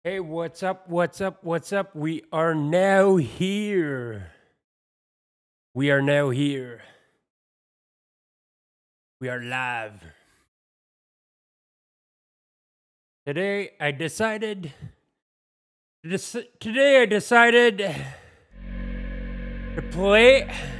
Hey, what's up? What's up? What's up? We are now here. We are now here. We are live. Today I decided to play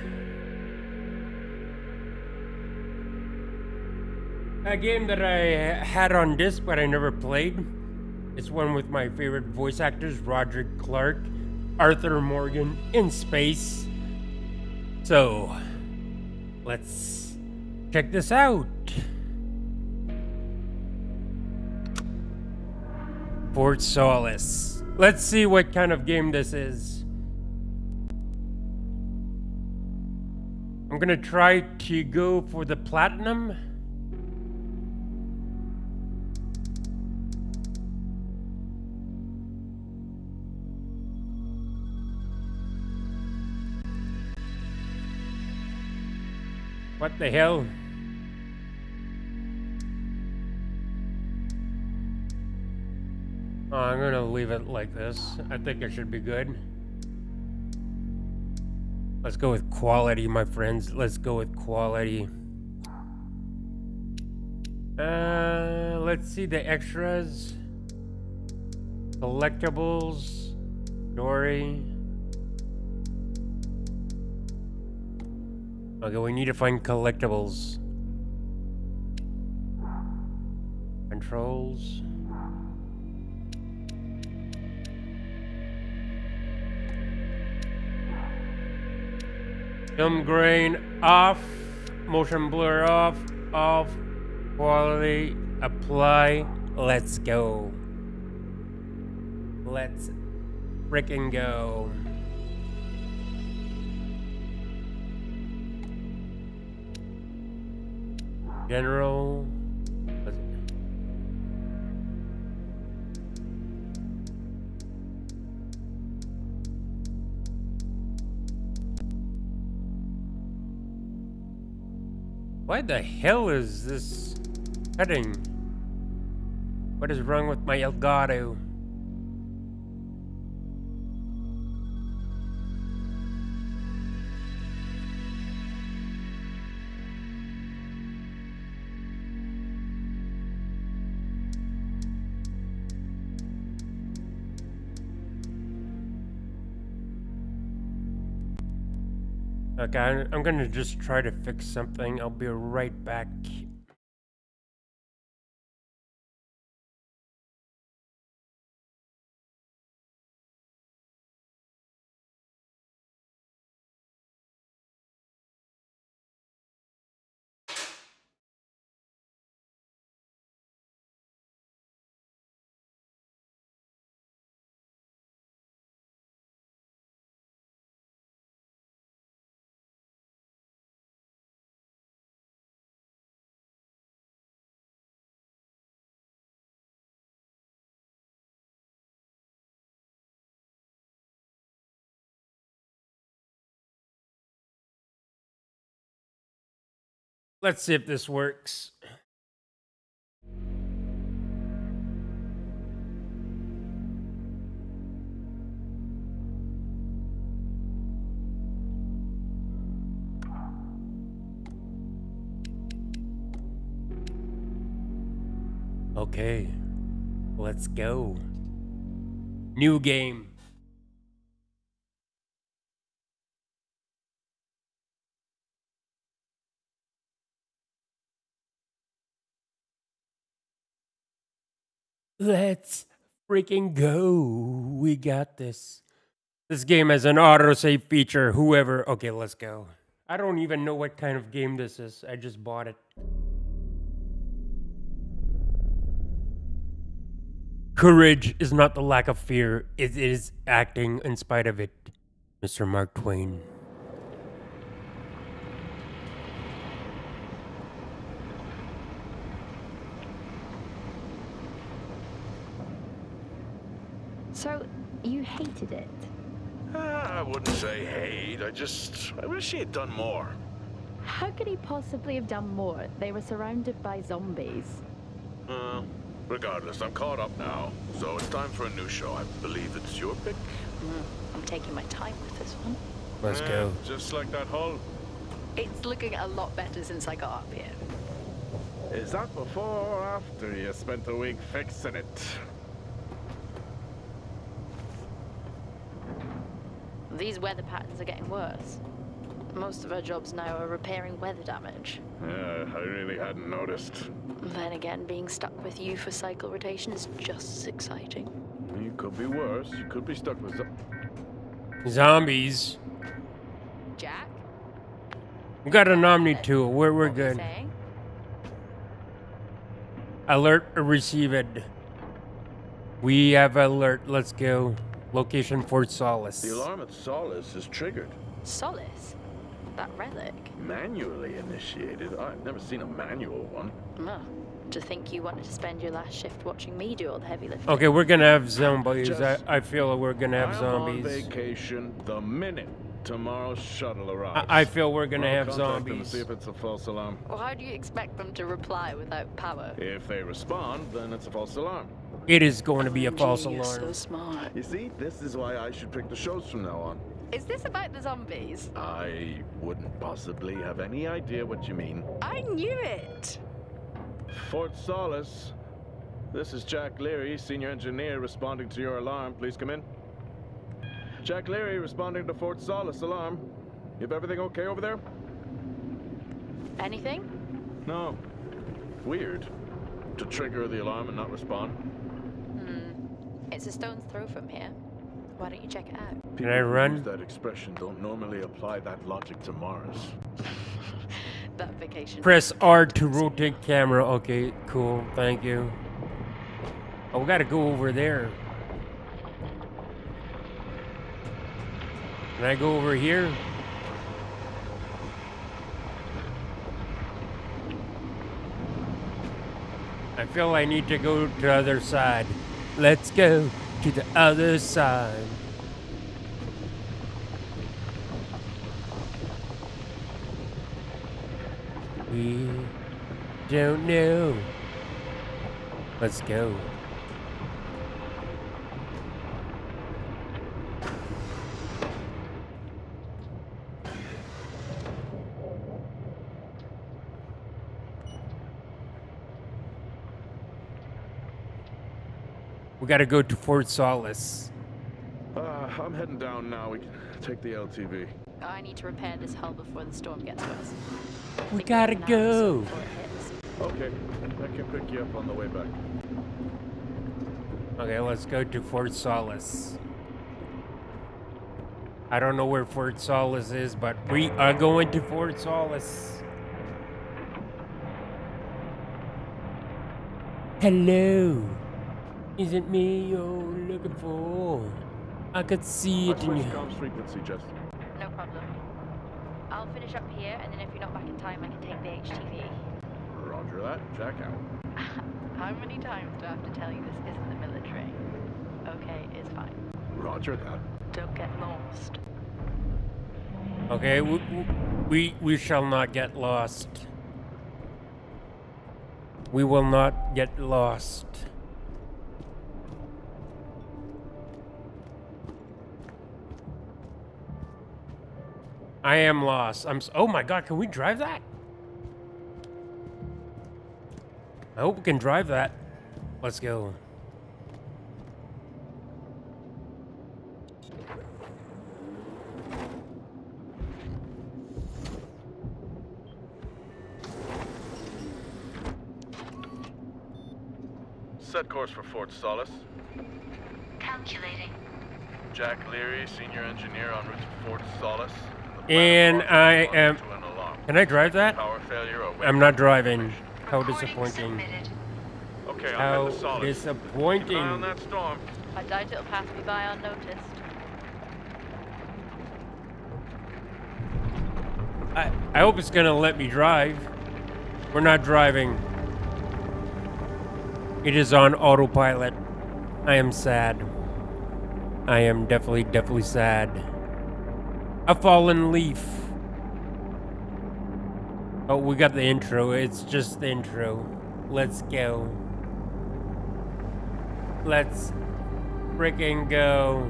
a game that I had on disc but I never played. It's one with my favorite voice actors, Roderick Clark, Arthur Morgan in space. So, let's check this out. Fort Solis. Let's see what kind of game this is. I'm gonna try to go for the platinum. What the hell? Oh, I'm gonna leave it like this. I think it should be good. Let's go with quality, my friends. Let's go with quality. Let's see the extras. Collectibles. Story. Okay, we need to find collectibles. Controls. Film grain off. Motion blur off. Off. Quality. Apply. Let's go. Let's frickin' go. General. Why the hell is this cutting? What is wrong with my Elgato? Okay, I'm gonna just try to fix something. I'll be right back. Let's see if this works. Okay, let's go. New game. Let's freaking go. We got this. This game has an autosave feature. Whoever. Okay, let's go. I don't even know what kind of game this is. I just bought it. Courage is not the lack of fear, it is acting in spite of it. Mr. Mark Twain. So, you hated it? I wouldn't say hate. I wish he had done more. How could he possibly have done more? They were surrounded by zombies. Regardless, I'm caught up now, so it's time for a new show. I believe it's your pick. I'm taking my time with this one. Let's go. Just like that hull. It's looking a lot better since I got up here. Is that before or after you spent a week fixing it? These weather patterns are getting worse. Most of our jobs now are repairing weather damage. Yeah, I really hadn't noticed. Then again, being stuck with you for cycle rotation is just as exciting. You could be worse. You could be stuck with Zombies. Jack? We got an Omni tool. We're What were you good. saying? Alert received. We have alert. Let's go. Location Fort Solis. The alarm at Solis is triggered. Solis? That relic? Manually initiated? I've never seen a manual one. No. To think you wanted to spend your last shift watching me do all the heavy lifting. Okay, we're gonna have zombies. Just- I feel we're gonna have I'm zombies. on vacation the minute tomorrow's shuttle arrives. I feel we're gonna I'll have contact them and zombies. see if it's a false alarm. Well, how do you expect them to reply without power? If they respond, then it's a false alarm. It is going to be a false You're alarm. so smart. You see, this is why I should pick the shows from now on. Is this about the zombies? I wouldn't possibly have any idea what you mean. I knew it! Fort Solis. This is Jack Leary, senior engineer, responding to your alarm. Please come in. Jack Leary responding to Fort Solis alarm. You have everything okay over there? Anything? No. Weird. To trigger the alarm and not respond. It's a stone's throw from here. Why don't you check it out? Can I run? Use that expression don't normally apply that logic to Mars. That vacation. Press R to rotate camera. Okay, cool. Thank you. Oh, we gotta go over there. Can I go over here? I feel I need to go to the other side. Let's go to the other side. We don't know. Let's go. We gotta go to Fort Solis. I'm heading down now. We can take the LTV. I need to repair this hull before the storm gets worse. We Think gotta of the analysis go. before it hits. Okay, I can pick you up on the way back. Okay, let's go to Fort Solis. I don't know where Fort Solis is, but we are going to Fort Solis. Hello. Is it me you're looking for? I could see it in Switch you. comms frequency, Jess. No problem. I'll finish up here, and then if you're not back in time, I can take the HTV. Roger that. Jack out. How many times do I have to tell you this isn't the military? Okay, it's fine. Roger that. Don't get lost. Okay, we shall not get lost. We will not get lost. I am lost. Oh my god, can we drive that? I hope we can drive that. Let's go. Set course for Fort Solis. Calculating. Jack Leary, senior engineer en route to Fort Solis. And I am... To an alarm. Can I drive that? Power failure or I'm not driving. How disappointing. Okay, I'm How heading to Solis. Keep an eye on disappointing. that storm. I doubt it'll pass me by unnoticed. I hope it's gonna let me drive. We're not driving. It is on autopilot. I am sad. I am definitely sad. A fallen leaf. Oh, we got the intro. It's just the intro. Let's go. Let's freaking go.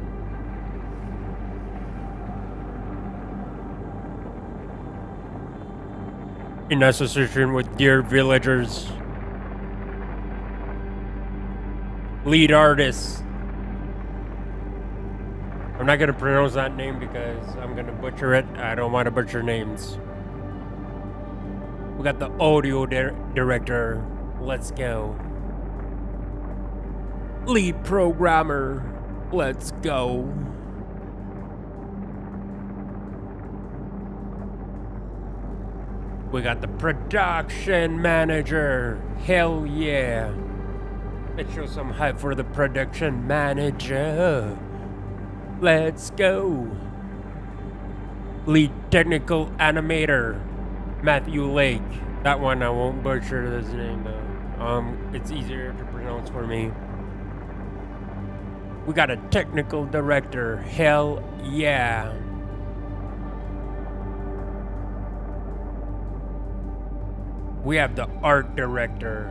In association with dear villagers. Lead artist. I'm not gonna pronounce that name because I'm gonna butcher it. I don't want to butcher names. We got the audio director. Let's go. Lead programmer. Let's go. We got the production manager. Hell yeah. Let's show some hype for the production manager. Let's go. Lead technical animator. Matthew Lake. That one I won't butcher his name though. It's easier to pronounce for me. We got a technical director. Hell yeah. We have the art director.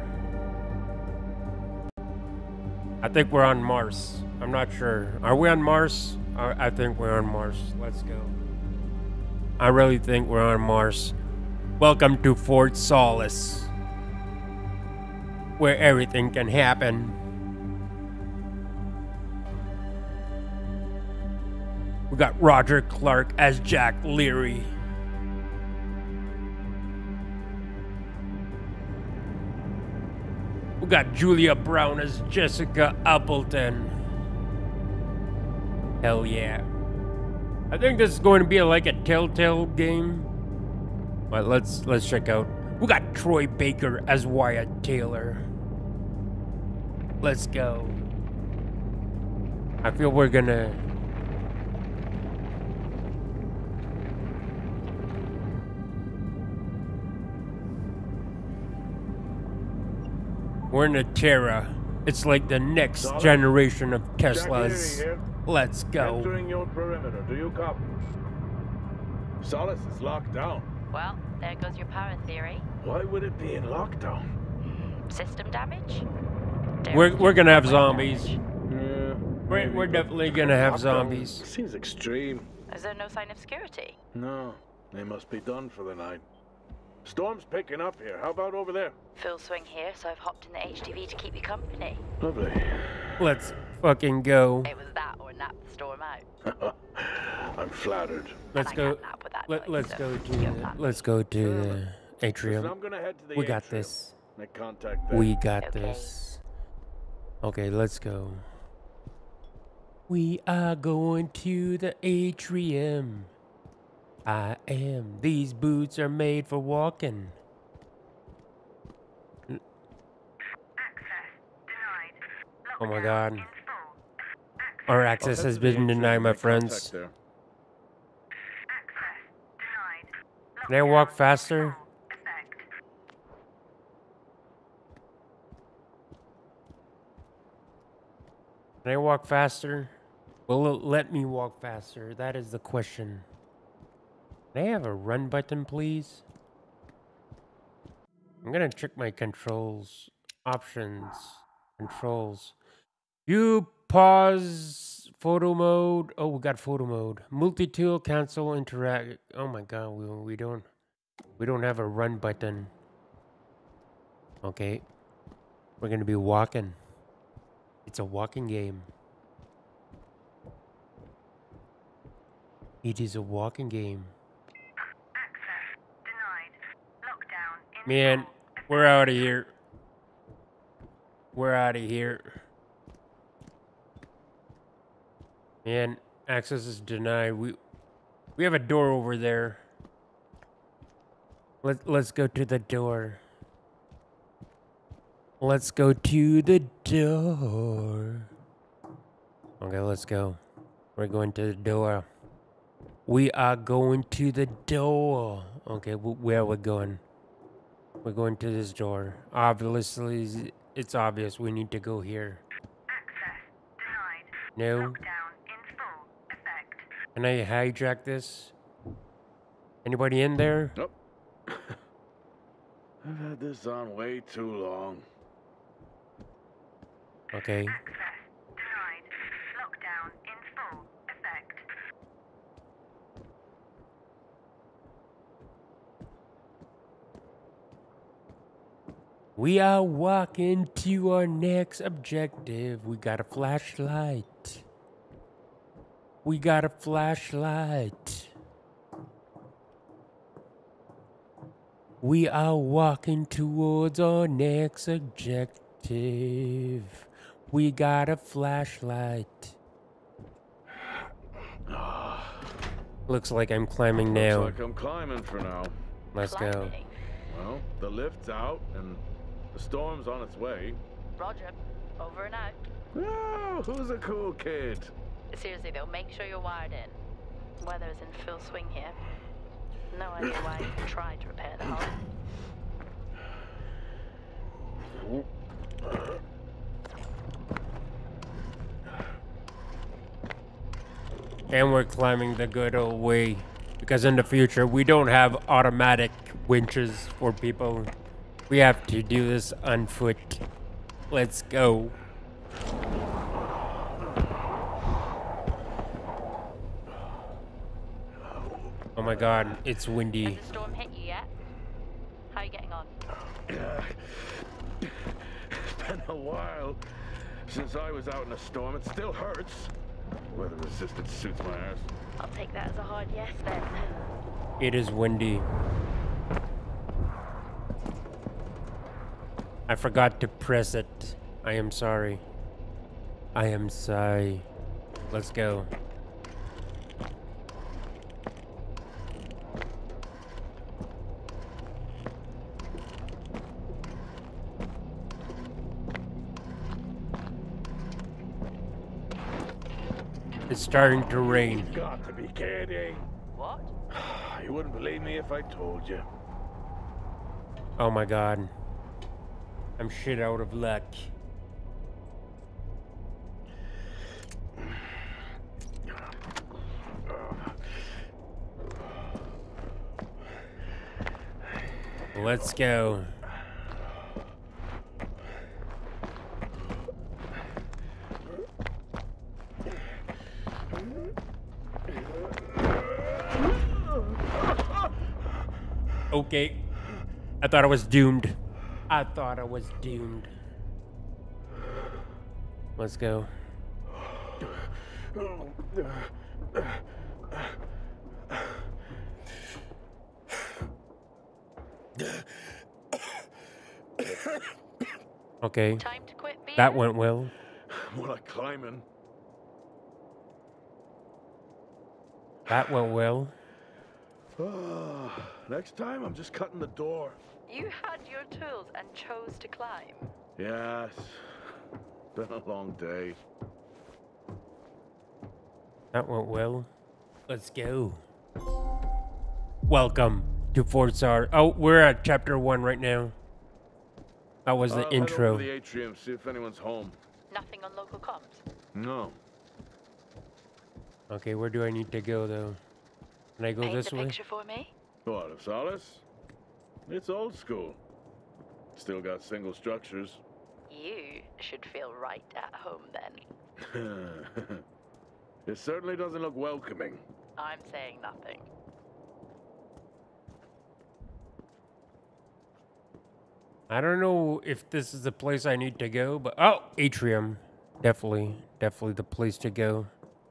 I think we're on Mars. I'm not sure. Are we on Mars? I think we're on Mars. Let's go. I really think we're on Mars. Welcome to Fort Solis, where everything can happen. We got Roger Clark as Jack Leary. We got Julia Brown as Jessica Appleton. Hell yeah. I think this is going to be like a Telltale game. But let's check out. We got Troy Baker as Wyatt Taylor. Let's go. I feel we're gonna... We're in a Terra. It's like the next generation of Teslas. Let's go. Entering your perimeter. Do you copy? Solis is locked down. Well, there goes your power theory. Why would it be in lockdown? System damage? We're gonna have zombies. Yeah, We're definitely gonna have zombies. Seems extreme. Is there no sign of security? No, they must be done for the night. Storm's picking up here. How about over there? Full swing here, so I've hopped in the HTV to keep you company. Lovely. Let's fucking go. It was that or nap the storm out. I'm flattered. Let's go. Let's go to the atrium. I'm gonna head to the We got atrium. this. Make contact there. We got Okay. this. Okay, let's go. We are going to the atrium. I am. These boots are made for walking. Oh my god. Our access has been denied, my friends. Can I walk faster? Can I walk faster? Will it let me walk faster? That is the question. Can I have a run button, please? I'm gonna check my controls. Options. Controls. You pause photo mode. Oh, we got photo mode. Multi-tool, cancel, interact. Oh my god, we don't have a run button. Okay. We're gonna be walking. It's a walking game. It is a walking game. Access denied. Lockdown in Man, we're out of here. We're out of here. Man, access is denied. We have a door over there. Let's go to the door. Let's go to the door. Okay, let's go. We're going to the door. We are going to the door. Okay, where are we going? We're going to this door. Obviously, it's obvious we need to go here. access denied. No? Lockdown in full effect. Can I hijack this? Anybody in there? Nope. I've had this on way too long. Okay. Access denied. Lockdown in full effect. We are walking to our next objective. We got a flashlight. We got a flashlight. We are walking towards our next objective. We got a flashlight. Looks like I'm climbing now. Looks like I'm climbing for now. Let's go. Climbing. Well, the lift's out and the storm's on its way. Roger. Over and out. Oh, who's a cool kid? Seriously though, make sure you're wired in. Weather's in full swing here. No idea why you tried to repair the hull. And we're climbing the good old way. Because in the future, we don't have automatic winches for people. We have to do this on foot. Let's go. Oh my god, it's windy. Has the storm hit you yet? How are you getting on? It's been a while since I was out in a storm. It still hurts. Weather resistant suits my ass. I'll take that as a hard yes then. It is windy. I forgot to press it. I am sorry. I am sorry. Let's go. It's starting to rain. You've got to be kidding. What? You wouldn't believe me if I told you. Oh my god. I'm shit out of luck. Let's go. Okay. I thought I was doomed. I thought I was doomed. Let's go. Okay. Time to quit being. That went well. More like climbing. That went well. Next time, I'm just cutting the door. You had your tools and chose to climb. Yes. Been a long day. That went well. Let's go. Welcome to Fort Solis. Oh, we're at chapter 1 right now. That was the Head intro. over to the atrium, see if anyone's home. Nothing on local comms. No. Okay, where do I need to go though? Can I go Paint this the way? picture for me. What, of Solis? It's old school. Still got single structures. You should feel right at home then. It certainly doesn't look welcoming. I'm saying nothing. I don't know if this is the place I need to go, but oh, atrium. Definitely the place to go.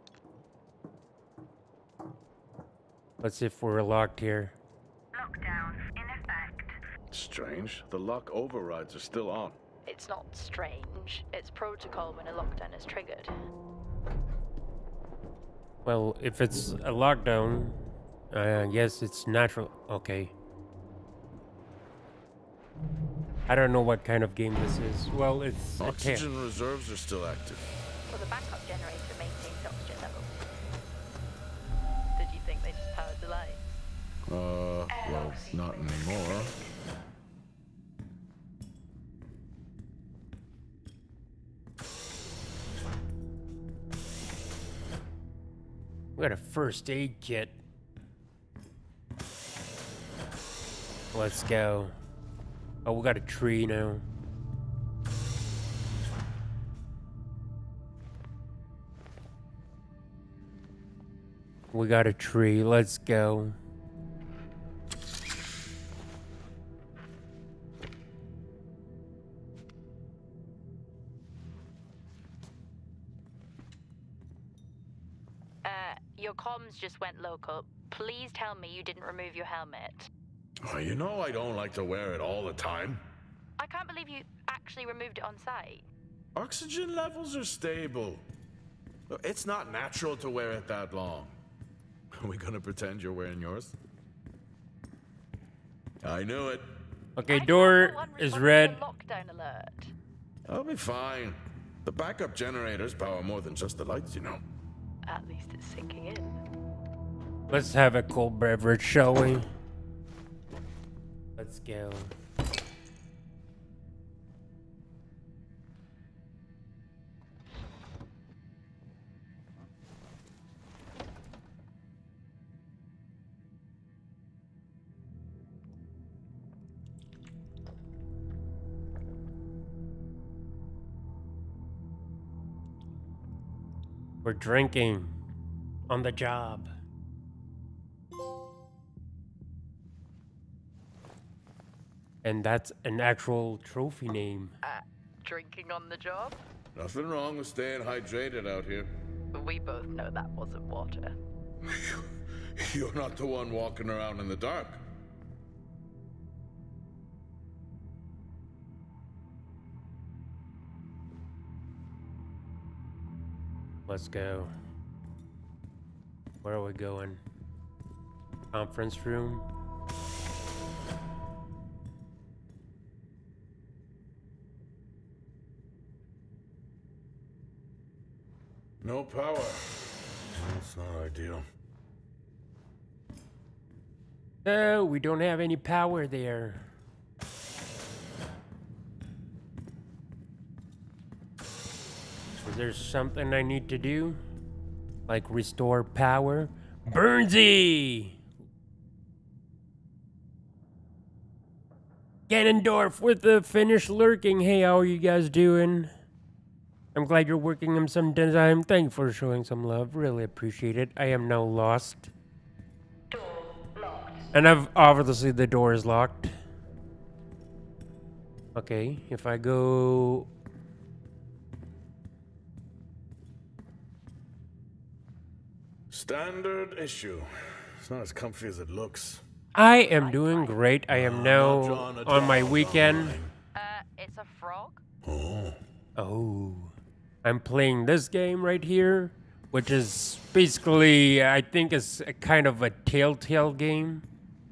Let's see if we're locked here. Lockdown in effect. Strange. The lock overrides are still on. It's not strange. It's protocol when a lockdown is triggered. Well, if it's a lockdown, yes, it's natural. Okay. I don't know what kind of game this is. Well, it's a Oxygen reserves are still active. Well, the backup generator maintains oxygen levels. Did you think they just powered the lights? Well, not anymore. We got a first aid kit. Let's go. Oh, we got a tree now. We got a tree. Let's go. Your comms just went local. Please tell me you didn't remove your helmet. Oh, you know I don't like to wear it all the time. I can't believe you actually removed it on site. Oxygen levels are stable. It's not natural to wear it that long. Are we gonna pretend you're wearing yours? I knew it. Okay, Why do you door have no one is responding red. to a lockdown alert? I'll be fine. The backup generators power more than just the lights, you know. At least it's sinking in. Let's have a cold beverage, shall we? Let's go. We're drinking on the job. And that's an actual trophy name. Drinking on the job? Nothing wrong with staying hydrated out here. We both know that wasn't water. You're not the one walking around in the dark. Let's go. Where are we going? Conference room? No power. That's not ideal. No, we don't have any power there. Is there something I need to do? Like restore power? Burnsy! Ganondorf with the finish lurking. Hey, how are you guys doing? I'm glad you're working on some design. Thank you for showing some love. Really appreciate it. I am now lost. Door locked. And obviously the door is locked. Okay, if I go... Standard issue. It's not as comfy as it looks. I am doing great. I am now on my weekend. It's a frog? Oh. Oh. I'm playing this game right here, which is basically, I think is a kind of a Telltale game.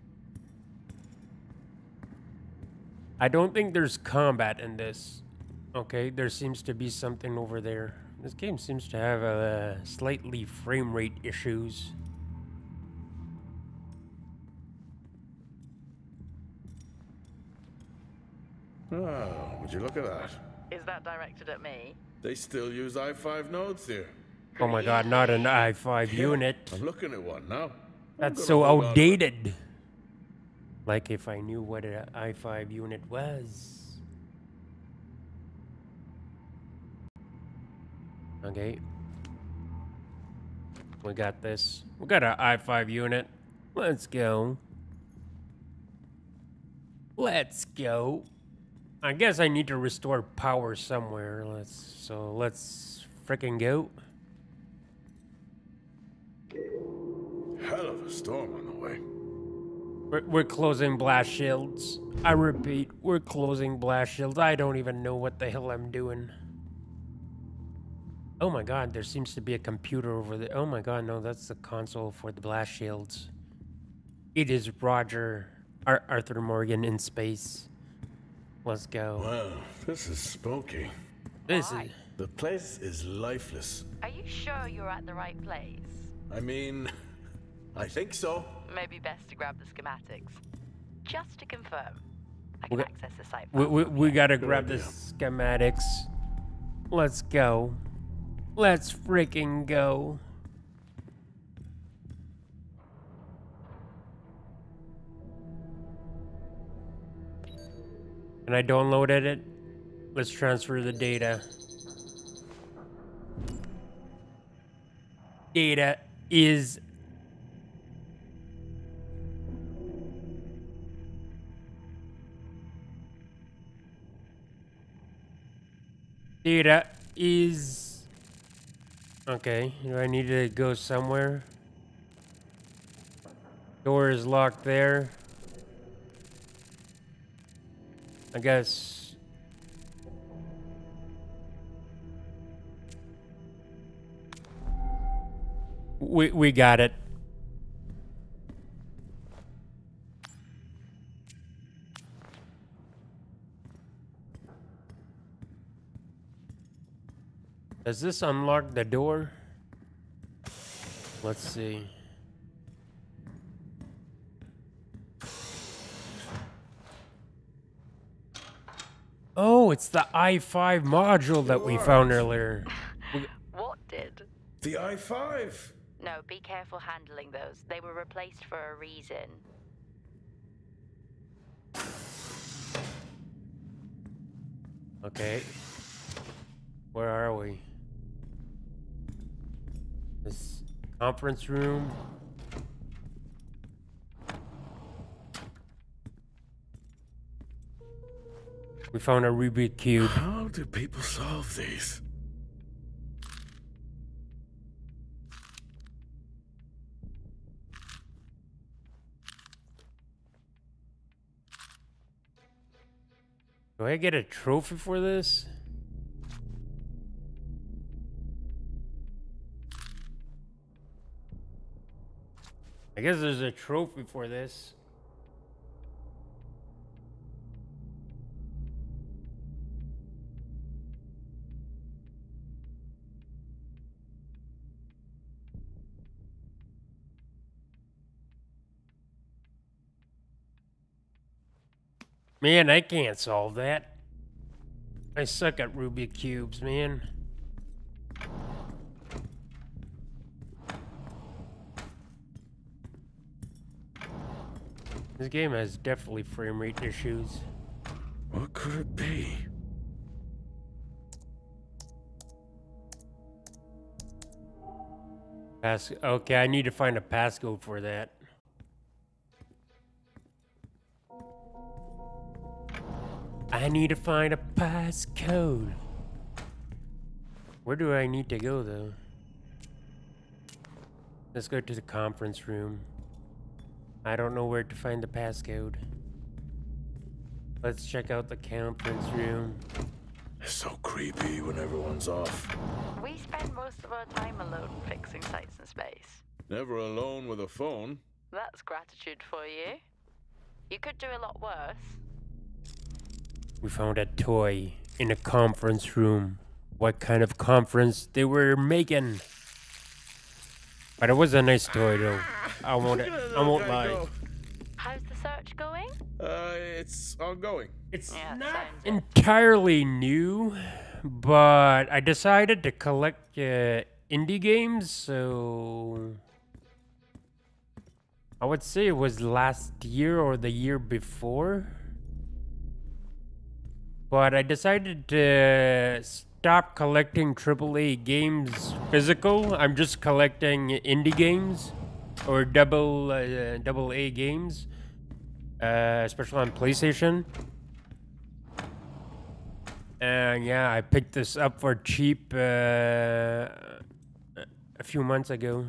I don't think there's combat in this. Okay, there seems to be something over there. This game seems to have slightly frame rate issues. Oh, would you look at that? Is that directed at me? They still use i5 nodes here. Oh my god, not an i5 unit. I'm looking at one now. That's so outdated. Like if I knew what an i5 unit was. Okay. We got this. We got an i5 unit. Let's go. Let's go. I guess I need to restore power somewhere. Let's freaking go. Hell of a storm on the way. We're closing blast shields. I repeat, we're closing blast shields. I don't even know what the hell I'm doing. Oh my god, there seems to be a computer over there. Oh my god, no, that's the console for the blast shields. It is Roger, Arthur Morgan in space. Let's go. Wow, this is spooky. This Why? is... The place is lifeless. Are you sure you're at the right place? I mean, I think so. Maybe best to grab the schematics. Just to confirm. I can We- access the site. We gotta grab the idea. schematics. Let's go. Let's freaking go. And I downloaded it. Let's transfer the data. Data is Data is... Okay, do I need to go somewhere? Door is locked there. I guess... We got it. Does this unlock the door? Let's see. Oh, it's the i5 module that we found earlier. What did? The i5. No, be careful handling those. They were replaced for a reason. Okay. Where are we? This conference room. We found a Rubik cube. How do people solve these? Do I get a trophy for this? I guess there's a trophy for this. Man, I can't solve that. I suck at Rubik cubes, man. This game has definitely frame rate issues. What could it be? Okay, I need to find a passcode for that. I need to find a passcode. Where do I need to go, though? Let's go to the conference room. I don't know where to find the passcode. Let's check out the conference room. It's so creepy when everyone's off. We spend most of our time alone fixing sites in space. Never alone with a phone. That's gratitude for you. You could do a lot worse. We found a toy in a conference room. What kind of conference they were making? But it was a nice toy, though. I won't lie. How's the search going? It's ongoing. It's Yeah, not sounds it. entirely new, but I decided to collect indie games, so I would say it was last year or the year before. But I decided to stop collecting AAA games physical. I'm just collecting indie games or double A games, especially on PlayStation. And yeah, I picked this up for cheap a few months ago.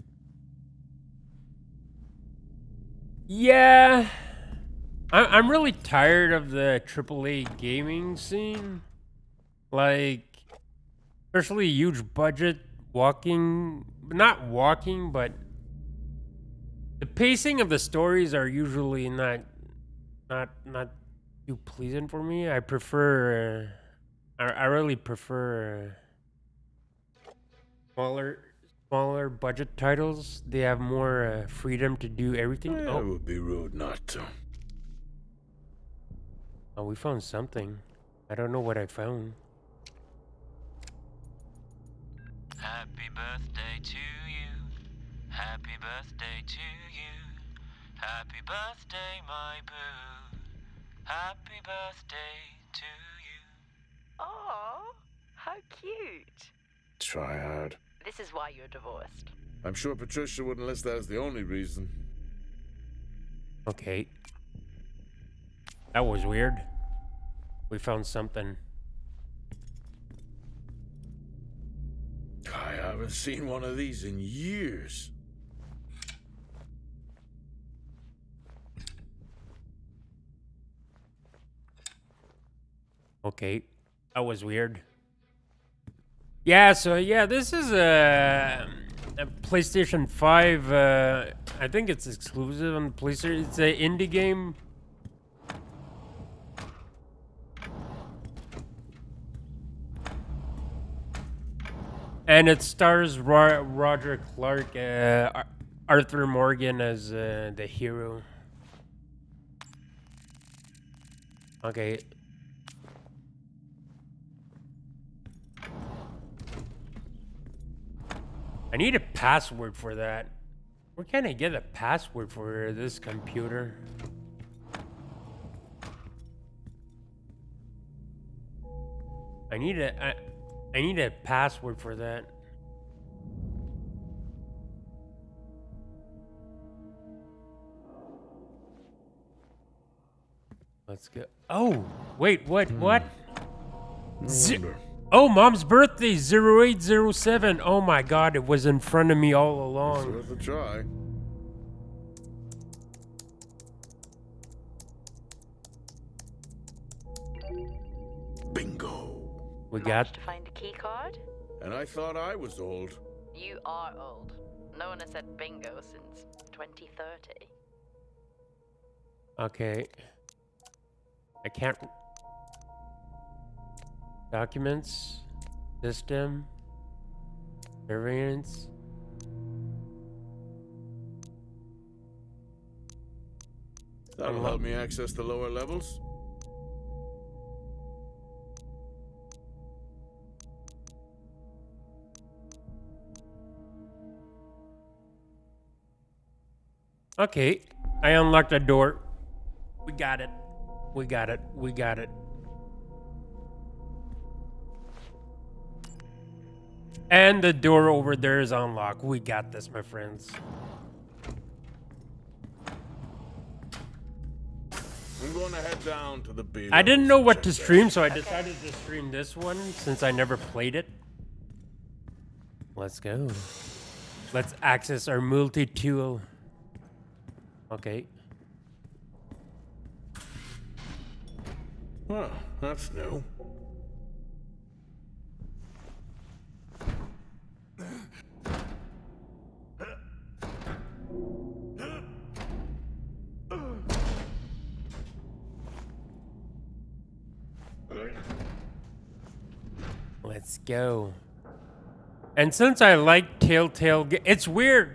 Yeah. I'm really tired of the AAA gaming scene. Like, especially huge budget not walking, but the pacing of the stories are usually not too pleasant for me. I prefer, I really prefer smaller budget titles. They have more freedom to do everything. It would be rude not to. Oh, we found something. I don't know what I found. Happy birthday to you. Happy birthday to you. Happy birthday, my boo. Happy birthday to you. Oh, how cute. Try hard. This is why you're divorced. I'm sure Patricia wouldn't list that as the only reason. Okay. That was weird. We found something. haven't seen one of these in years. Okay, that was weird. Yeah, so yeah, this is a PlayStation 5. I think it's exclusive on the PlayStation. It's an indie game. And it stars Roger Clark, Arthur Morgan as the hero. Okay. I need a password for that. Where can I get a password for this computer? I need a password for that. Let's go. Oh, wait, what? What? Oh, Mom's birthday, 0807. Oh my God, it was in front of me all along. It's worth a try. Bingo. We Managed got. to find a key card? And I thought I was old. You are old. No one has said bingo since 2030. Okay. I can't. Documents, system, surveillance. That'll help me access the lower levels. Okay, I unlocked a door. We got it. We got it. We got it. And the door over there is unlocked. We got this, my friends. I'm going to head down to the beach. I didn't know what to stream, so I decided to stream this one since I never played it. Let's go. Let's access our multi-tool. Okay. Huh, that's new. Let's go. And since I like Telltale, it's weird.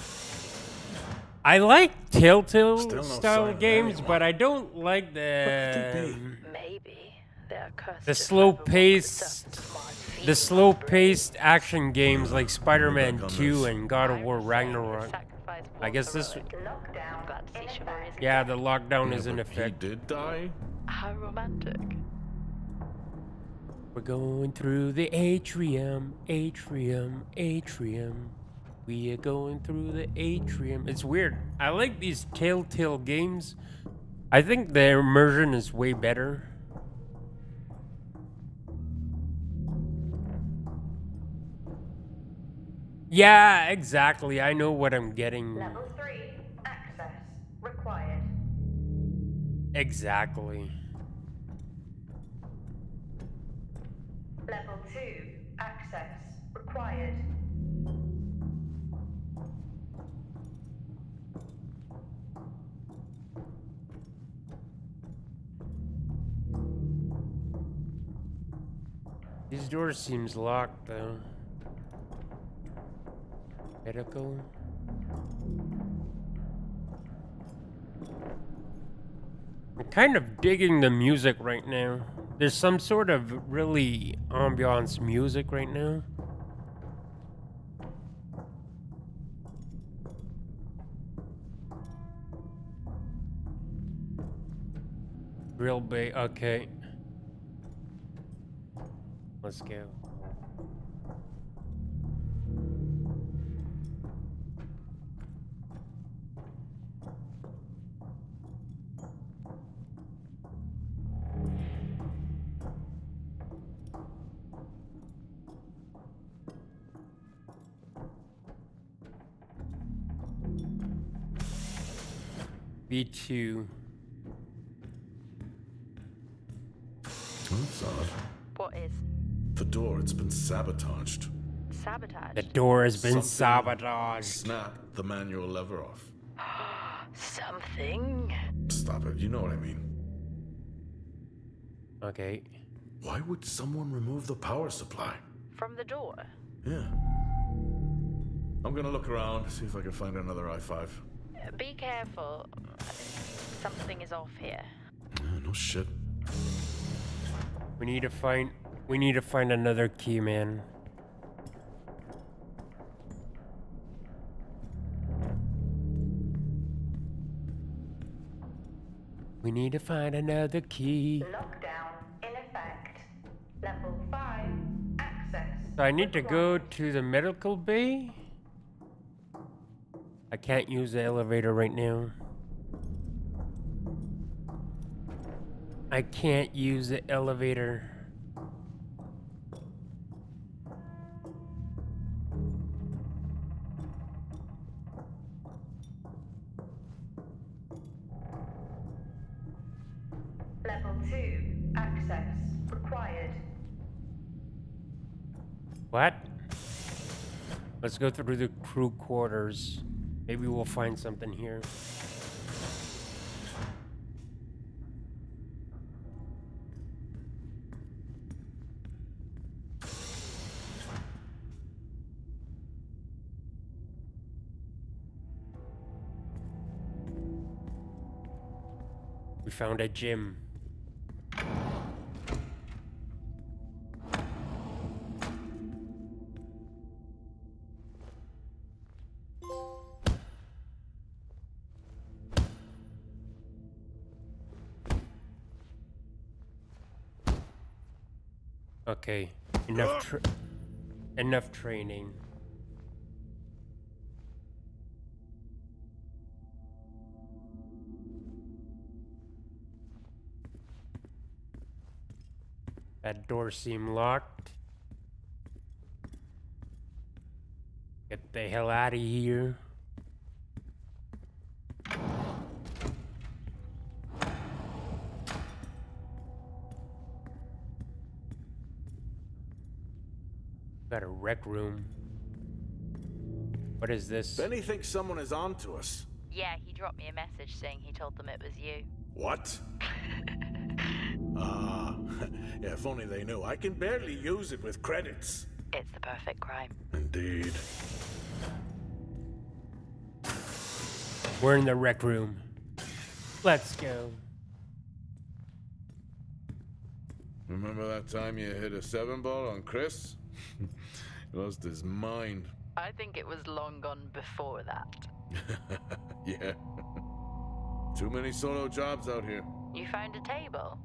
I like Telltale style games, but I don't like the Maybe they're cursed. the slow-paced action games like Spider-Man 2 and God of War Ragnarok. I guess this. Yeah, the lockdown is in effect. He did die? How romantic. We're going through the atrium, atrium, atrium. We are going through the atrium. It's weird. I like these Telltale games. I think the immersion is way better. Yeah, exactly. I know what I'm getting. Level 3, access required. Exactly. Level 2, access required. This door seems locked though. Medical. I'm kind of digging the music right now. There's some sort of really ambiance music right now. Real big, okay. Let's go. B2. That's odd. What is? The door, it's been sabotaged. Sabotage? The door has been Something sabotaged. Snapped the manual lever off. Something? Stop it, you know what I mean. Okay. Why would someone remove the power supply? From the door? Yeah. I'm gonna look around, see if I can find another i5. Be careful. Something is off here. No shit. We need to find another key, man. We need to find another key. Lockdown in effect. Level 5. Access. So I need to go to the medical bay. I can't use the elevator right now. I can't use the elevator. Level 2. Access required. What? Let's go through the crew quarters. Maybe we'll find something here. We found a gym. Okay, enough training. That door seemed locked. Get the hell out of here. Got a rec room. What is this? Benny thinks someone is on to us. Yeah, he dropped me a message saying he told them it was you. What? Ah, yeah, if only they knew. I can barely use it with credits. It's the perfect crime. Indeed. We're in the rec room. Let's go. Remember that time you hit a 7-ball on Chris? He lost his mind. I think it was long gone before that. Yeah. Too many solo jobs out here. You found a table?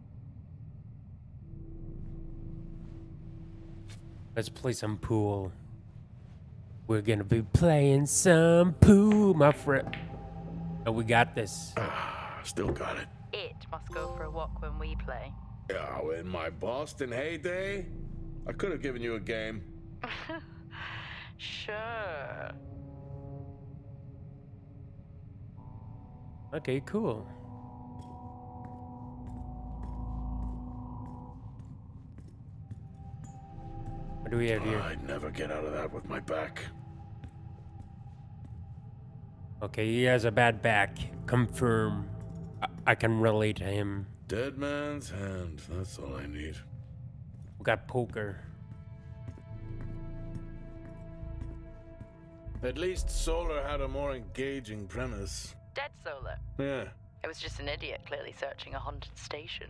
Let's play some pool. We're gonna be playing some pool, my friend. Oh, we got this. Still got it. It must go for a walk when we play. Oh, in my Boston heyday, I could have given you a game. Sure. Okay, cool. What do we have here? I'd never get out of that with my back. Okay, he has a bad back. Confirm. I can relate to him. Dead man's hand. That's all I need. We got poker. At least Solar had a more engaging premise. Dead Solar. Yeah. It was just an idiot clearly searching a haunted station.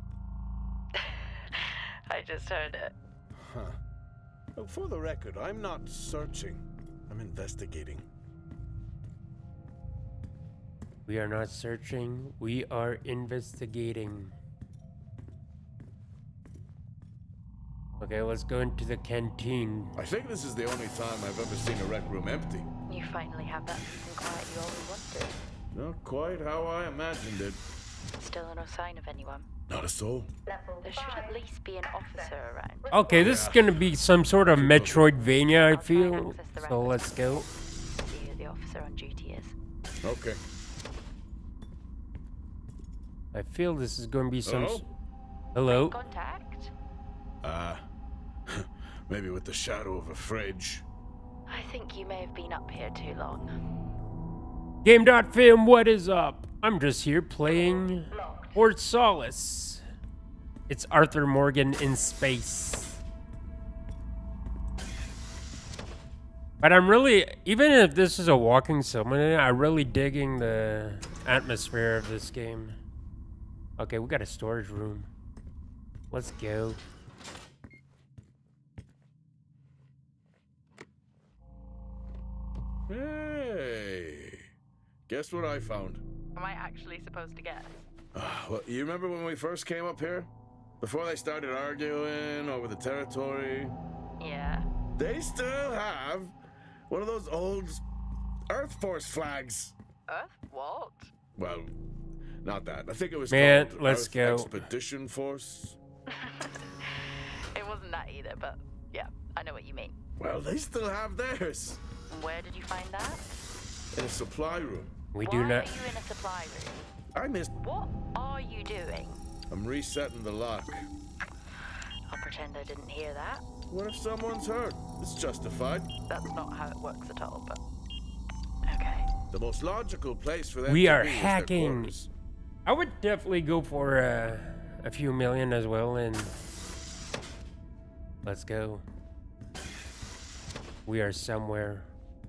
I just heard it. Huh. Well, for the record, I'm not searching. I'm investigating. We are not searching. We are investigating. Okay, let's go into the canteen. I think this is the only time I've ever seen a rec room empty. You finally have that peace and quiet you always wanted. Not quite how I imagined it. Still no sign of anyone. Not a soul. Level There should 5. at least be an officer around. Okay, this is gonna be some sort of Metroidvania, I feel. Access the So rest of the let's go. See who the officer on duty is. Okay. I feel this is going to be some... Hello? Hello? Contact? Maybe with the shadow of a fridge. I think you may have been up here too long. Game.fam, what is up? I'm just here playing Fort Solis. It's Arthur Morgan in space. But I'm really, even if this is a walking simulator, I'm really digging the atmosphere of this game. Okay, we got a storage room. Let's go. Hey, guess what I found? Am I actually supposed to guess? Well, you remember when we first came up here? Before they started arguing over the territory? Yeah. They still have one of those old Earth Force flags. Earth? What? Well, not that. I think it was Man, called let's Earth go. Expedition Force. It wasn't that either, but yeah, I know what you mean. Well, they still have theirs. Where did you find that? In a supply room. We Why do are not... you in a supply room? I missed. What are you doing? I'm resetting the lock. I'll pretend I didn't hear that. What if someone's hurt? It's justified. That's not how it works at all, but... Okay. The most logical place for them We to are be is their hacking. quarters. I would definitely go for a few million as well, and let's go. We are somewhere.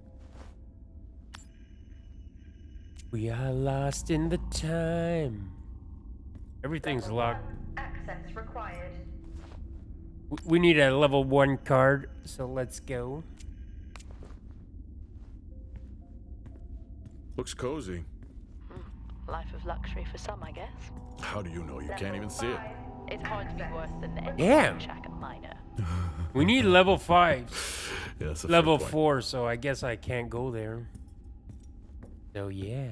We are lost in the time. Everything's locked. Access required. We need a level 1 card, so let's go. Looks cozy. Life of luxury for some, I guess. How do you know? You can't even see it. It's hard to be worse than the Damn. shack at Minor. We need level 5. Yeah, that's a Level fair point. 4, so I guess I can't go there. So yeah.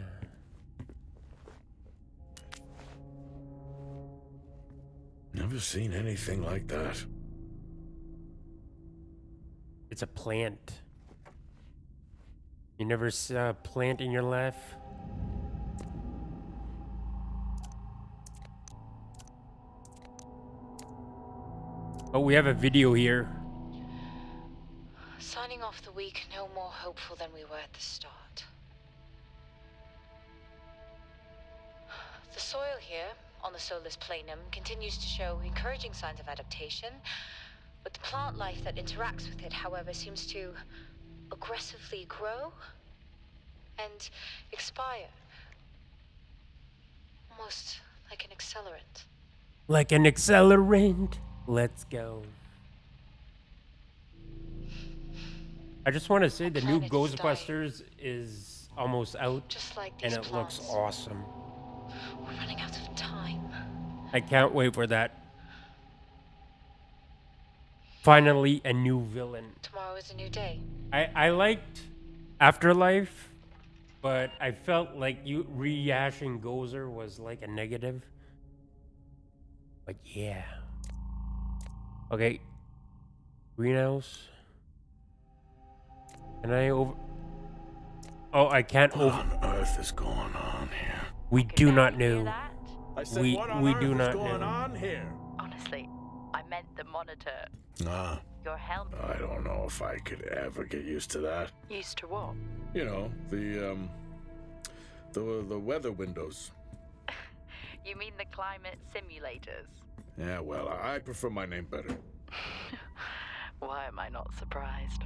Never seen anything like that. It's a plant. You never saw a plant in your life? Oh, we have a video here. Signing off the week no more hopeful than we were at the start. The soil here, on the Solis Planum, continues to show encouraging signs of adaptation, but the plant life that interacts with it, however, seems to aggressively grow and expire. Almost like an accelerant. Like an accelerant. Let's go. I just want to say the new Planet's Ghostbusters is almost out, Just like these and it looks plants. awesome. We're running out of time. I can't wait for that. Finally, a new villain. Tomorrow is a new day. I liked Afterlife, but I felt like you rehashing Gozer was like a negative. But yeah. Okay. Greenhouse. Can I over... Oh, I can't What over... on earth is going on here? We do not Hear know. that? I said, We- what on we earth do is not going know. on here? Honestly, I meant the monitor. Ah, Your helmet. I don't know if I could ever get used to that. Used to what? You know, the weather windows. You mean the climate simulators? Yeah, well, I prefer my name better. Why am I not surprised?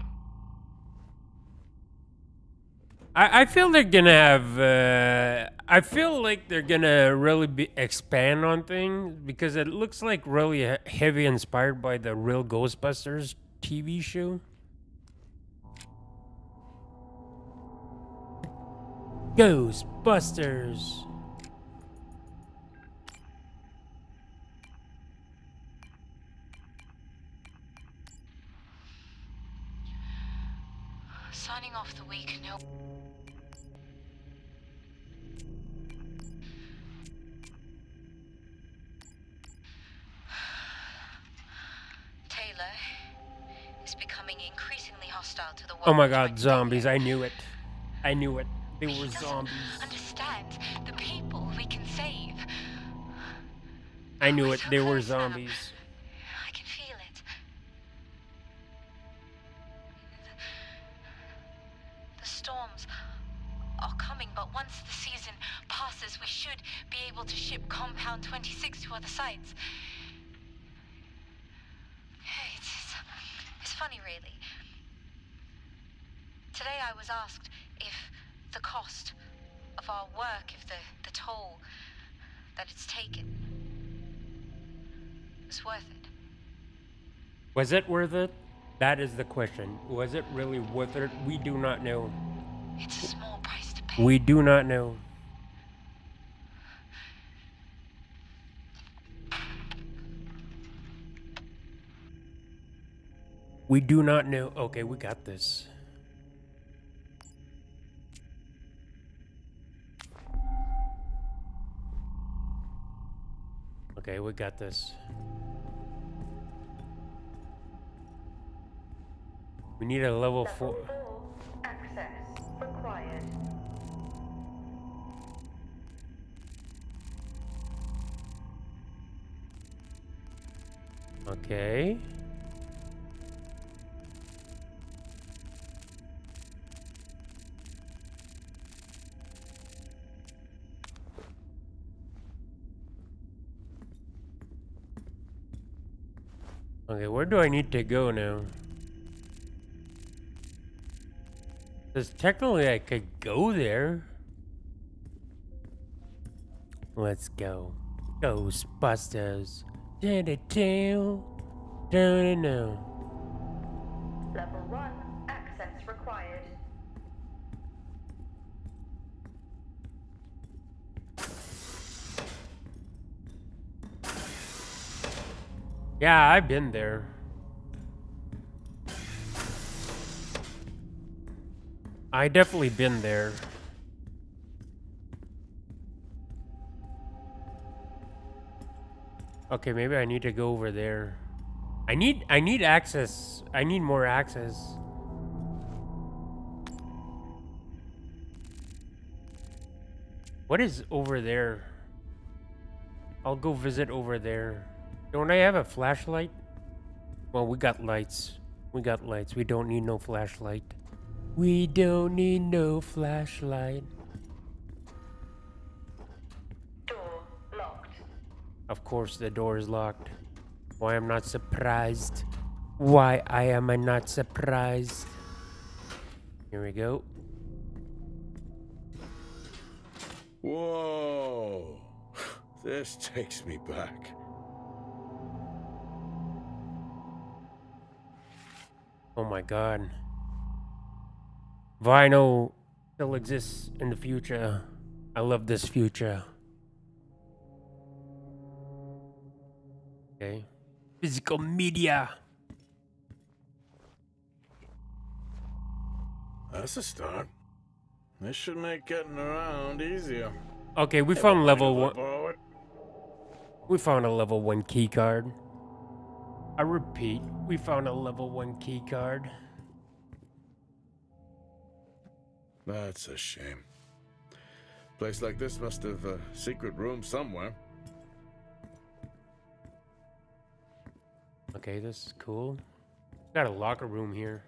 I feel they're gonna have. I feel like they're gonna really expand on things because it looks like really heavy inspired by the real Ghostbusters TV show. Ghostbusters. Signing off the week, no. Taylor is becoming increasingly hostile to the world. Oh my we're trying God, to zombies! make. I knew it. I knew it. They He were doesn't zombies. understand the people we can save. I knew We're it. so They were close now. zombies. I can feel it. The storms are coming, but once the season passes, we should be able to ship Compound 26 to other sites. It's funny, really. Today I was asked if the cost of our work, if the toll that it's taken was worth it. Was it worth it? That is the question. Was it really worth it? We do not know. It's a small price to pay. We do not know. We do not know. Okay, we got this. Okay, we got this. We need a level 4. Access required. Okay. Okay, where do I need to go now? Because technically I could go there. Let's go. Ghostbusters. Down. Level 1. Access required. Yeah, I've been there. I definitely been there. Okay, maybe I need to go over there. I need access. I need more access. What is over there? I'll go visit over there. Don't I have a flashlight? Well, we got lights. We got lights. We don't need no flashlight. We don't need no flashlight. Door locked. Of course the door is locked. Why I'm not surprised? Why I am I not surprised? Here we go. Whoa. This takes me back. Oh my god. Vinyl still exists in the future. I love this future. Okay. Physical media. That's a start. This should make getting around easier. Okay, we found level 1. Forward. We found a level 1 key card. I repeat, we found a level 1 key card. That's a shame. Place like this must have a secret room somewhere. Okay, this is cool. Got a locker room here.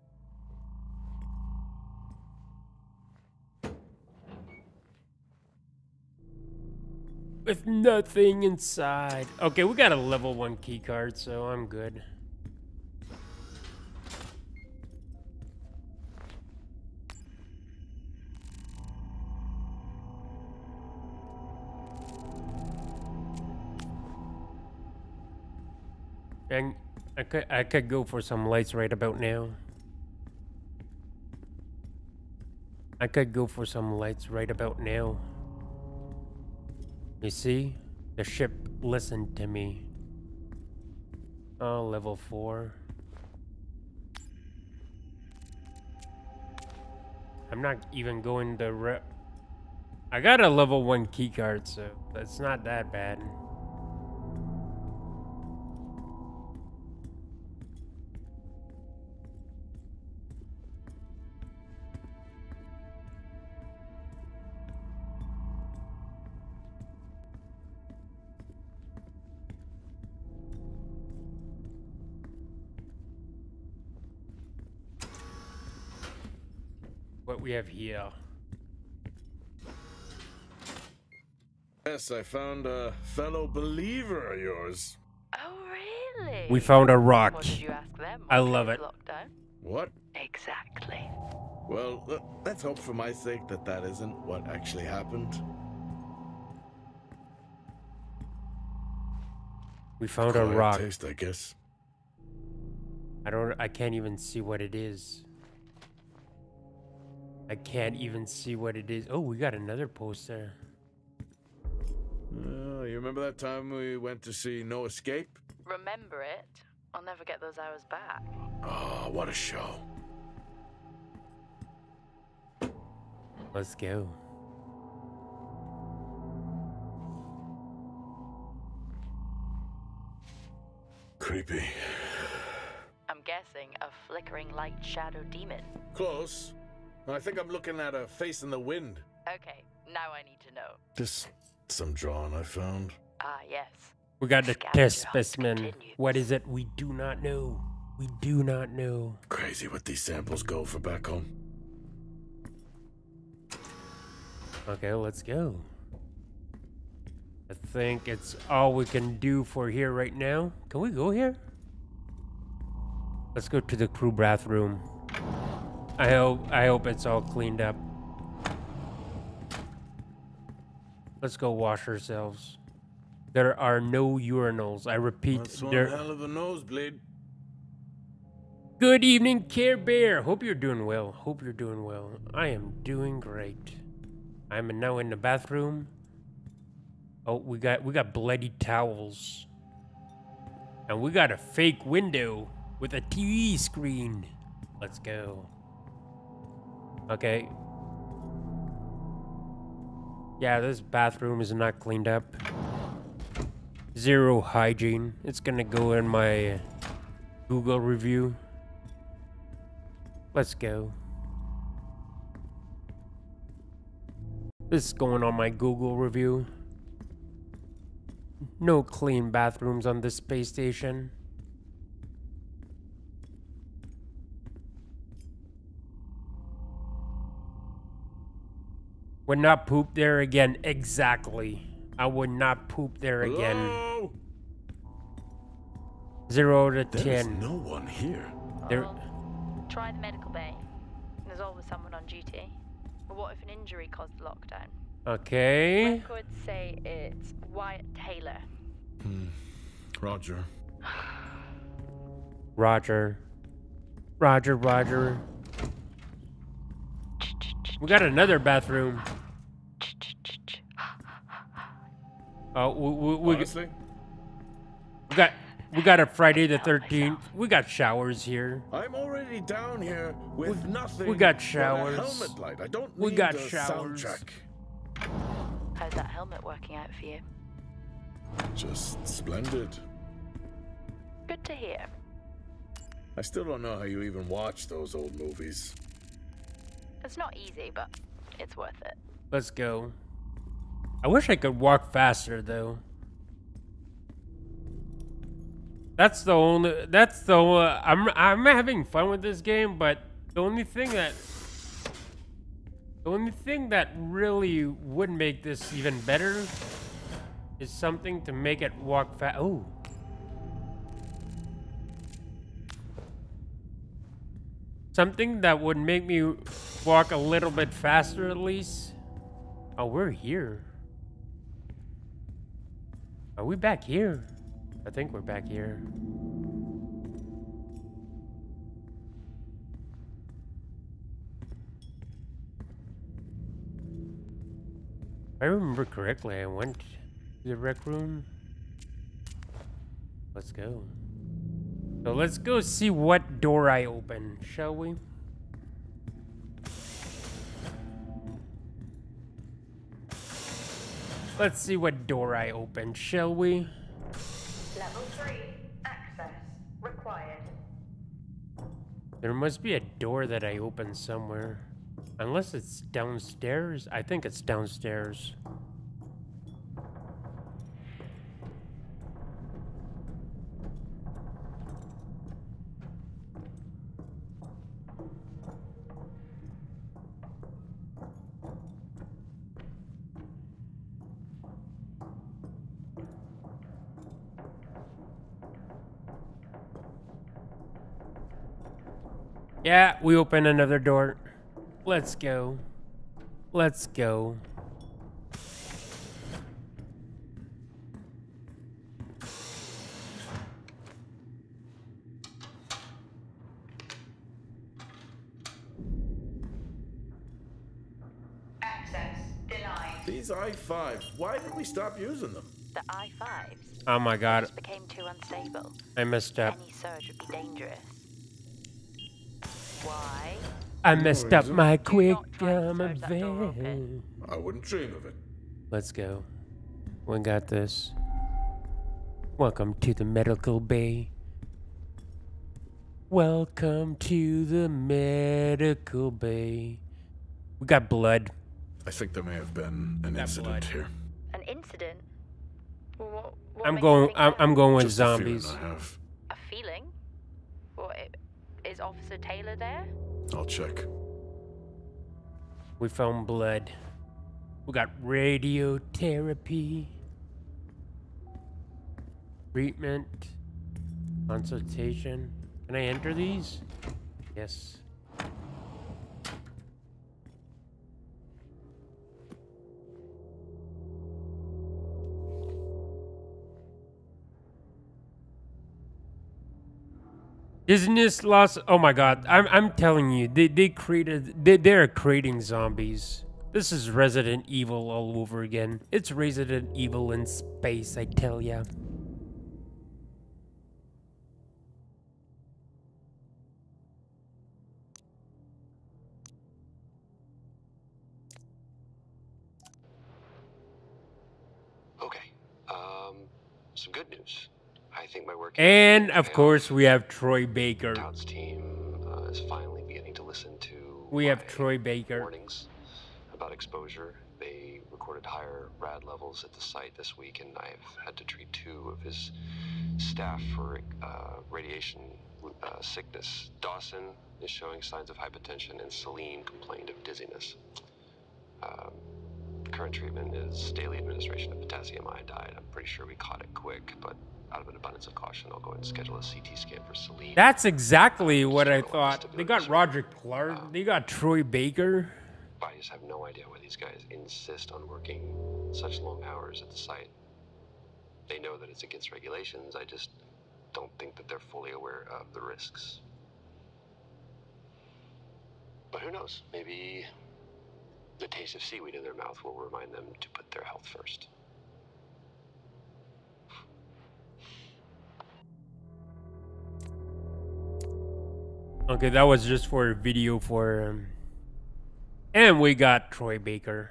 With nothing inside. Okay, we got a level 1 key card, so I'm good. And I could go for some lights right about now. I could go for some lights right about now. You see? The ship listened to me. Oh, level 4. I'm not even going to I got a level 1 keycard, so that's not that bad. we have here? Yes, I found a fellow believer of yours. Oh, really? We found a rock. What did you ask them? I when love was it. Lockdown? What? Exactly. Well, let's hope for my sake that that isn't what actually happened. We found a Acquired rock. taste, I guess. I can't even see what it is. I can't even see what it is. Oh, we got another poster. You remember that time we went to see No Escape? Remember it? I'll never get those hours back. Oh, what a show. Let's go. Creepy. I'm guessing a flickering light shadow demon. Close. I think I'm looking at a face in the wind. Okay, now I need to know. Just some drawing I found. Ah, yes. We got the Scavenger test hunt specimen. continues. What is it? We do not know. We do not know. Crazy what these samples go for back home. Okay, let's go. I think it's all we can do for here right now. Can we go here? Let's go to the crew bathroom. I hope it's all cleaned up. Let's go wash ourselves. There are no urinals. I repeat, That's one there. hell of a nosebleed. Good evening, Care Bear. Hope you're doing well. Hope you're doing well. I am doing great. I'm now in the bathroom. Oh, we got bloody towels. And we got a fake window with a TV screen. Let's go. Okay. Yeah, this bathroom is not cleaned up. Zero hygiene. It's gonna go in my Google review. Let's go. This is going on my Google review. No clean bathrooms on this space station. Would not poop there again. Exactly. I would not poop there again. Hello? 0 to There's 10. no one here. There. Well, try the medical bay. There's always someone on duty. But what if an injury caused the lockdown? Okay. Records say it's Wyatt Taylor. Roger. Roger. Roger, Roger. We got another bathroom. Oh, Honestly? we got a Friday the 13th. We got showers here. I'm already down here with nothing. we got but a showers. helmet light. I don't We need got a showers. soundtrack. How's that helmet working out for you? Just splendid. Good to hear. I still don't know how you even watch those old movies. It's not easy, but it's worth it. Let's go. I wish I could walk faster though. That's the only. I'm having fun with this game, but the only thing that really would make this even better is something to make it walk fast. Oh. Something that would make me walk a little bit faster at least. Oh, we're here. Are we back here? I think we're back here. If I remember correctly, I went to the rec room. Let's go. So let's go see what door I open, shall we? Let's see what door I open, shall we? Level 3. Access required. There must be a door that I open somewhere. Unless it's downstairs. I think it's downstairs. Yeah, we open another door. Let's go. Let's go. Access denied. These i5s, why did we stop using them? The I-5s Oh my god. just became too unstable. I messed up. Any surge would be dangerous. Why? I messed up my quick not try to surge that door event. open. I wouldn't dream of it. Let's go. We got this. Welcome to the medical bay. Welcome to the medical bay. We got blood. I think there may have been an incident blood. here. An incident? What I'm makes you going. think I'm that? going with Just a feeling zombies. I have. A feeling? Is Officer Taylor there? I'll check. We found blood. We got radiotherapy, treatment, consultation. Can I enter these? Yes. Business loss. Oh my god! I'm telling you, they're creating zombies. This is Resident Evil all over again. It's Resident Evil in space, I tell ya. Okay. Some good news. I think my work. And of course, we have Troy Baker. Todd's team is finally beginning to listen to. We have my Troy Baker. warnings about exposure. They recorded higher rad levels at the site this week, and I've had to treat 2 of his staff for radiation sickness. Dawson is showing signs of hypotension, and Celine complained of dizziness. Current treatment is daily administration of potassium iodide. I'm pretty sure we caught it quick, but out of an abundance of caution, I'll go ahead and schedule a CT scan for Celine. That's exactly what I Zero thought. They got stability. Roger Clark. They got Troy Baker. I just have no idea why these guys insist on working such long hours at the site. They know that it's against regulations. I just don't think that they're fully aware of the risks. But who knows? Maybe the taste of seaweed in their mouth will remind them to put their health first. Okay, that was just for a video for and we got Troy Baker.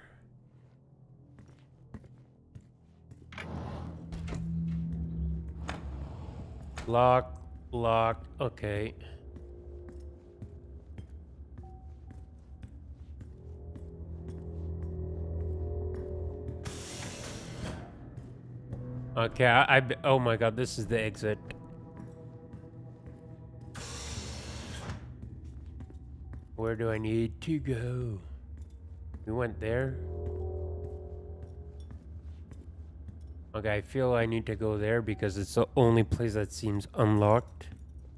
Lock, okay. Okay, oh my god, this is the exit. Where do I need to go? We went there. Okay, I feel I need to go there because it's the only place that seems unlocked.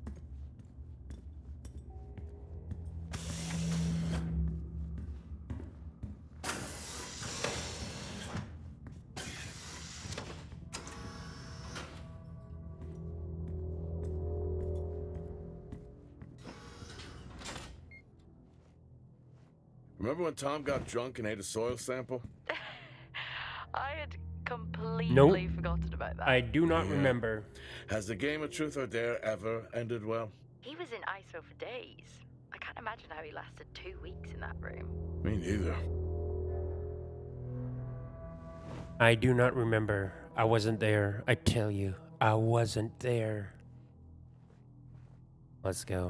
Remember when Tom got drunk and ate a soil sample? I had completely forgotten about that. I do not Yeah. remember. Has the game of Truth or Dare ever ended well? He was in ISO for days. I can't imagine how he lasted 2 weeks in that room. Me neither. I do not remember. I wasn't there. I tell you, I wasn't there. Let's go.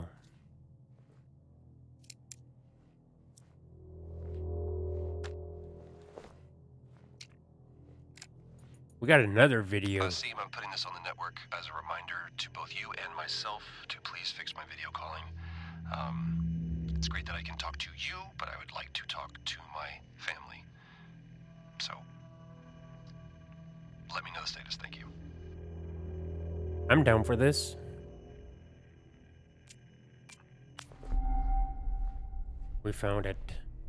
We got another video. Seem I'm putting this on the network as a reminder to both you and myself to please fix my video calling. It's great that I can talk to you, but I would like to talk to my family. So, let me know the status. Thank you. I'm down for this. We found it.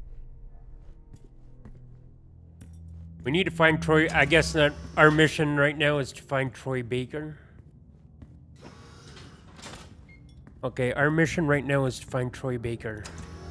We need to find Troy. I guess that our mission right now is to find Troy Baker. Okay, our mission right now is to find Troy Baker.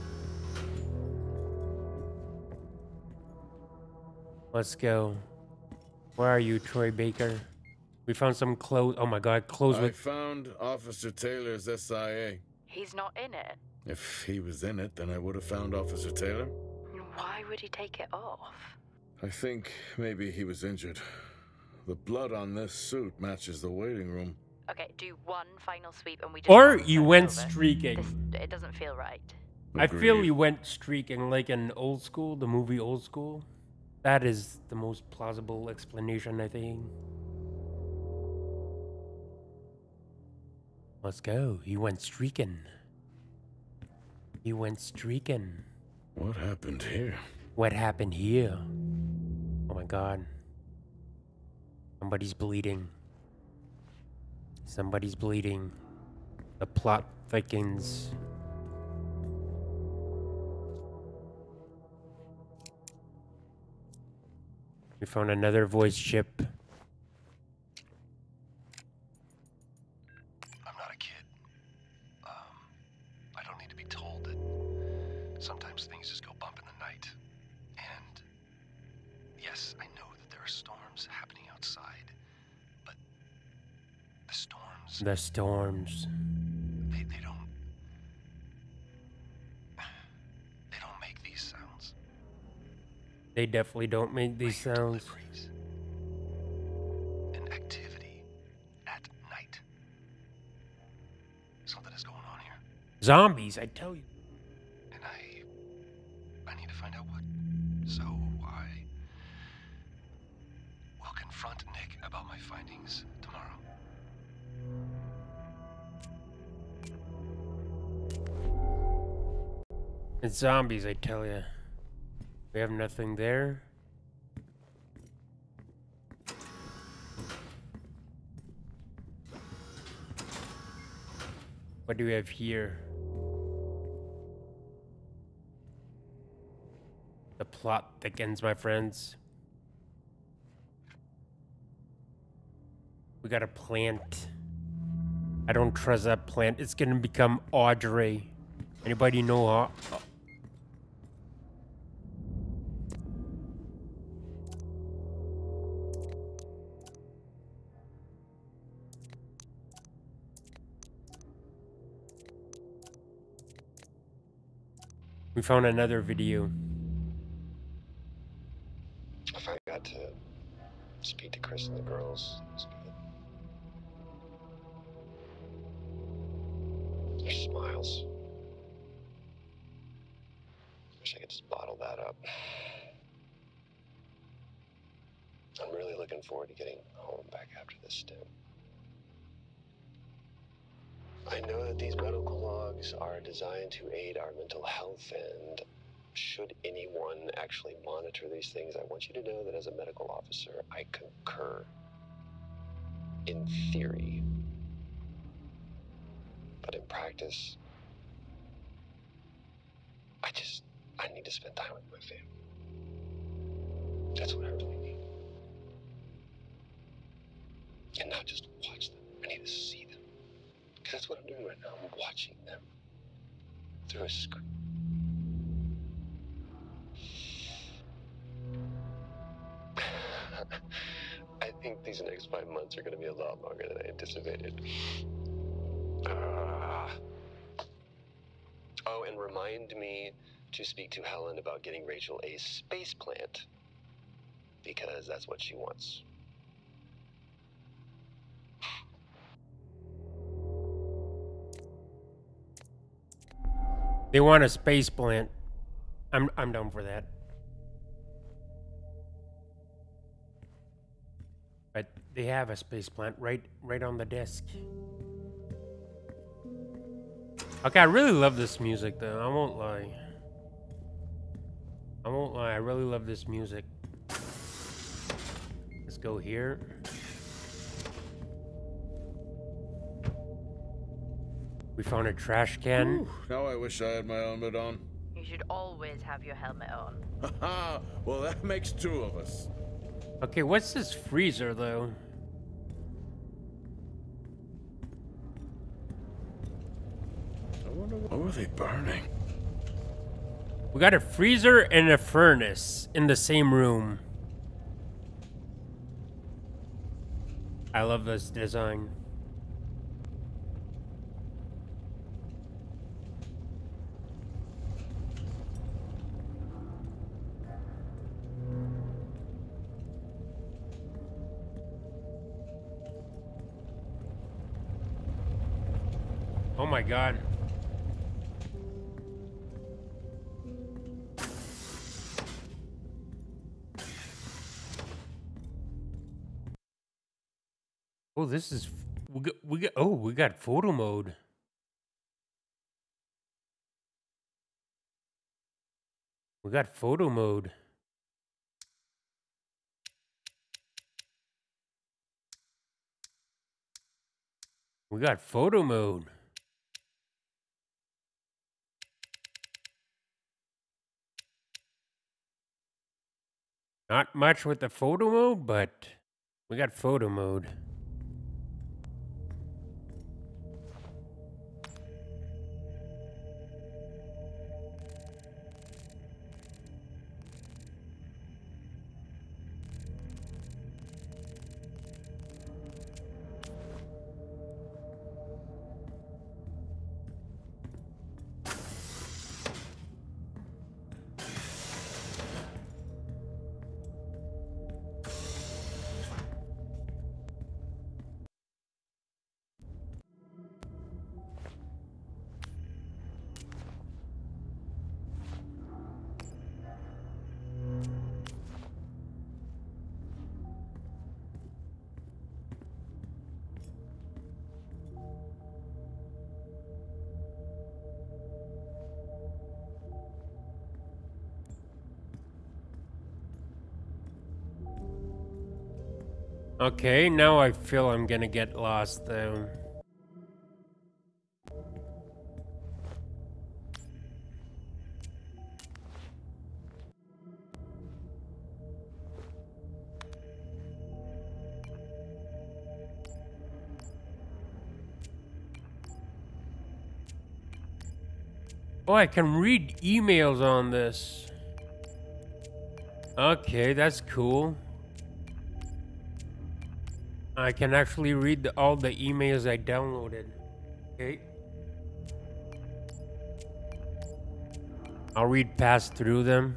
Let's go. Where are you, Troy Baker? We found some clothes. Oh my god, clothes I with... found Officer Taylor's SIA. He's not in it. If he was in it, then I would have found Officer Taylor. Why would he take it off? I think maybe he was injured. The blood on this suit matches the waiting room. Okay, do one final sweep and we just... Or you went streaking. It doesn't feel right. I feel Agreed. you went streaking like in Old School, the movie Old School. That is the most plausible explanation, I think. Let's go. He went streaking. He went streaking. What happened here? What happened here? Oh my god. Somebody's bleeding. Somebody's bleeding. The plot thickens. We found another voice chip. I'm not a kid. I don't need to be told that sometimes things just go bump in the night. And yes, I know that there are storms happening outside, but the storms... The storms. They don't make these sounds. They definitely don't make these sounds. Deliveries. An activity at night. Something is going on here. Zombies, I tell you. And I need to find out what. So I will confront Nick about my findings tomorrow. It's zombies, I tell you. We have nothing there. What do we have here? The plot thickens, my friends. We got a plant. I don't trust that plant. It's gonna become Audrey. Anybody know how? We found another video. I forgot to speak to Chris and the girls. It's good. Their smiles. Wish I could just bottle that up. I'm really looking forward to getting home back after this stint. I know that these medical logs are designed to aid our mental health, and should anyone actually monitor these things, I want you to know that as a medical officer, I concur. In theory. But in practice, I need to spend time with my family. That's what I really need. And not just watch them. I need to see them. Because that's what I'm doing right now. I'm watching them through a screen. I think these next 5 months are going to be a lot longer than I anticipated. Oh, and remind me to speak to Helen about getting Rachel a space plant. Because that's what she wants. They want a space plant. I'm down for that. But they have a space plant right on the desk. Okay, I really love this music though. I won't lie. I really love this music. Let's go here. We found a trash can. Now I wish I had my helmet on. You should should always have your helmet on. Haha, well that makes two of us. Okay, what's this freezer though? I wonder what were they burning? We got a freezer and a furnace in the same room. I love this design. Oh my god. Oh, this is we got photo mode. We got photo mode. We got photo mode. Not much with the photo mode, but we got photo mode. Okay, now I feel I'm gonna get lost though. Oh, I can read emails on this. Okay, that's cool. I can actually read all the emails I downloaded. Okay. I'll read past through them.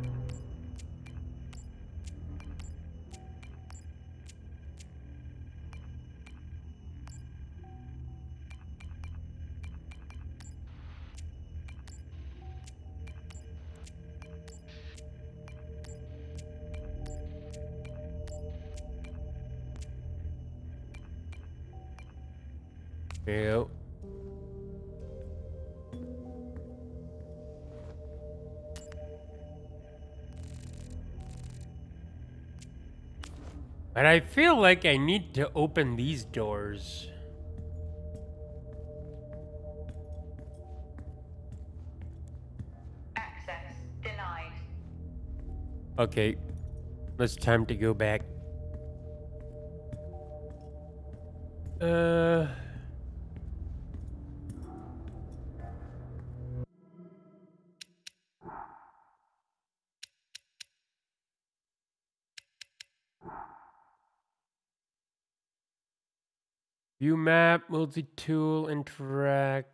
Yep. But I feel like I need to open these doors. Access denied. Okay. It's time to go back. View map, multi-tool, interact.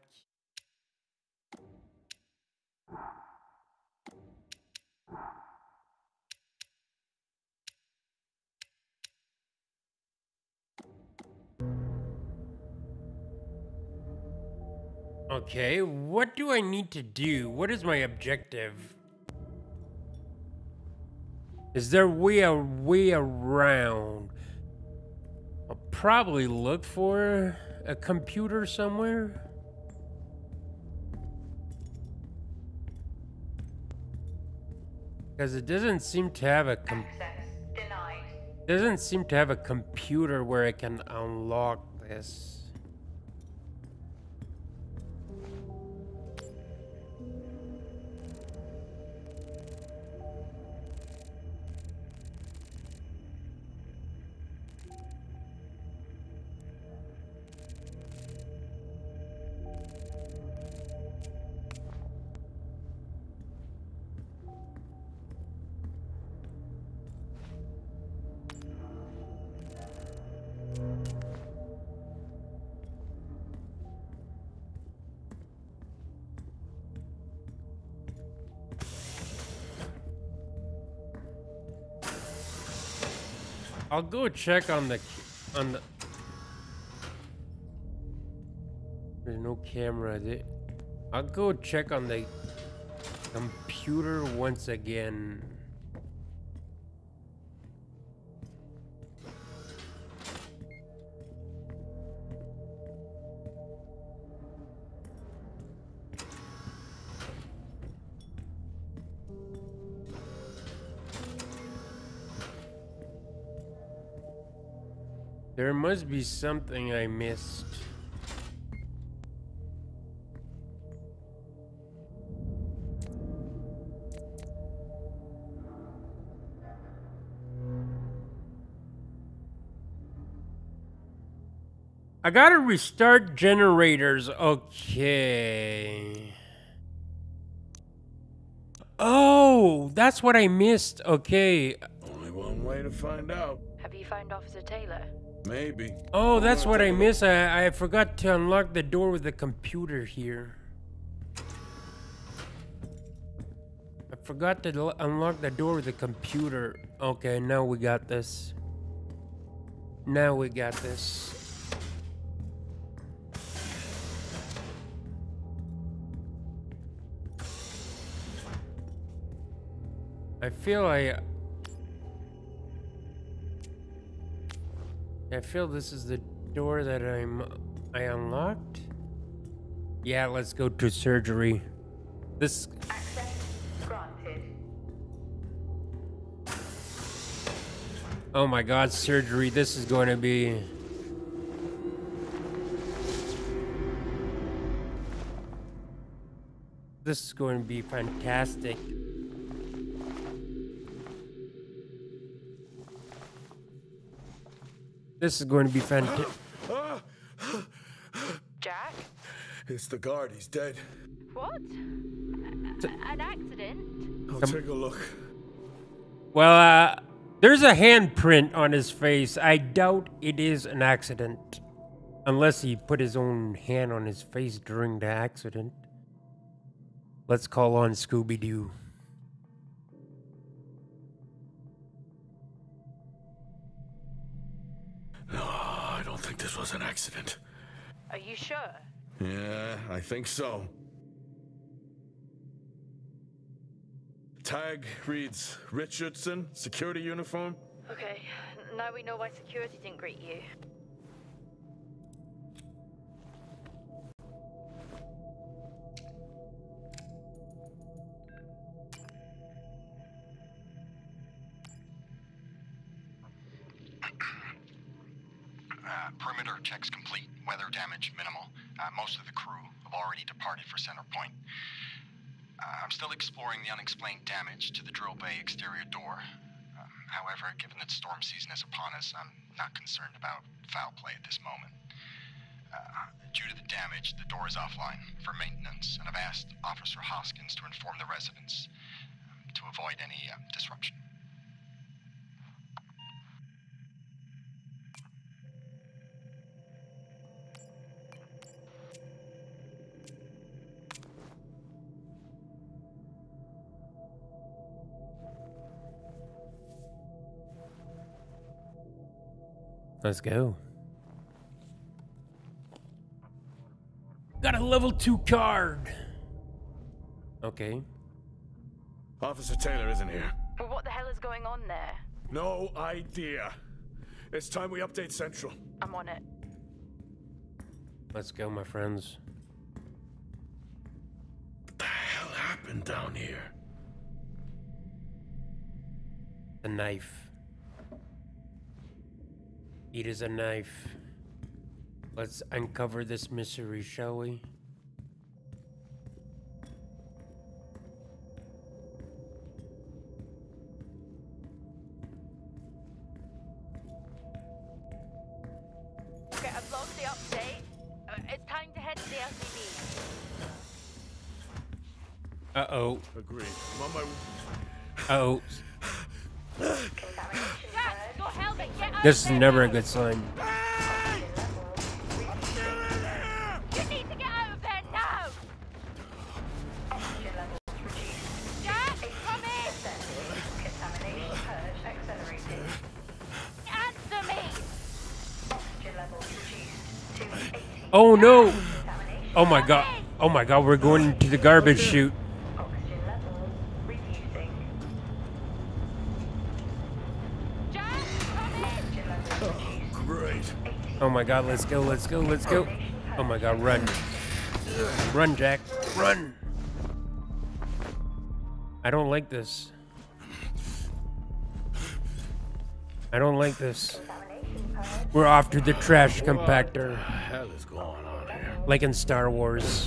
Okay, what do I need to do? What is my objective? Is there a way around? I'll probably look for a computer somewhere. Because it doesn't seem to have a doesn't seem to have a computer where I can unlock this. I'll go check on the There's no camera there. I'll go check on the computer once again. There must be something I missed. I gotta restart generators. Okay. Oh, that's what I missed. Okay. Only one way to find out. Have you found Officer Taylor? Maybe. Oh, that's what I missed. I forgot to unlock the door with the computer here. I forgot to unlock the door with the computer. Okay, now we got this. Now we got this. I feel this is the door that I unlocked. Yeah, let's go to surgery. This Access granted. Oh my god, surgery. This is going to be fantastic. This is going to be fantastic. Jack? It's the guard. He's dead. What? An accident? I'll take a look. Well, there's a handprint on his face. I doubt it is an accident. Unless he put his own hand on his face during the accident. Let's call on Scooby-Doo. No, I don't think this was an accident. Are you sure? Yeah, I think so. Tag reads Richardson, security uniform. Okay, now we know why security didn't greet you. Perimeter checks complete. Weather damage minimal. Most of the crew have already departed for Center Point. I'm still exploring the unexplained damage to the drill bay exterior door. However, given that storm season is upon us, I'm not concerned about foul play at this moment. Due to the damage, the door is offline for maintenance, and I've asked Officer Hoskins to inform the residents to avoid any disruption. Let's go. Got a level 2 card. Okay. Officer Taylor isn't here. Well, what the hell is going on there? No idea. It's time we update Central. I'm on it. Let's go, my friends. What the hell happened down here? The knife. It is a knife. Let's uncover this mystery, shall we? Okay, I've logged the update. It's time to head to the LCD. Uh-oh. Agreed. I'm on my... Uh-oh. Jack, your helmet, get out This is there never a now. good sign. You need to get out of there now! Oxygen levels reduced. Jack, come in! Contamination purge accelerated. And Oh no! Oh my god. Oh my god, we're going into the garbage chute. Oxygen levels reducing. Jack, come in! Oxygen levels reduced. Great. Oh my god, let's go, let's go, let's go. Oh my god, run. Run, Jack. Run! I don't like this. I don't like this. We're off to the trash compactor. What the hell is going on here? Like in Star Wars.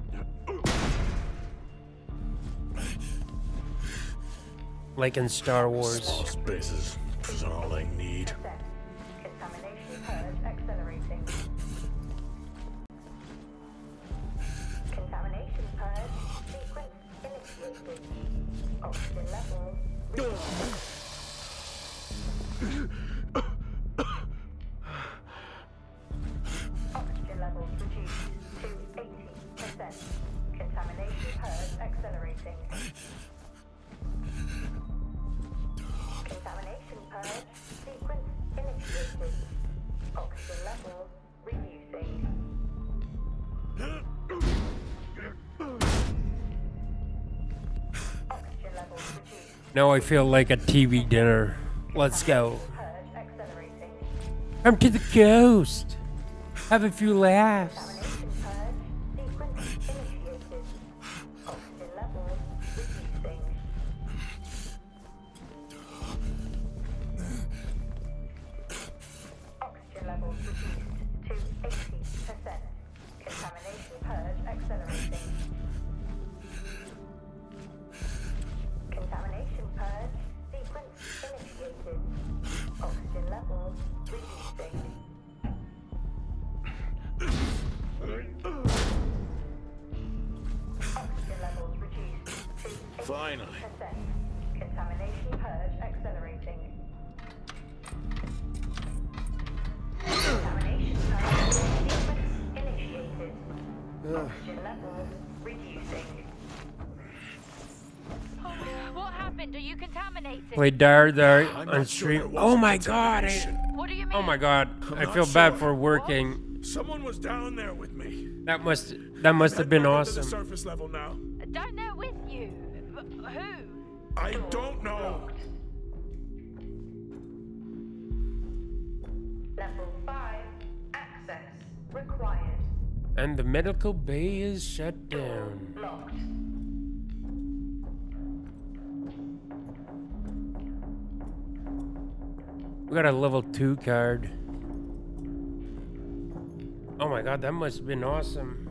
Like in Star Wars. Small spaces is all I need. Contamination purge accelerating. Contamination purge sequence initiated. Oxygen levels Oxygen levels reduced to 80%. Contamination purge accelerating. Contamination purge sequence initiated. Oxygen levels reducing. Oxygen levels reduced. Now I feel like a TV dinner. Let's go. Purge accelerating. Come to the coast. Have a few laughs. Contamination purge sequence initiated. Oxygen levels reducing. Oxygen levels reduced to 80%. Contamination purge accelerating. Contamination purge sequence initiated. Oxygen levels reducing. Oxygen levels reduced to 80%. Finally. Contamination purge accelerating. Contamination purge sequence initiated. Oxygen levels reducing. What happened? Are you contaminated? Play Dire there I'm on not sure there stream. was Oh my god. contamination. What do you mean? Oh my god. I not feel bad sure. for working. Someone was down there with me. That must have been Head back up to the awesome. surface level now. I don't know with you. Who? I don't know. Level 5 access required. And the medical bay is shut down. Locked. We got a level 2 card. Oh my god, that must have been awesome.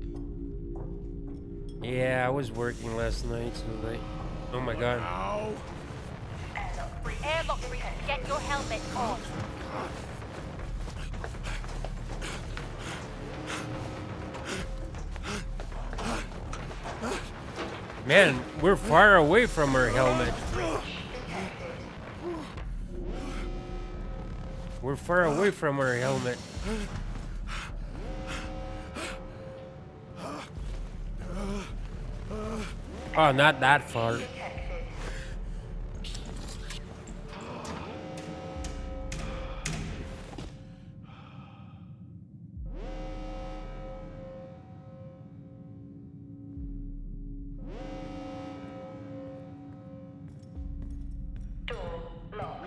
Yeah, I was working last night, so like, oh my god. Ow. Airlock breach. Get your helmet on. Man, we're far away from her helmet. We're far away from her helmet. Oh, not that far. Door locked.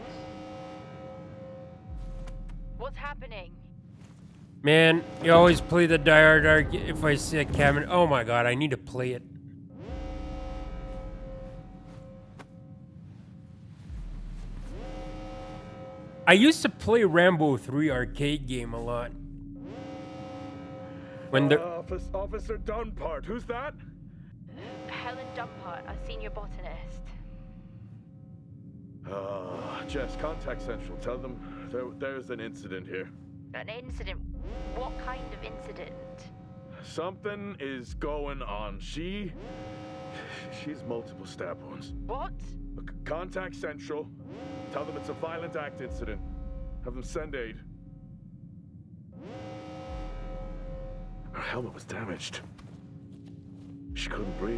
What's happening? Man, you always play the Dire Dark if I see a cabin. Oh my god, I need to play it. I used to play Rambo 3 arcade game a lot. When the Officer Dunpart, who's that? Helen Dumpart, a senior botanist. Jess, contact Central. Tell them there's an incident here. An incident? What kind of incident? Something is going on. She's multiple stab wounds. What? Contact Central. Tell them it's a violent act incident. Have them send aid. Her helmet was damaged. She couldn't breathe,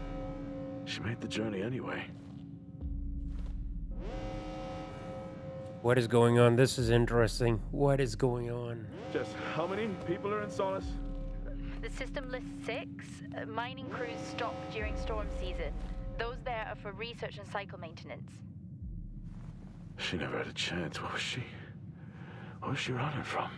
but she made the journey anyway. What is going on? This is interesting. What is going on? Just how many people are in Solis? The system lists 6. Mining crews stop during storm season. Those there are for research and cycle maintenance. She never had a chance. What was she running from?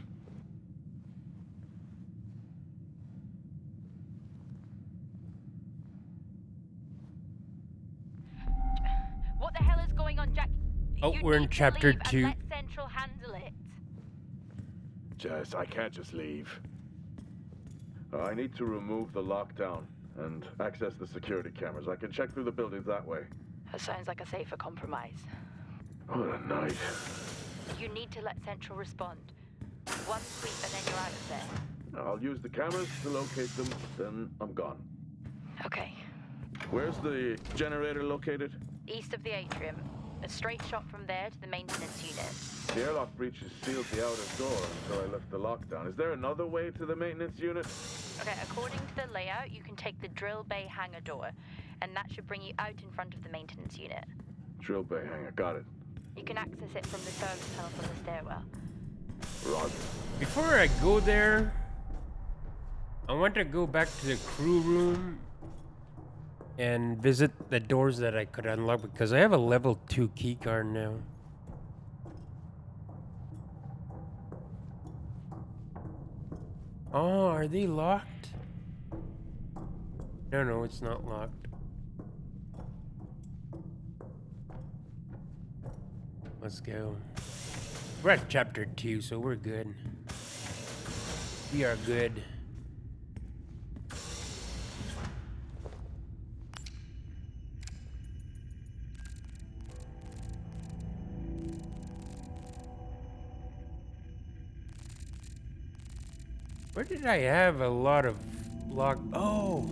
What the hell is going on, Jack? Oh, You we're in need to chapter leave 2. and let Central handle it. Jess, I can't just leave. I need to remove the lockdown and access the security cameras. I can check through the buildings that way. That sounds like a safer compromise. What a night. You need to let Central respond. One sweep and then you're out of there. I'll use the cameras to locate them, then I'm gone. Okay. Where's the generator located? East of the atrium. A straight shot from there to the maintenance unit. The airlock breaches sealed the outer door until I left the lockdown. Is there another way to the maintenance unit? Okay, according to the layout, you can take the drill bay hangar door, and that should bring you out in front of the maintenance unit. Drill bay hangar, got it. You can access it from the service tunnel from the stairwell. Roger. Before I go there, I want to go back to the crew room and visit the doors that I could unlock because I have a level 2 keycard now. Oh, are they locked? No, it's not locked. Let's go. We're at chapter 2, so we're good. We are good. Where did I have a lot of lock? Oh!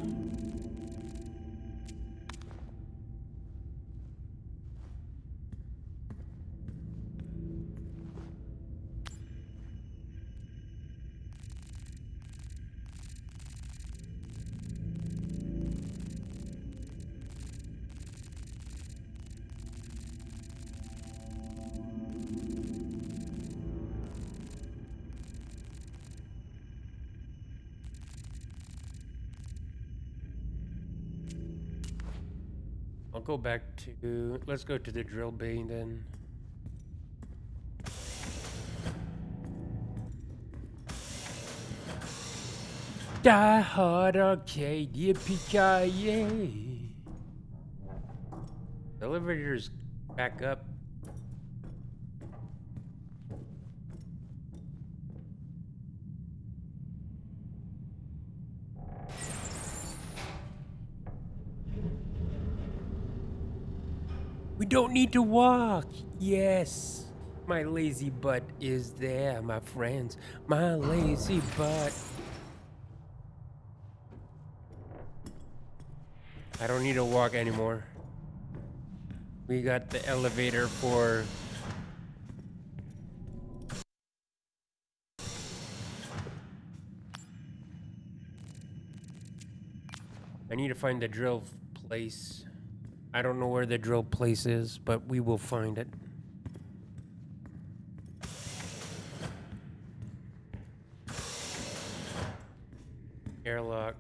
I'll go back to... Let's go to the drill bay then. Die Hard Arcade, yippee-ki-yay. The elevator's back up. We don't need to walk. Yes. My lazy butt is there, my friends. My lazy butt. I don't need to walk anymore. We got the elevator for... I need to find the drill place. I don't know where the drill place is, but we will find it. Airlock.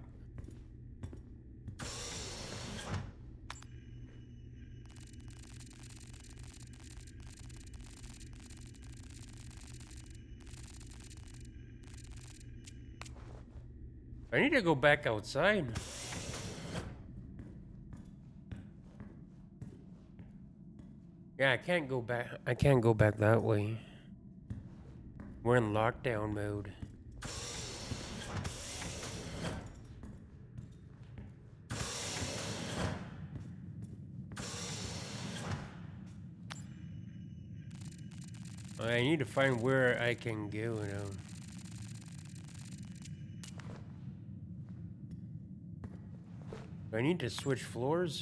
I need to go back outside. Yeah, I can't go back. I can't go back that way. We're in lockdown mode. I need to find where I can go now. Do I need to switch floors?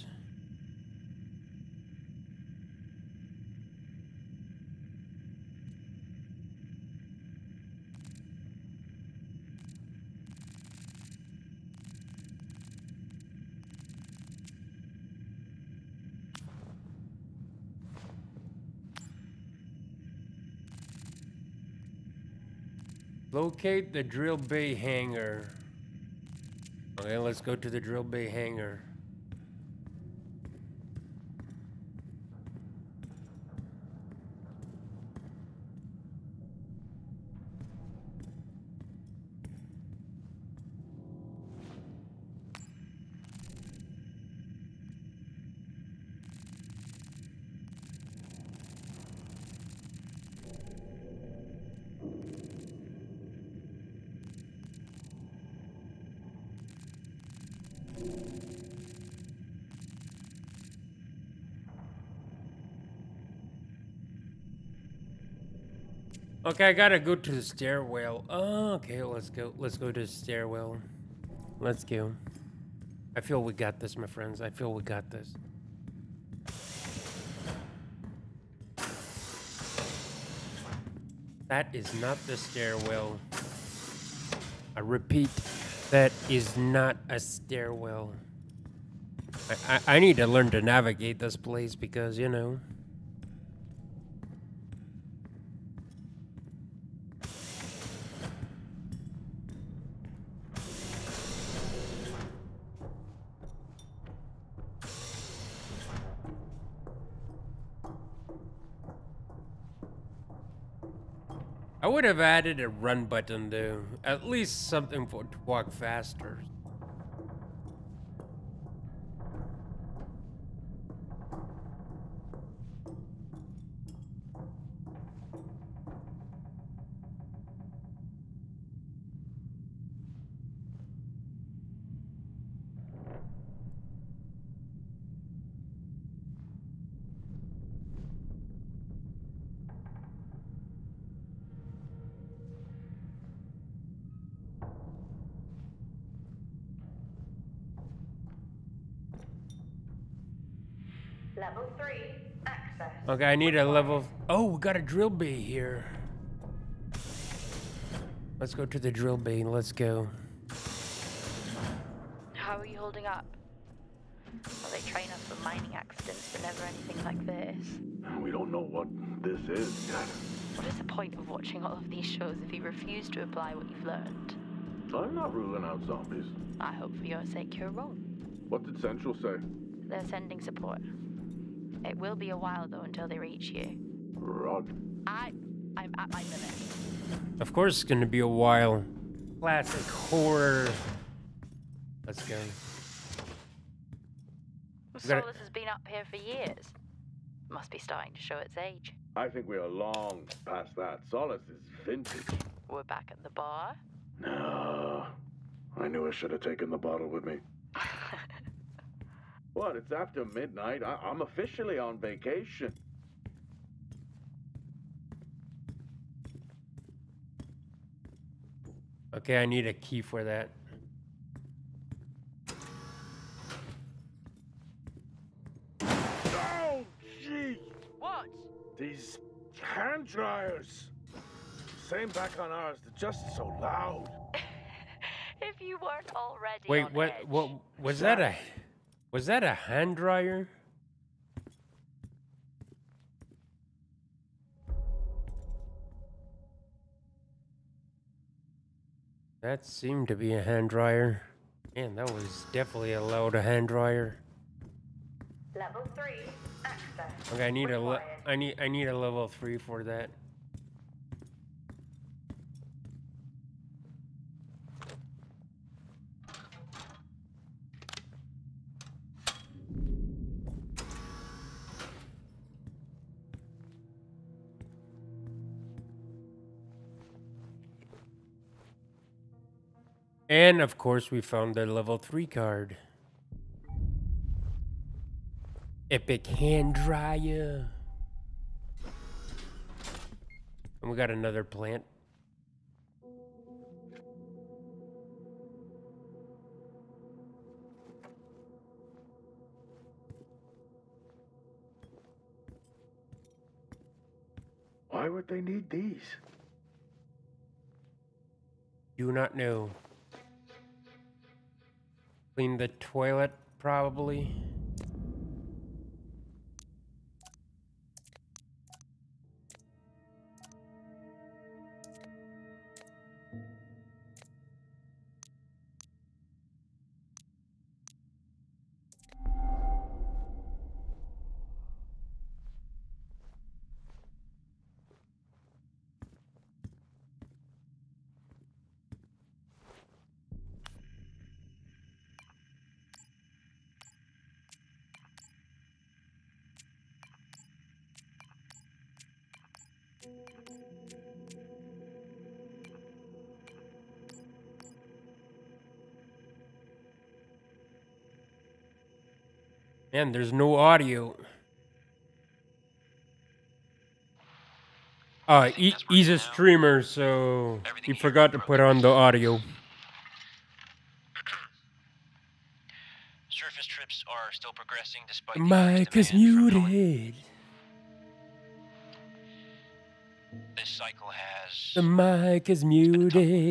Locate the drill bay hangar. Okay, let's go to the drill bay hangar. Okay, I gotta go to the stairwell. Oh, okay, let's go. Let's go to the stairwell. Let's go. I feel we got this, my friends. I feel we got this. That is not the stairwell. I repeat, that is not a stairwell. I need to learn to navigate this place because, you know. I would have added a run button though. At least something for to walk faster. Level 3, access. Okay, I need a level. Oh, we got a drill bay here. Let's go to the drill bay. Let's go. How are you holding up? Well, they train us for mining accidents, but never anything like this. We don't know what this is yet. What is the point of watching all of these shows if you refuse to apply what you've learned? I'm not ruling out zombies. I hope for your sake you're wrong. What did Central say? They're sending support. It will be a while though until they reach you. Rod. I'm at my limit. Of course, it's gonna be a while. Classic horror. Let's go. Solis has been up here for years. Must be starting to show its age. I think we are long past that. Solis is vintage. We're back at the bar. No. I knew I should have taken the bottle with me. What? It's after midnight. I'm officially on vacation. Okay, I need a key for that. Oh, gee! What? These hand dryers. Same back on ours. They're just so loud. If you weren't already Wait, on what? edge. What was that? Was that a hand dryer? That seemed to be a hand dryer. Man, that was definitely a loud hand dryer. Level 3, access. Okay, I need required. I need a level 3 for that. And of course, we found the level 3 card. Epic hand dryer. And we got another plant. Why would they need these? Do not know. Clean the toilet, probably. And there's no audio. He's a streamer, so he forgot to put on the audio. Surface trips are still progressing despite The mic is muted. This cycle has... The mic is muted.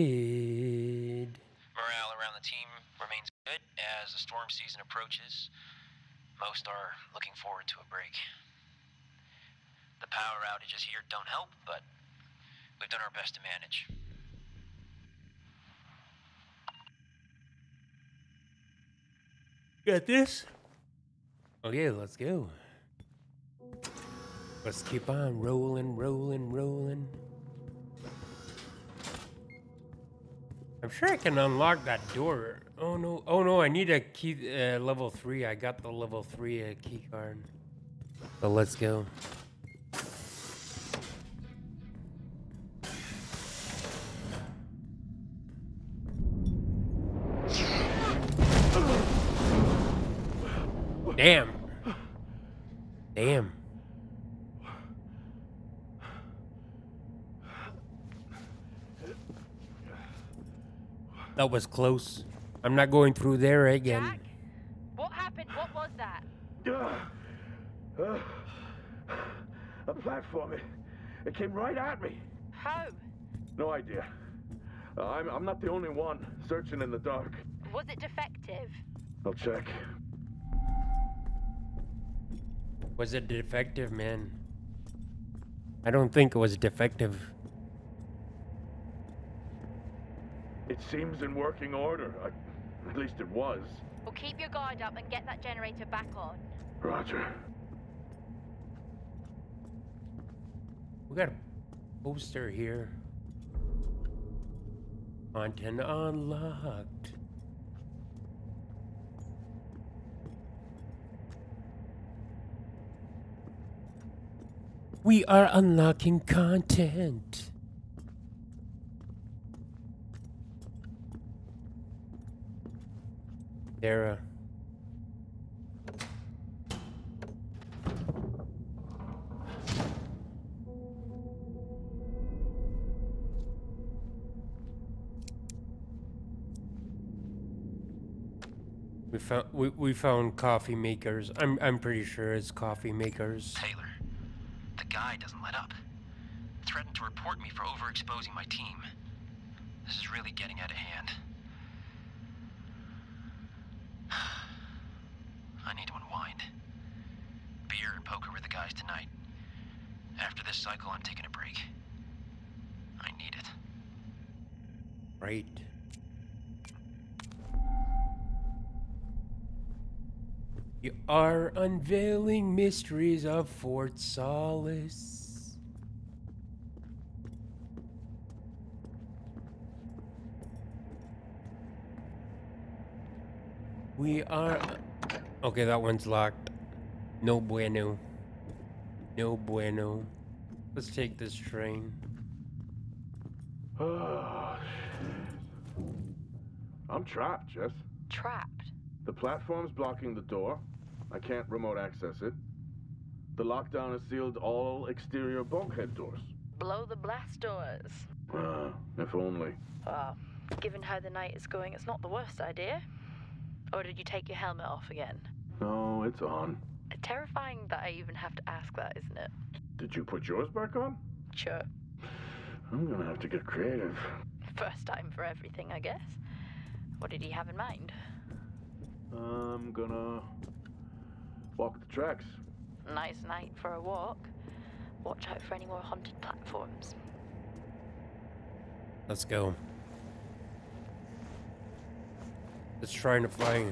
Morale around the team remains good as the storm season approaches. Most are looking forward to a break. The power outages here don't help, but we've done our best to manage. Got this? Okay, let's go. Let's keep on rolling, rolling, rolling. I'm sure I can unlock that door. Oh no, I need a key, level 3. I got the level 3 key card. So let's go. Damn. Damn. That was close. I'm not going through there again. Jack? What happened? What was that? A platform. It came right at me. How? No idea. I'm not the only one searching in the dark. Was it defective? I'll check. Was it defective, man? I don't think it was defective. It seems in working order. At least it was. Well, keep your guard up and get that generator back on. Roger. We got a poster here. Content unlocked. We are unlocking content. Sarah. We found coffee makers. I'm pretty sure it's coffee makers. Taylor, the guy doesn't let up. Threatened to report me for overexposing my team. This is really getting out of hand. I need to unwind. Beer and poker with the guys tonight. After this cycle, I'm taking a break. I need it. Right. You are unveiling mysteries of Fort Solis. We are... Okay, that one's locked. No bueno. No bueno. Let's take this train. I'm trapped, Jess. Trapped? The platform's blocking the door. I can't remote access it. The lockdown has sealed all exterior bulkhead doors. Blow the blast doors. If only. Given how the night is going, it's not the worst idea. Or did you take your helmet off again? No, it's on. Terrifying that I even have to ask that, isn't it? Did you put yours back on? Sure. I'm gonna have to get creative. First time for everything, I guess. What did he have in mind? I'm gonna walk the tracks. Nice night for a walk. Watch out for any more haunted platforms. Let's go. Let's try to find...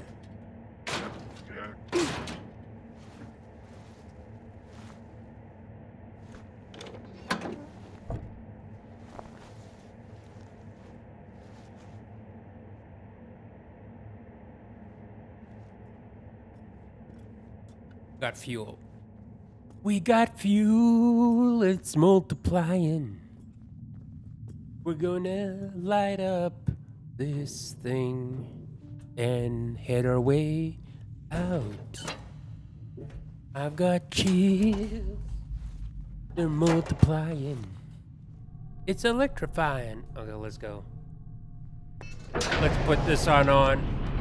Got fuel. We got fuel, it's multiplying. We're gonna light up this thing and head our way out. I've got chills. They're multiplying. It's electrifying. Okay, let's go. Let's put this on.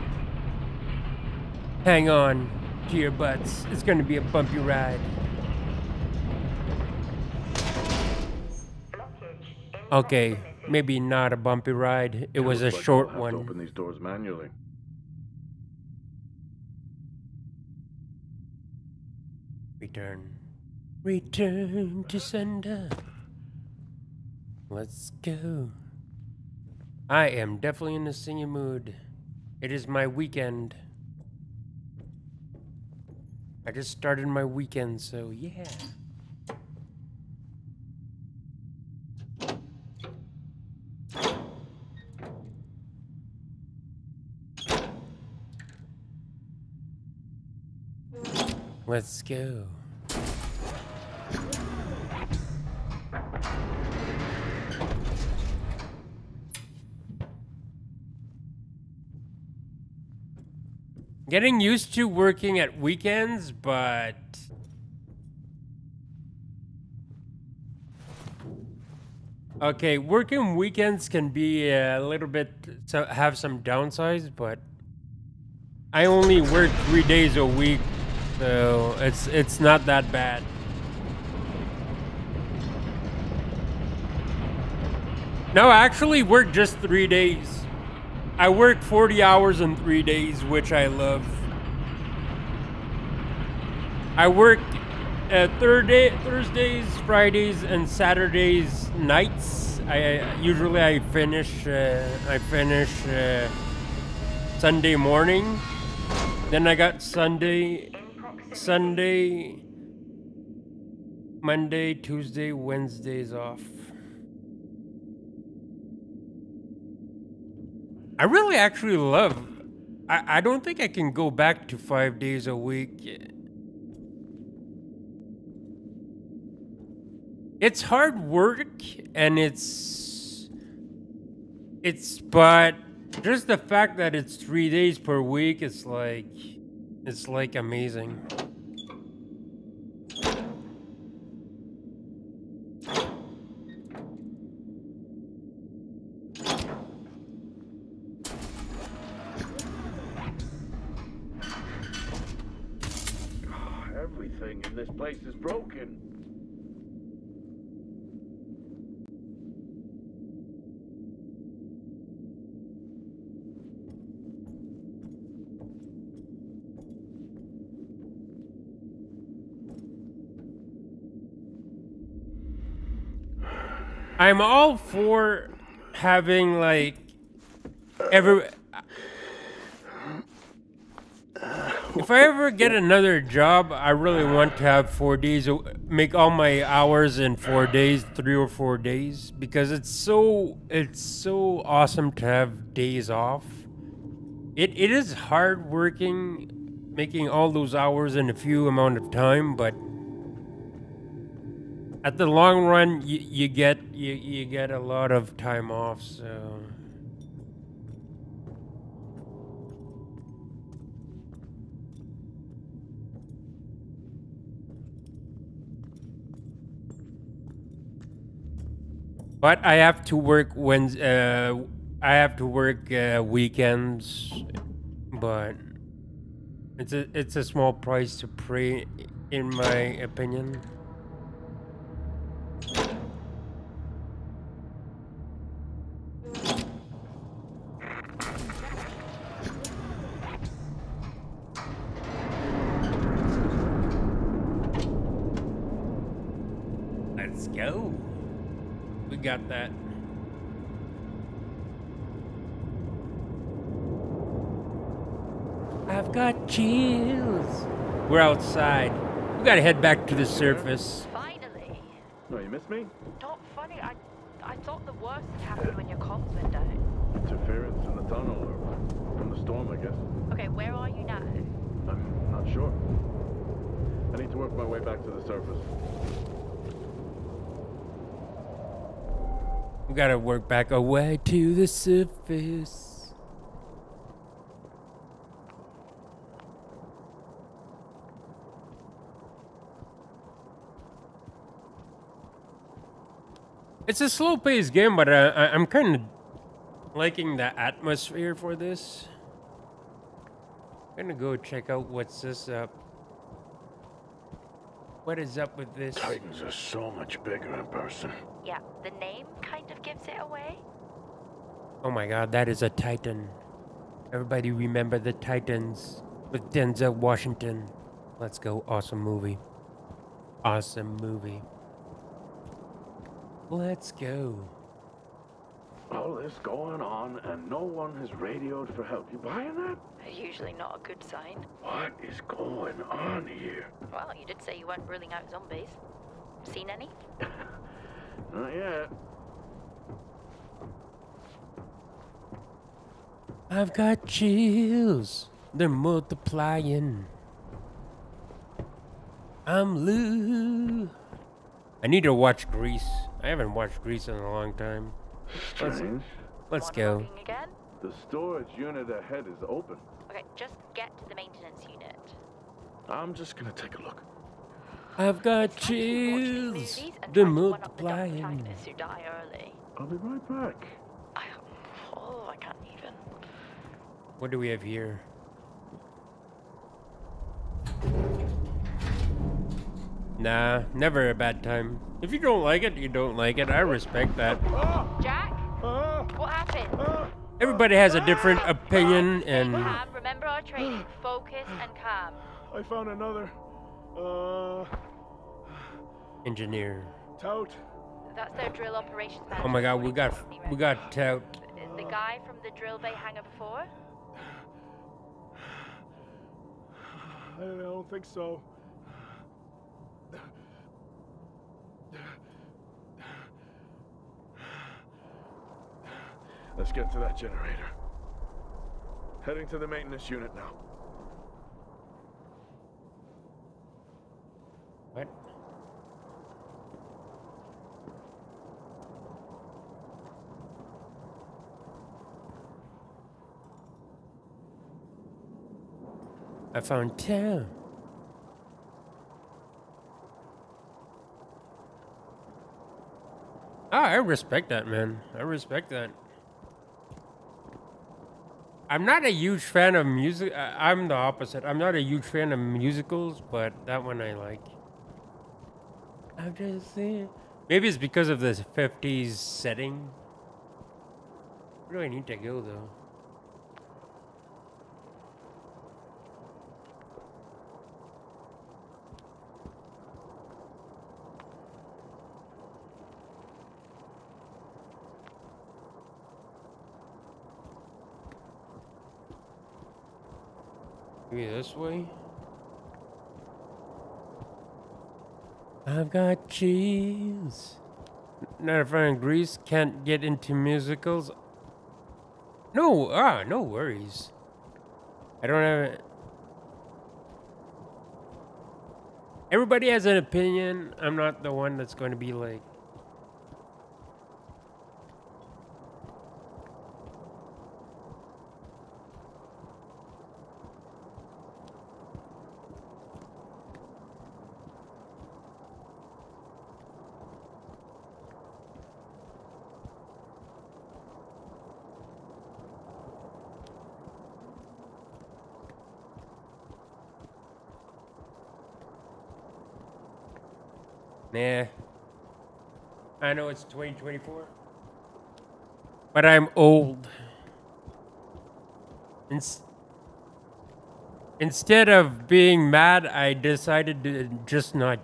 Hang on to your butts. It's gonna be a bumpy ride. Okay, maybe not a bumpy ride. It was a short one. Open these doors manually. Return. Return to sender. Let's go. I am definitely in a singing mood. It is my weekend. I just started my weekend, so yeah. Let's go. Getting used to working at weekends, but okay, working weekends can be a little bit have some downsides, but I only work 3 days a week, so it's not that bad. No, I actually work just 3 days. I work 40 hours in 3 days, which I love. I work Thursdays, Fridays, and Saturdays nights. I finish Sunday morning. Then I got Sunday, Monday, Tuesday, Wednesdays off. I really actually love. I don't think I can go back to 5 days a week. It's hard work, and but just the fact that it's 3 days per week, it's like amazing. Everything in this place is broken. I'm all for having like if I ever get another job, I really want to have 4 days, make all my hours in 4 days, 3 or 4 days, because it's so awesome to have days off. It is hard working, making all those hours in a few amount of time, but at the long run, you get a lot of time off, so. But I have to work weekends, but it's a small price to pay, in my opinion. Let's go. We got that. I've got chills. We're outside. We gotta head back to the surface. Finally. Oh, you missed me? Not funny. I thought the worst had happened when your comms went down. Interference in the tunnel, or from the storm, I guess. Okay, where are you now? I'm not sure. I need to work my way back to the surface. We gotta work back our way to the surface. It's a slow-paced game, but I'm kind of liking the atmosphere for this. I'm gonna go check out what's this up. What is up with this? Titans are so much bigger in person. Yeah, the name kind of gives it away. Oh my god, that is a Titan. Everybody remember the Titans with Denzel Washington. Let's go. Awesome movie. Awesome movie. Let's go. All this going on and no one has radioed for help. You buying that? Usually not a good sign. What is going on here? Well, you did say you weren't ruling out zombies. Seen any? Not yet. I've got chills. They're multiplying. I'm Lou. I need to watch Grease. I haven't watched Grease in a long time. Strange. Let's go. Monologuing again? The storage unit ahead is open. Okay, just get to the maintenance unit. I'm just gonna take a look. I've got Time to watch these chills. movies and They're try to one-up the dark multiplying. protagonists who die early. I'll be right back. I can't even. What do we have here? Nah, never a bad time. If you don't like it, you don't like it. I respect that. Jack? What happened? Everybody has a different opinion, and Calm, remember our training. Focus and calm. I found another. engineer. Tout. That's their drill operations manager. Oh my god, we got tout. The guy from the drill bay hangar before? I don't think so. Let's get to that generator. Heading to the maintenance unit now. What? I found town. Ah, I respect that, man. I respect that. I'm not a huge fan of music. I'm the opposite. I'm not a huge fan of musicals, but that one I like. I'm just saying. Maybe it's because of the 50s setting. Where do I need to go, though? Maybe this way? I've got cheese. Not a fan of Grease. Can't get into musicals. No, no worries. I don't have it. Everybody has an opinion. I'm not the one that's going to be like. Nah. I know it's 2024. But I'm old. Instead of being mad, I decided to just not.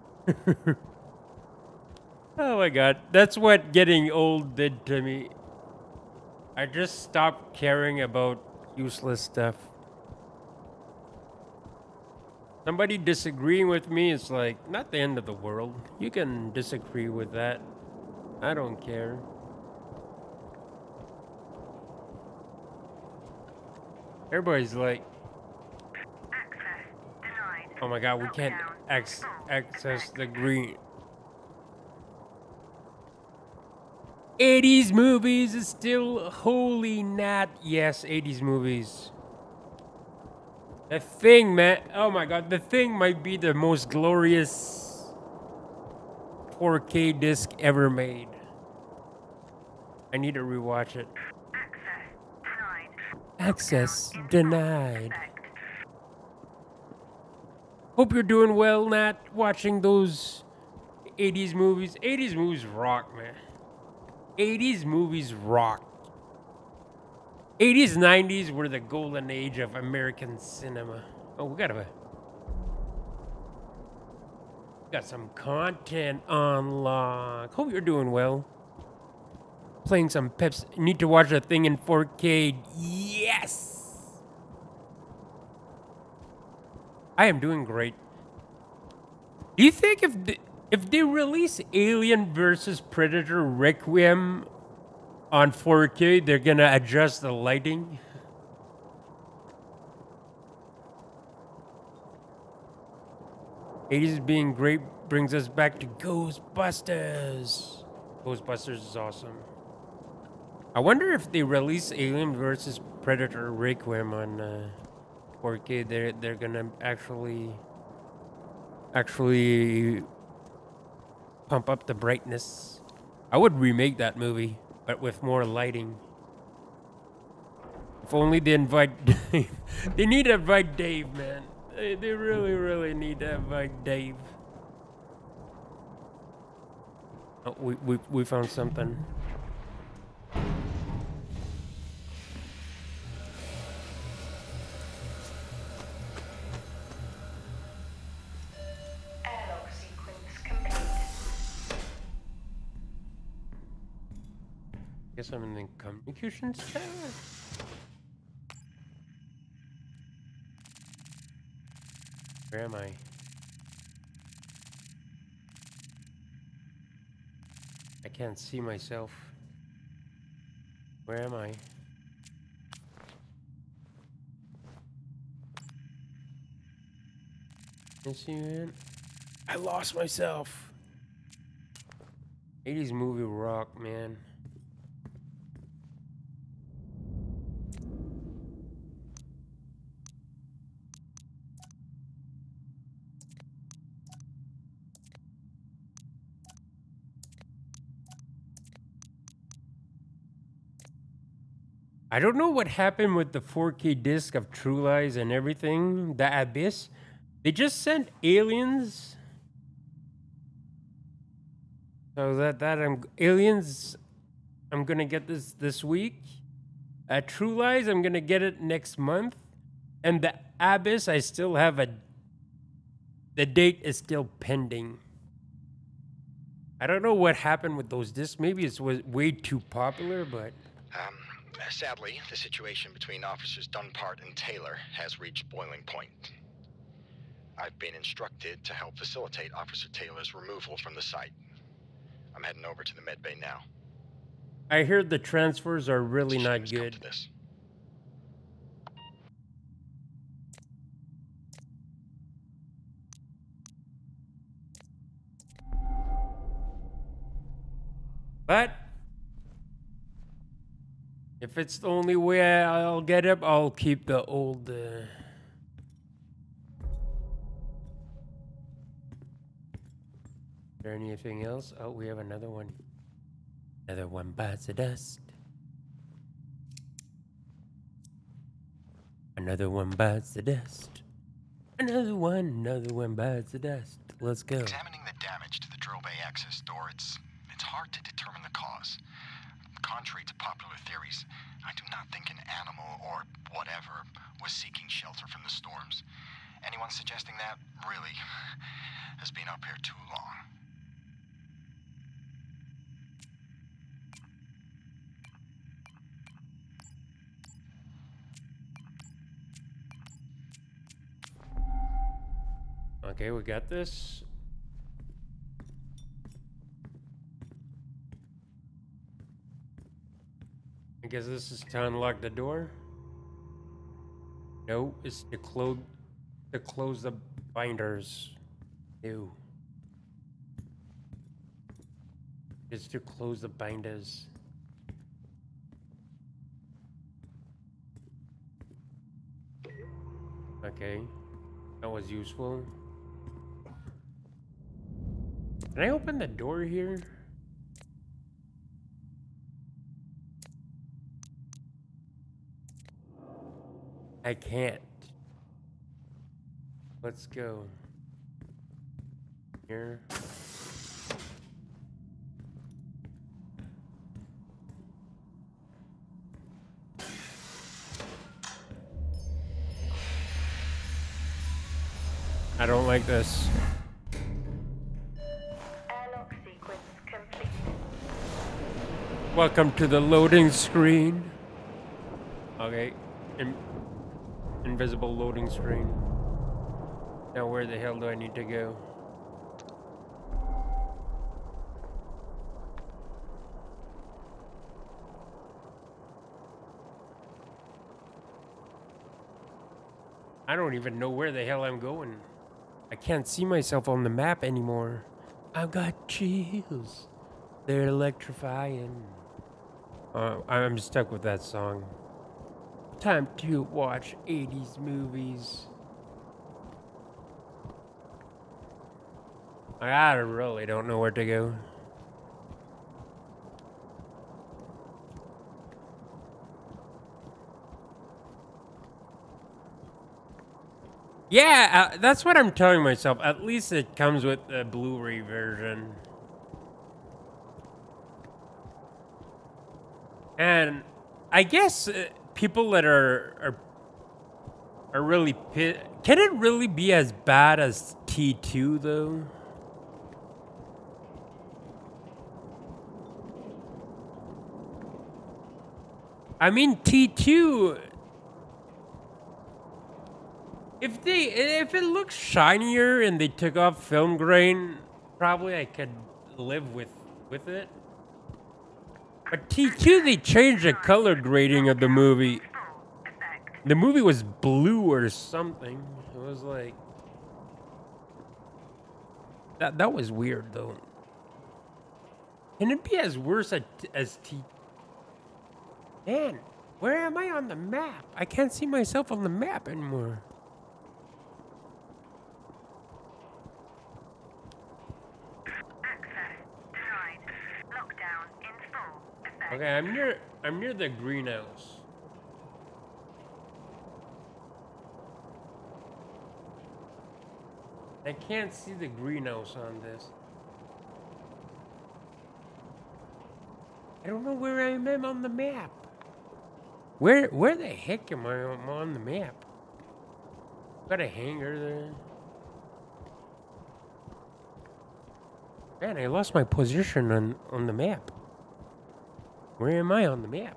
Oh my god. That's what getting old did to me. I just stopped caring about useless stuff. Somebody disagreeing with me is like, not the end of the world. You can disagree with that. I don't care. Everybody's like, Access denied. oh my god, we can't Lockdown. access the green. 80s movies is still holy nat. Yes, 80s movies. The Thing, man. Oh my god, The Thing might be the most glorious 4K disc ever made. I need to rewatch it. Access Access denied. Lockdown in denied. effect. Hope you're doing well, Nat. Watching those 80s movies. 80s movies rock, man. 80s movies rock. 80s, 90s were the golden age of American cinema. Oh, we got some content unlocked. Hope you're doing well. Playing some Peps. Need to watch a thing in 4K. Yes! I am doing great. Do you think if they release Alien vs Predator Requiem on 4K, they're gonna adjust the lighting? '80s being great brings us back to Ghostbusters. Ghostbusters is awesome. I wonder if they release Alien vs Predator Requiem on 4K, they're gonna actually pump up the brightness. I would remake that movie, but with more lighting. If only they invite Dave. They need to invite Dave, man. They really need to invite Dave. Oh, we found something. Airlock sequence complete. Guess I'm in the communications tab. Where am I? I can't see myself. Where am I? Can see it? I lost myself. 80s movie rock, man. I don't know what happened with the 4K disc of True Lies and everything. The Abyss. They just sent Aliens. So Aliens. I'm gonna get this week. True Lies. I'm gonna get it next month. And the Abyss. I still have the date is still pending. I don't know what happened with those discs. Maybe it was way too popular, but. Sadly, the situation between Officers Dunpart and Taylor has reached boiling point. I've been instructed to help facilitate Officer Taylor's removal from the site. I'm heading over to the medbay now. I heard the transfers are really not It's a shame good. it's come to this. But if it's the only way I'll get up, I'll keep the old. Is there anything else? Oh, we have another one. Another one bites the dust. Another one bites the dust. Another one bites the dust. Let's go. Examining the damage to the drill bay access door, it's hard to determine the cause. Contrary to popular theories, I do not think an animal or whatever was seeking shelter from the storms. Anyone suggesting that really has been up here too long. Okay, we got this. I guess this is to unlock the door. No, it's to close the binders. Ew. It's to close the binders. Okay, that was useful. Can I open the door here? I can't. Let's go. Here. I don't like this. Airlock sequence complete. Welcome to the loading screen. Okay. Invisible loading screen. Now where the hell do I need to go? I don't even know where the hell I'm going. I can't see myself on the map anymore. I've got chills. They're electrifying. I'm stuck with that song. Time to watch 80s movies. I really don't know where to go. Yeah, that's what I'm telling myself. At least it comes with the Blu-ray version. And I guess people that are really can it really be as bad as T2 though? I mean T2, if it looks shinier and they took off film grain, probably I could live with it. But T2, they changed the color grading of the movie. The movie was blue or something. It was like that was weird though. Can it be as worse as T? Man, where am I on the map? I can't see myself on the map anymore. Access denied. Lockdown in full effect. Okay, I'm near the greenhouse. I can't see the greenhouse on this. I don't know where I am on the map. Where the heck am I on the map? Got a hangar there. Man, I lost my position on the map. Where am I on the map?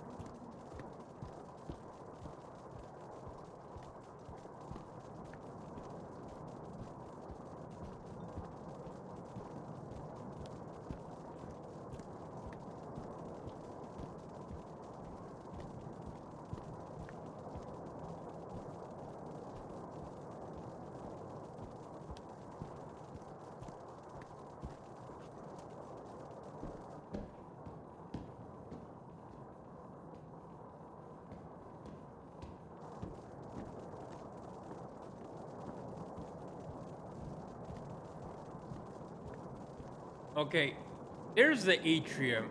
Okay, there's the atrium.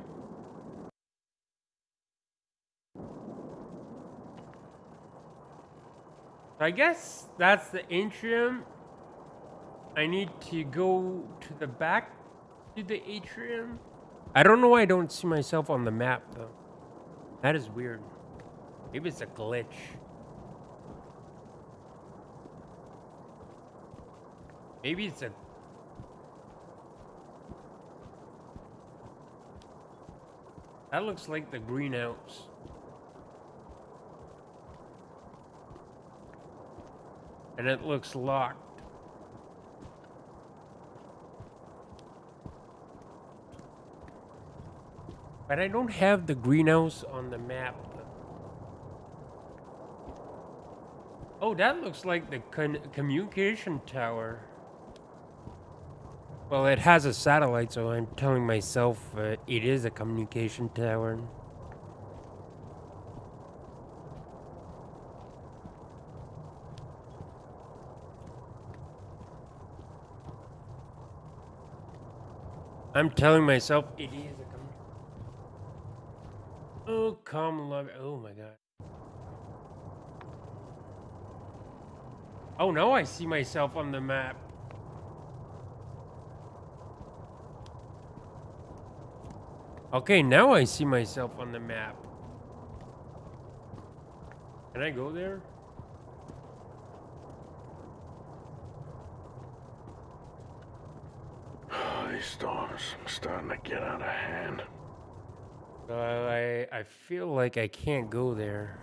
I guess that's the atrium. I need to go to the back to the atrium. I don't know why I don't see myself on the map though. That is weird. Maybe it's a glitch. Maybe it's a... That looks like the greenhouse. And it looks locked. But I don't have the greenhouse on the map. Oh, that looks like the communication tower. Well, it has a satellite, so I'm telling myself it is a communication tower. I'm telling myself it is a communication. Oh, come love. Oh my god. Oh, now I see myself on the map. Okay, now I see myself on the map. Can I go there? These storms are starting to get out of hand. I feel like I can't go there.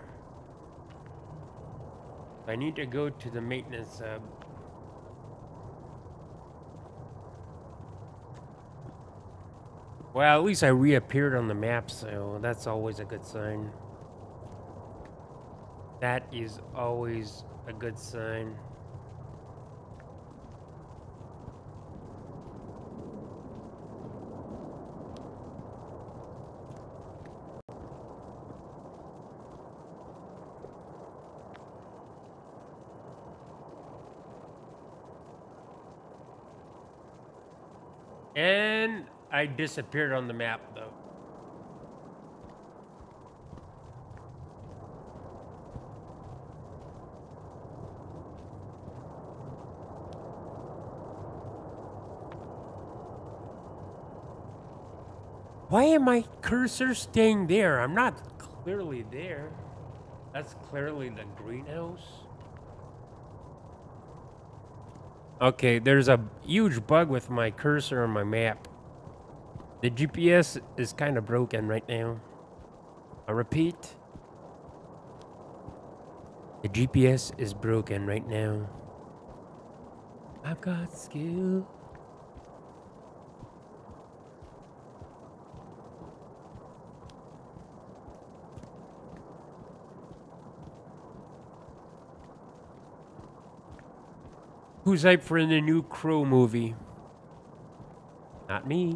I need to go to the maintenance hub. Well, at least I reappeared on the map, so that's always a good sign. That is always a good sign. And I disappeared on the map, though. Why am my cursor staying there? I'm not clearly there. That's clearly the greenhouse. Okay, there's a huge bug with my cursor on my map. The GPS is kind of broken right now. I repeat. The GPS is broken right now. I've got skill. Who's hyped for the new Crow movie? Not me.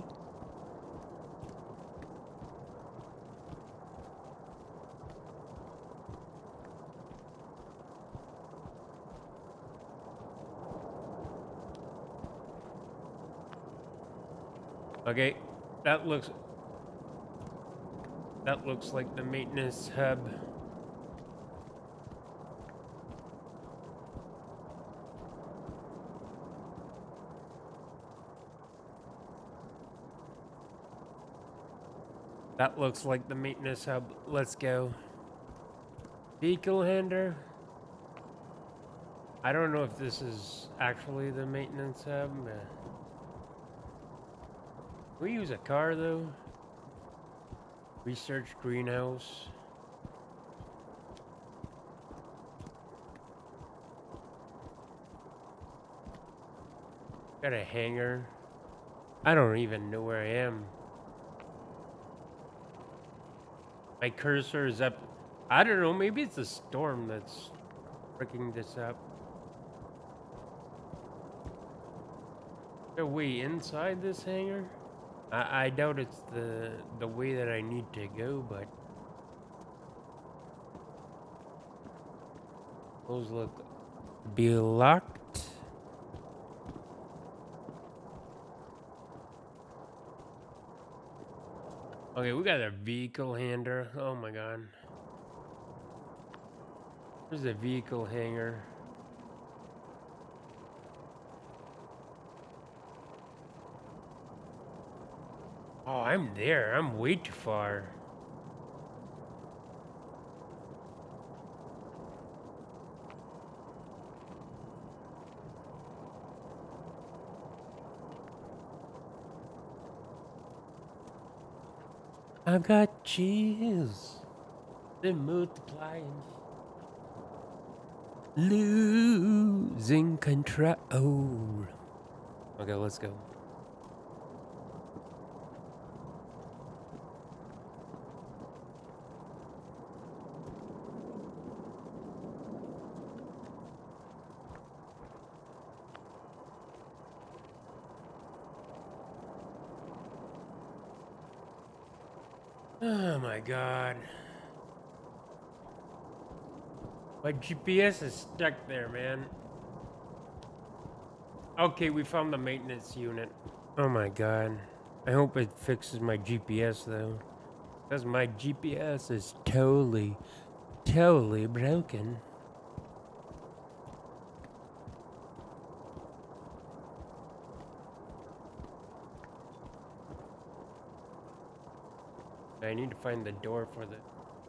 Okay, that looks like the maintenance hub. That looks like the maintenance hub. Let's go. Vehicle handler. I don't know if this is actually the maintenance hub. We use a car though. Research greenhouse. Got a hangar. I don't even know where I am. My cursor is up. I don't know, maybe it's a storm that's freaking this up. Are we inside this hangar? I doubt it's the way that I need to go, but those look to be locked. Okay, we got a vehicle handler. Oh my god. There's a vehicle hangar. Oh, I'm there. I'm way too far. I've got chills. They're multiplying. Losing control. Okay, let's go. Oh my god. My GPS is stuck there, man. Okay, we found the maintenance unit. Oh my god. I hope it fixes my GPS though. Because my GPS is totally broken. I need to find the door for the...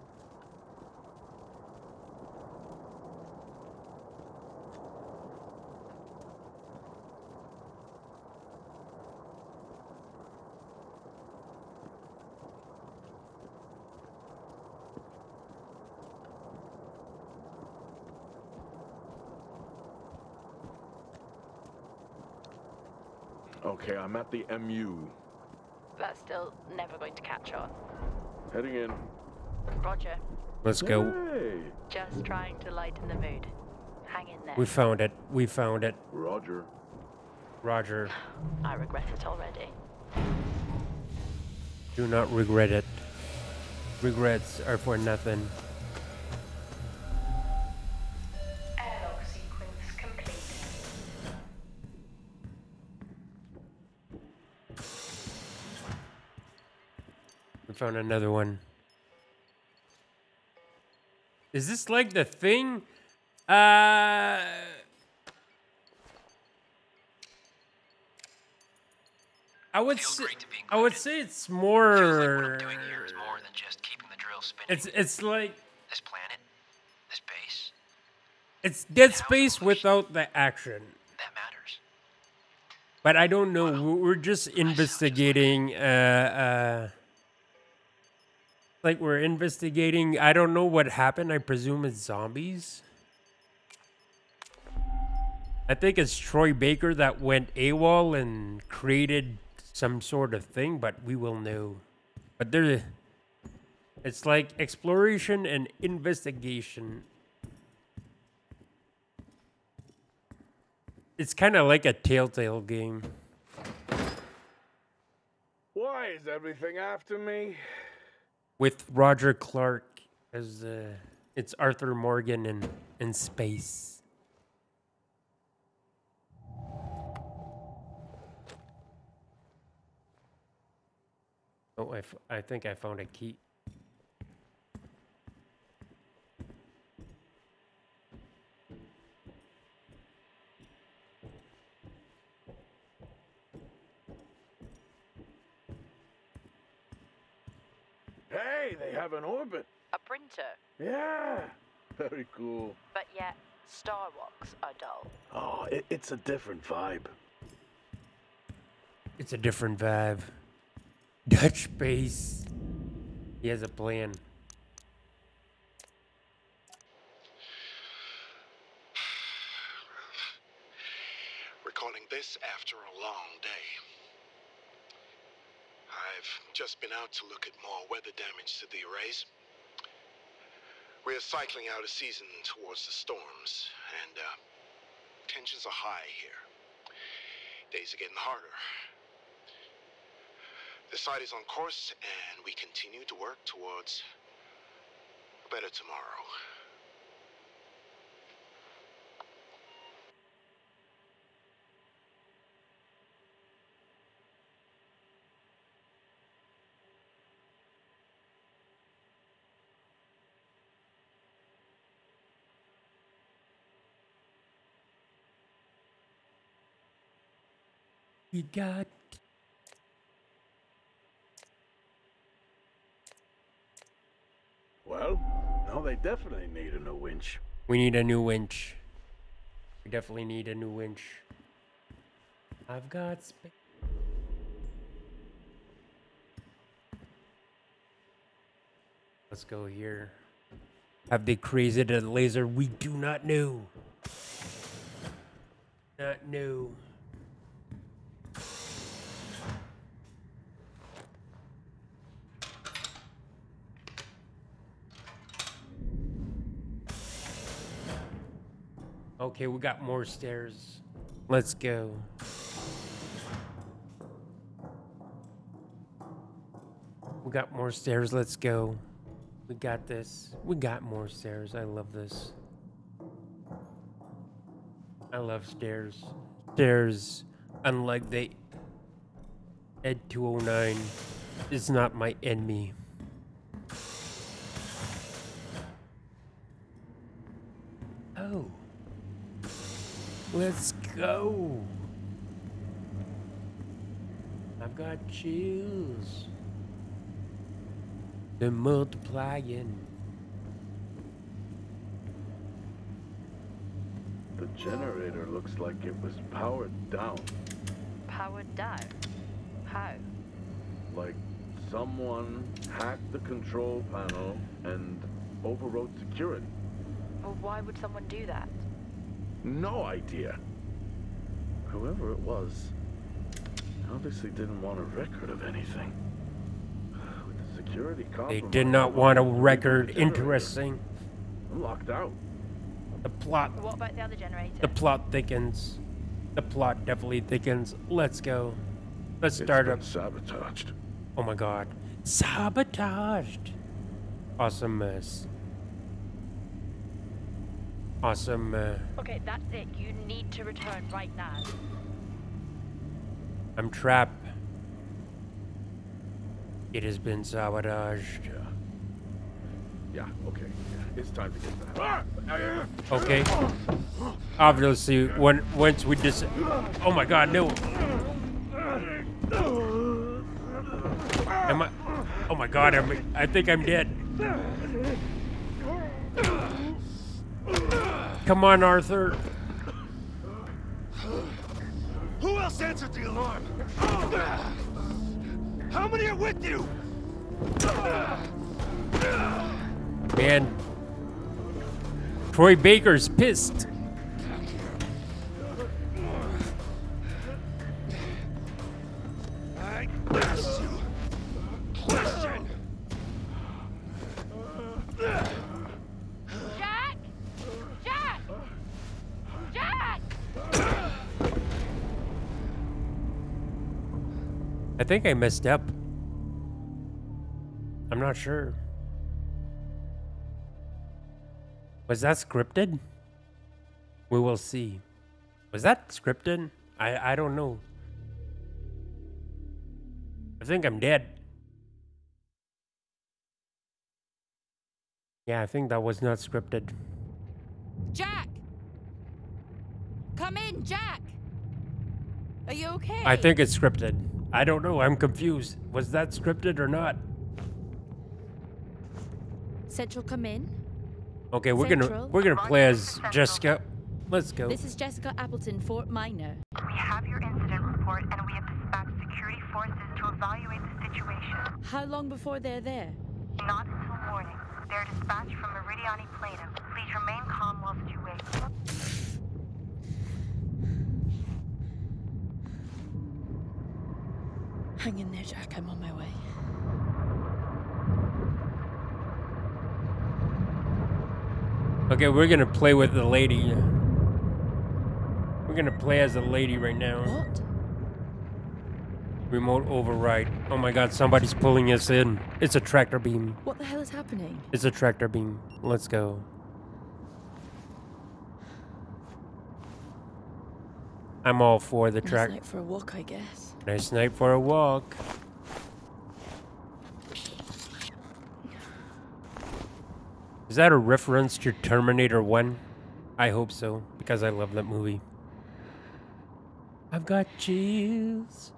Okay, I'm at the MU. That's still never going to catch on. Heading in. Roger. Let's go. Hey! Just trying to lighten the mood. Hang in there. We found it. We found it. Roger. Roger. I regret it already. Do not regret it. Regrets are for nothing. Airlock sequence complete. We found another one. Is this like the thing? I would say it's more. Feels like what I'm doing here is more than just keeping the drill spinning. It's like This planet, this base, it's Dead Space without the action. that matters. But I don't know. We're just investigating. Like we're investigating. I don't know what happened. I presume it's zombies. I think it's Troy Baker that went AWOL and created some sort of thing, but we will know. But it's like exploration and investigation. It's kind of like a Telltale game. Why is everything after me? With Roger Clark as it's Arthur Morgan in space. Oh, I think I found a key. Hey, they have an orbit. A printer, Yeah. Very cool. but yet Star Walks are dull. Oh, it's a different vibe. It's a different vibe. Dutch base. He has a plan. Recording this after a long day. I've just been out to look at more weather damage to the arrays. We're cycling out of season towards the storms, and tensions are high here. Days are getting harder. The site is on course, and we continue to work towards a better tomorrow. We got. Well, now they definitely need a new winch. We need a new winch. We definitely need a new winch. I've got space. Let's go here. Have they created a laser? We do not know. Not know. Okay, we got more stairs. Let's go. We got more stairs. Let's go. We got this. We got more stairs. I love this. I love stairs. Stairs, unlike the Ed 209, is not my enemy. Oh. Let's go. I've got chills. The multiplying. The generator looks like it was powered down. Powered down? How? Like someone hacked the control panel and overrode security. Well, why would someone do that? No idea. Whoever it was obviously didn't want a record of anything. With the security They compromise, did not want a record. Interesting. I'm locked out. The plot. What about the other generator? The plot thickens. The plot definitely thickens. Let's go. Let's start up. Sabotaged. Oh my god. Sabotaged. Awesome mess. Awesome. Okay, that's it. You need to return right now. I'm trapped. It has been sabotaged. Yeah, okay. It's time to get back. Okay. Obviously, once we oh my god, no. Am I? Oh my god, I think I'm dead. Come on, Arthur. Who else answered the alarm? How many are with you? Man. Troy Baker's pissed. I asked you a question. Jack! Jack! Jack! I think I messed up. I'm not sure. Was that scripted? We will see. Was that scripted? I don't know. I think I'm dead. Yeah, I think that was not scripted. Jack! Come in, Jack! Are you okay? I think it's scripted. I don't know. I'm confused. Was that scripted or not? Central, come in. Okay, we're Central. gonna play as Jessica. Let's go. This is Jessica Appleton, Fort Minor. We have your incident report and we have dispatched security forces to evaluate the situation. How long before they're there? Not until morning. They're dispatched from Meridiani Planum. Please remain calm whilst you wait. Hang in there, Jack. I'm on my way. Okay, we're gonna play with the lady. We're gonna play as a lady right now. What? Remote override. Oh my god, somebody's pulling us in. It's a tractor beam. What the hell is happening? It's a tractor beam. Let's go. I'm all for the track. Nice night for a walk, I guess. Nice night for a walk. Is that a reference to Terminator 1? I hope so, because I love that movie. I've got chills.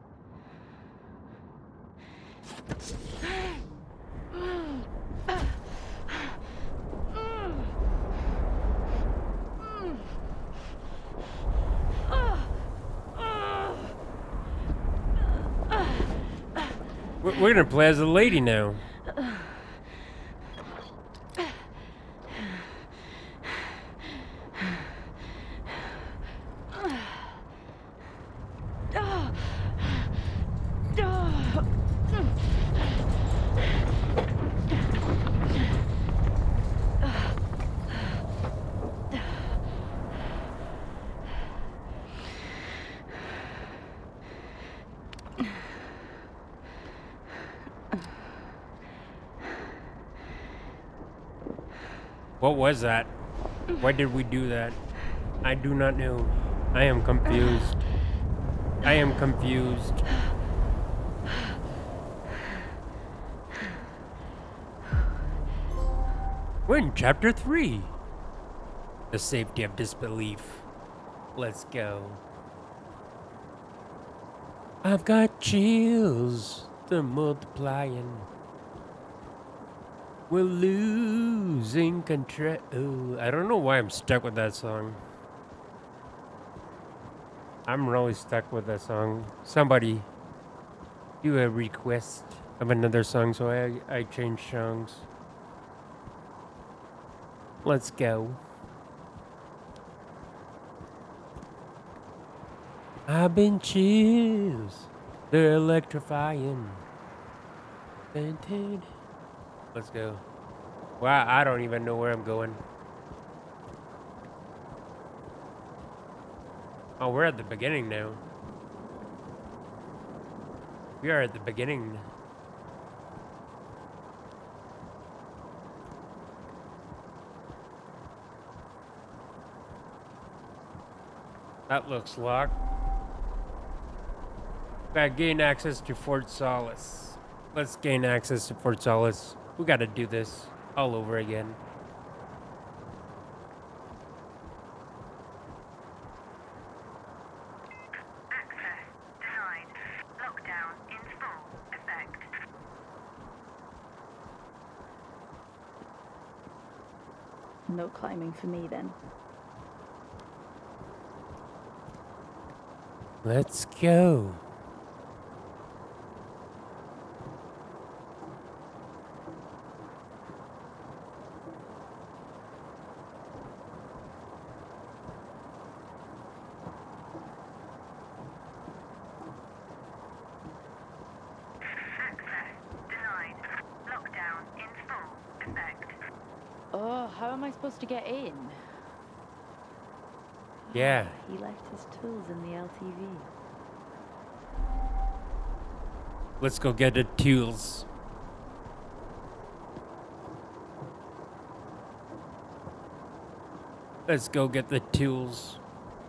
We're gonna play as a lady now. What was that? Why did we do that? I do not know. I am confused. I am confused. We're in chapter 3. The safety of disbelief. Let's go. I've got chills. They're multiplying. We're losing control. I don't know why I'm stuck with that song. I'm really stuck with that song. Somebody do a request of another song, so I change songs. Let's go. I've been chills. They're electrifying. Let's go. Wow, I don't even know where I'm going. Oh, we're at the beginning now. We are at the beginning. That looks locked. Gotta gain access to Fort Solis. Let's gain access to Fort Solis. We gotta do this all over again. Access denied. Lockdown in full effect. No climbing for me then. Let's go. How am I supposed to get in? Yeah. He left his tools in the LTV. Let's go get the tools. Let's go get the tools.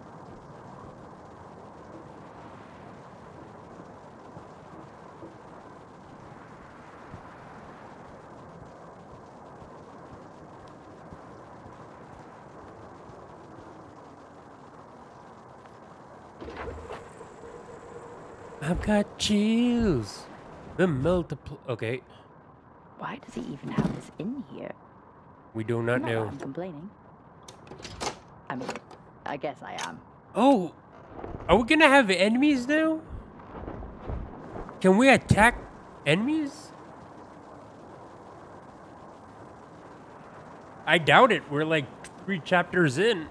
I've got chills. The multiple. Okay. Why does he even have this in here? We do not know. I'm complaining. I mean, I guess I am. Oh, are we gonna have enemies now? Can we attack enemies? I doubt it. We're like 3 chapters in.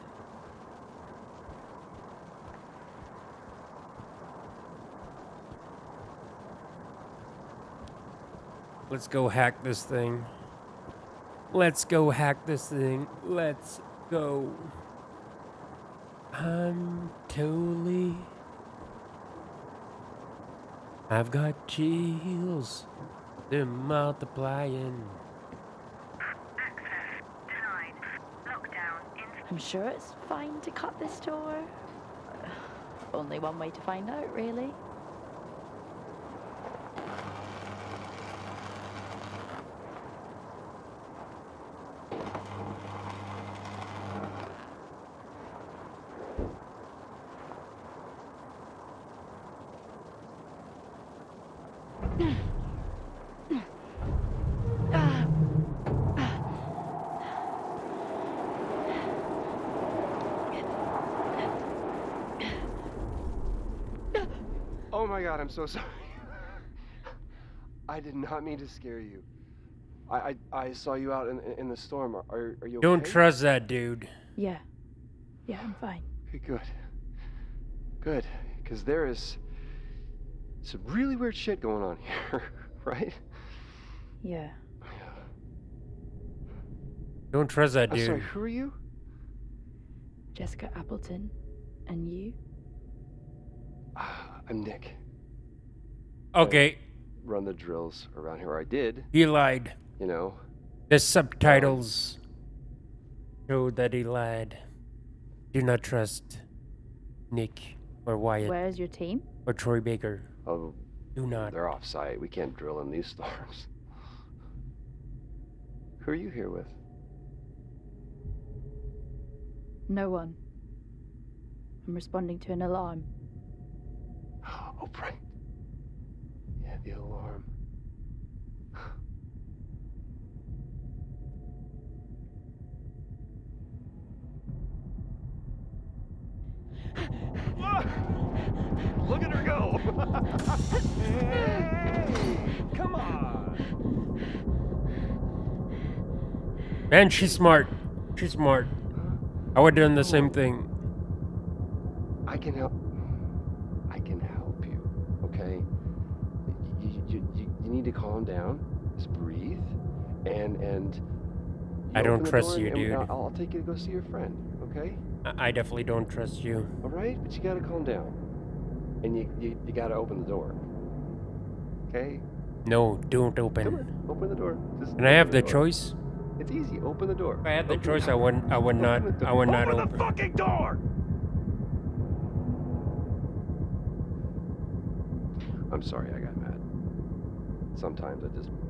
Let's go hack this thing. Let's go hack this thing. Let's go. I'm totally... I've got chills. They're multiplying. Access denied. Lockdown in. I'm sure it's fine to cut this door. Only one way to find out, really. Oh my god, I'm so sorry. I did not mean to scare you. I saw you out in the storm. Are you okay? Don't trust that dude. Yeah. Yeah, I'm fine. Okay, good. Good. Because there is some really weird shit going on here, right? Yeah. Don't trust that I'm dude. sorry, who are you? Jessica Appleton. And you? I'm Nick. Okay. I run the drills around here. I did. He lied. You know. The subtitles show that he lied. Do not trust Nick or Wyatt. Where's your team? Or Troy Baker. Oh, do not. They're off-site. We can't drill in these storms. Who are you here with? No one. I'm responding to an alarm. Oh, right. Yeah, the alarm. Hey, come on. Man, she's smart. She's smart. I would have done the same thing. I can help. I can help you, okay? You need to calm down. Just breathe, and. I don't trust you, and dude. I'll take you to go see your friend, okay? I definitely don't trust you. All right, but you gotta calm down, and you gotta open the door, okay? No, don't open. Come on, open the door. Just Can I have the door. choice? It's easy. Open the door. If I had the Open choice, it. I would not. Open Open. the fucking door! I'm sorry, I got mad. Sometimes I just.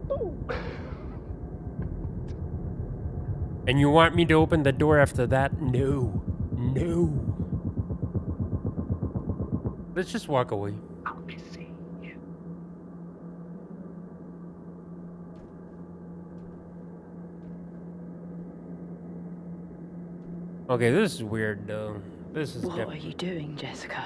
And you want me to open the door after that? No. No. Let's just walk away. I'll be seeing you. Okay, this is weird though. This is What are you doing, Jessica?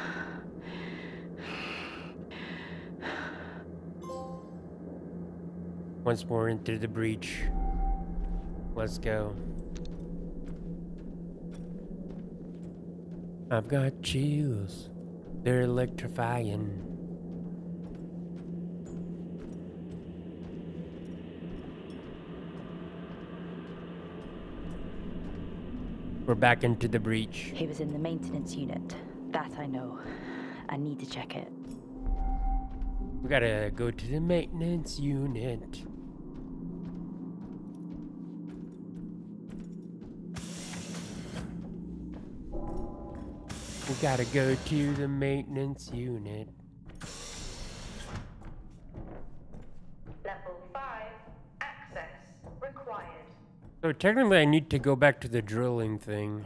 Once more into the breach. Let's go. I've got chills. They're electrifying. We're back into the breach. He was in the maintenance unit. That I know. I need to check it. We gotta go to the maintenance unit. We gotta go to the maintenance unit. Level 5, access required. So technically I need to go back to the drilling thing.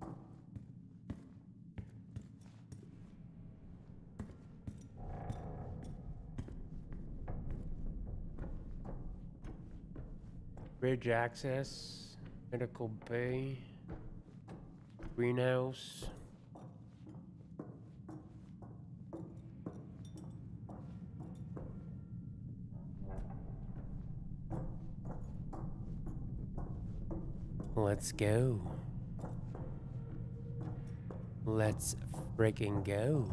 Bridge access, medical bay, greenhouse. Let's go. Let's freaking go.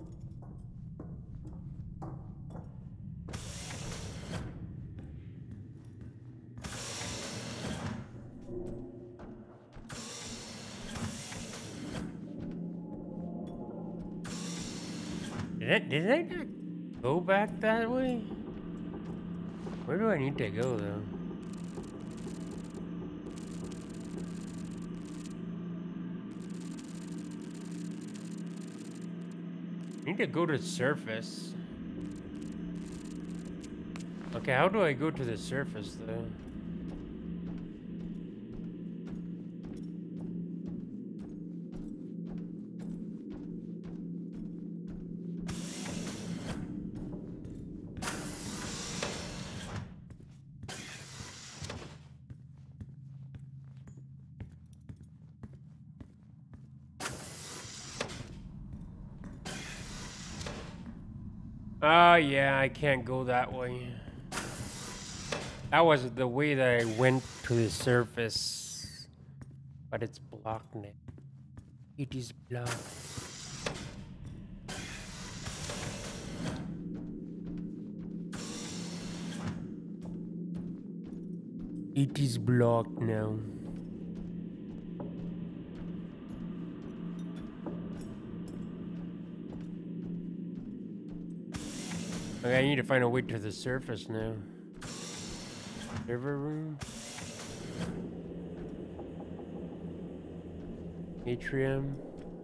Did I not go back that way? Where do I need to go though? I need to go to the surface. Okay, how do I go to the surface though? Oh, yeah, I can't go that way. That was the way that I went to the surface. But it's blocked now. It is blocked. It is blocked now. Okay, I need to find a way to the surface now. Server room. Atrium.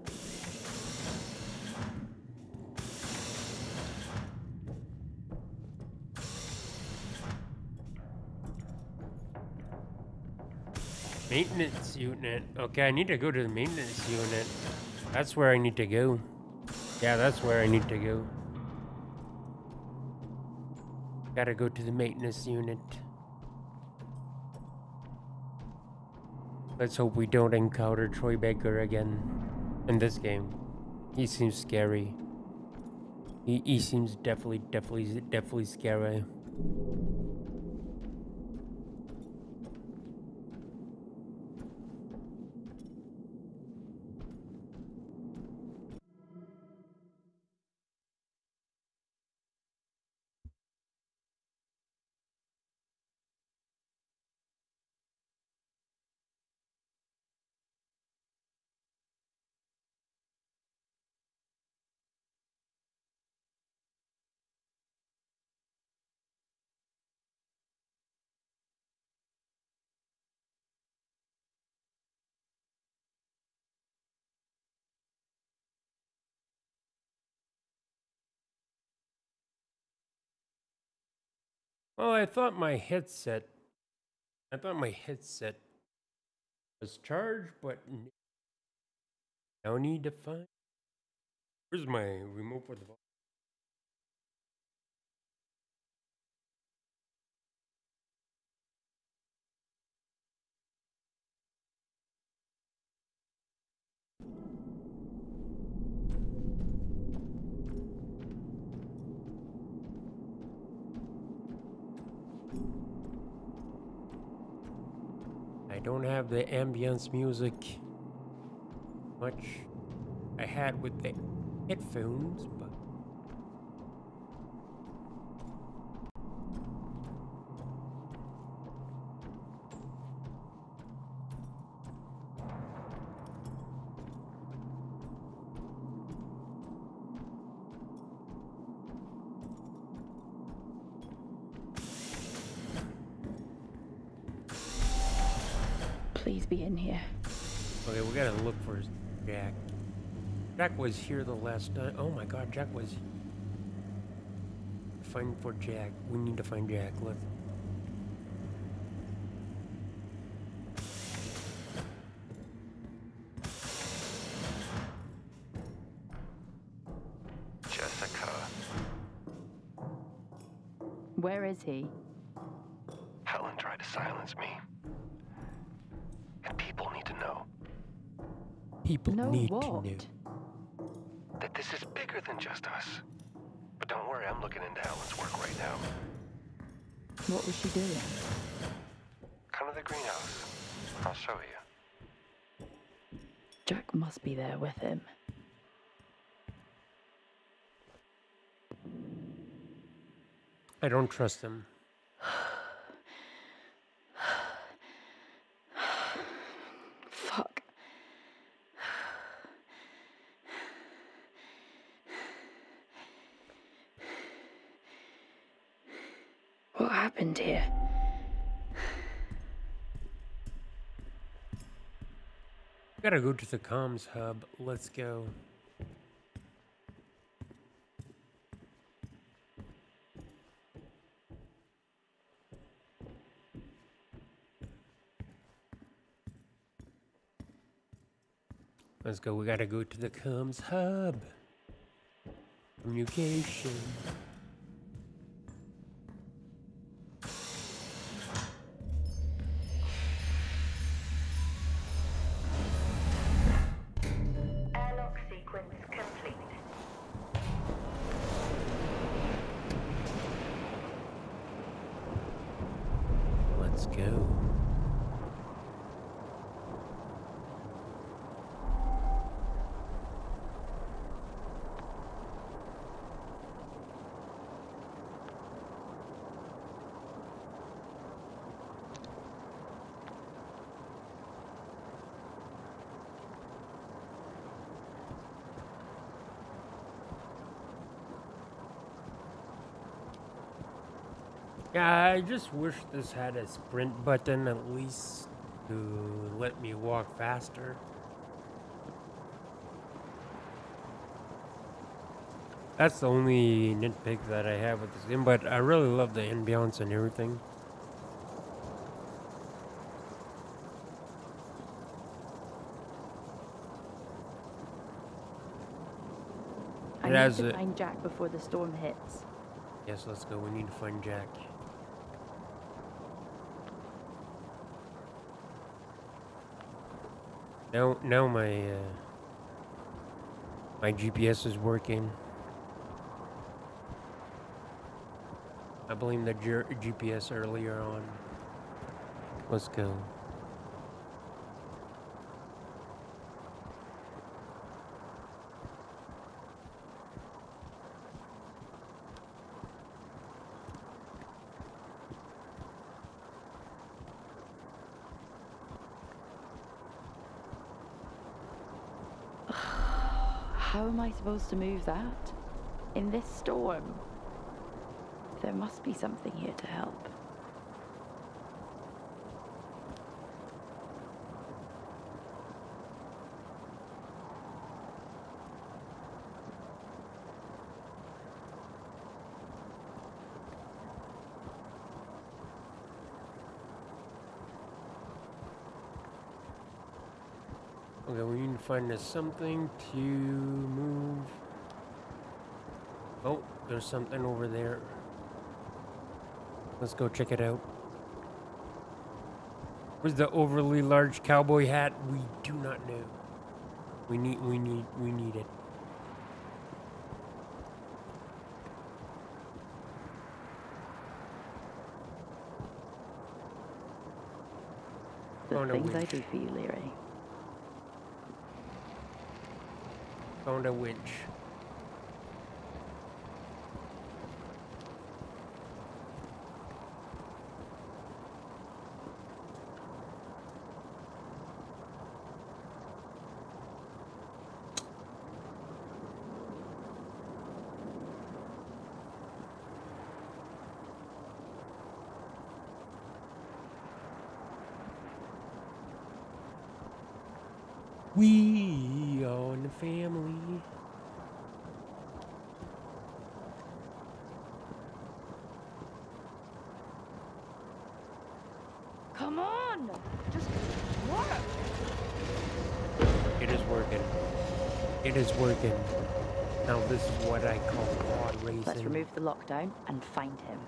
Maintenance unit. Okay, I need to go to the maintenance unit. That's where I need to go. Yeah, that's where I need to go. Gotta go to the maintenance unit. Let's hope we don't encounter Troy Baker again in this game. He seems scary. He seems definitely scary. Well, I thought my headset was charged, but no need to find. Where's my remote for the volume? I don't have the ambience music much I had with the headphones, but Please be in here. okay, we gotta look for Jack. Jack was here the last time. Oh my God, Jack was. Find for Jack. We need to find Jack. Let's. Jessica. Where is he? Helen tried to silence me. And people need to know People need to what? know. that this is bigger than just us. But don't worry, I'm looking into Helen's work right now. What was she doing? Come to the greenhouse. I'll show you. Jack must be there with him. I don't trust him. Fuck. What happened here? Gotta go to the comms hub. Let's go. Let's go. We gotta go to the comms hub. Communication. Airlock sequence complete. Let's go. Yeah, I just wish this had a sprint button at least to let me walk faster. That's the only nitpick that I have with this game, but I really love the ambiance and everything. I need to find Jack before the storm hits. Yes, let's go. We need to find Jack. Now my GPS is working. I blame the GPS earlier on. Let's go. How am I supposed to move that? In this storm? There must be something here to help. Okay, we need to find us something to move. Oh, there's something over there. Let's go check it out. Where's the overly large cowboy hat? We do not know. We need it. The things I do for you, Leary. Found a winch. We are in the family. Come on! Just work! It is working. It is working. Now this is what I call pod racing. Let's remove the lockdown and find him.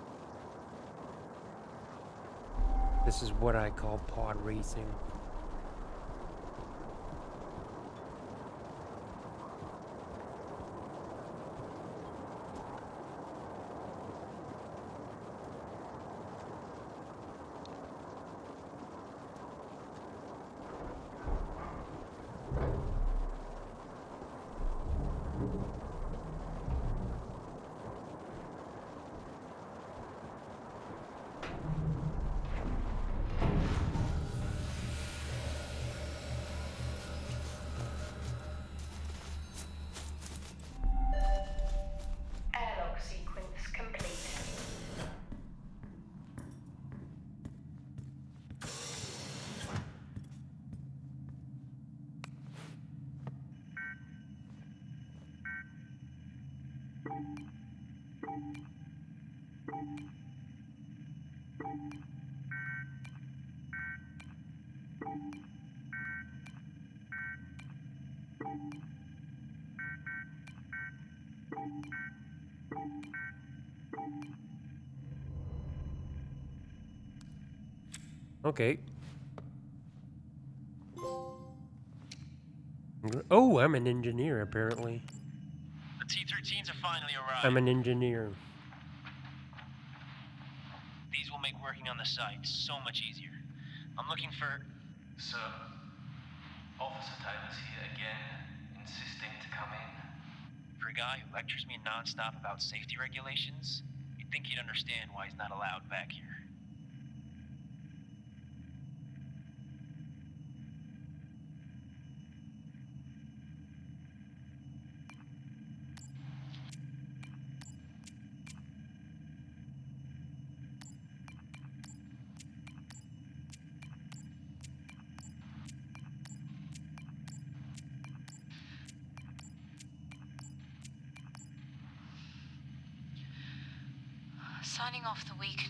This is what I call pod racing. Airlock sequence complete. Okay. Oh, I'm an engineer, apparently. The T-13s have finally arrived. I'm an engineer. These will make working on the site so much easier. I'm looking for... Sir, Officer Taylor's here again, insisting to come in. For a guy who lectures me non-stop about safety regulations, you'd think he'd understand why he's not allowed back here. Signing off the week.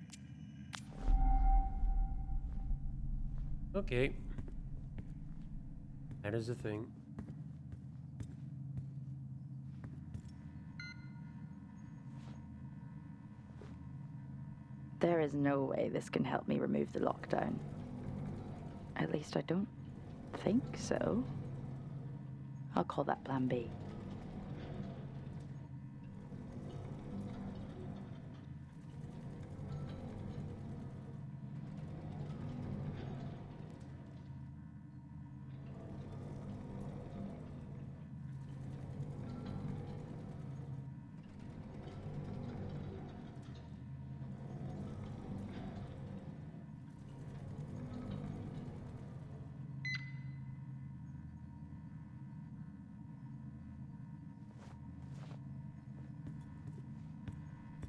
Okay. That is a thing. There is no way this can help me remove the lockdown. At least I don't think so. I'll call that plan B.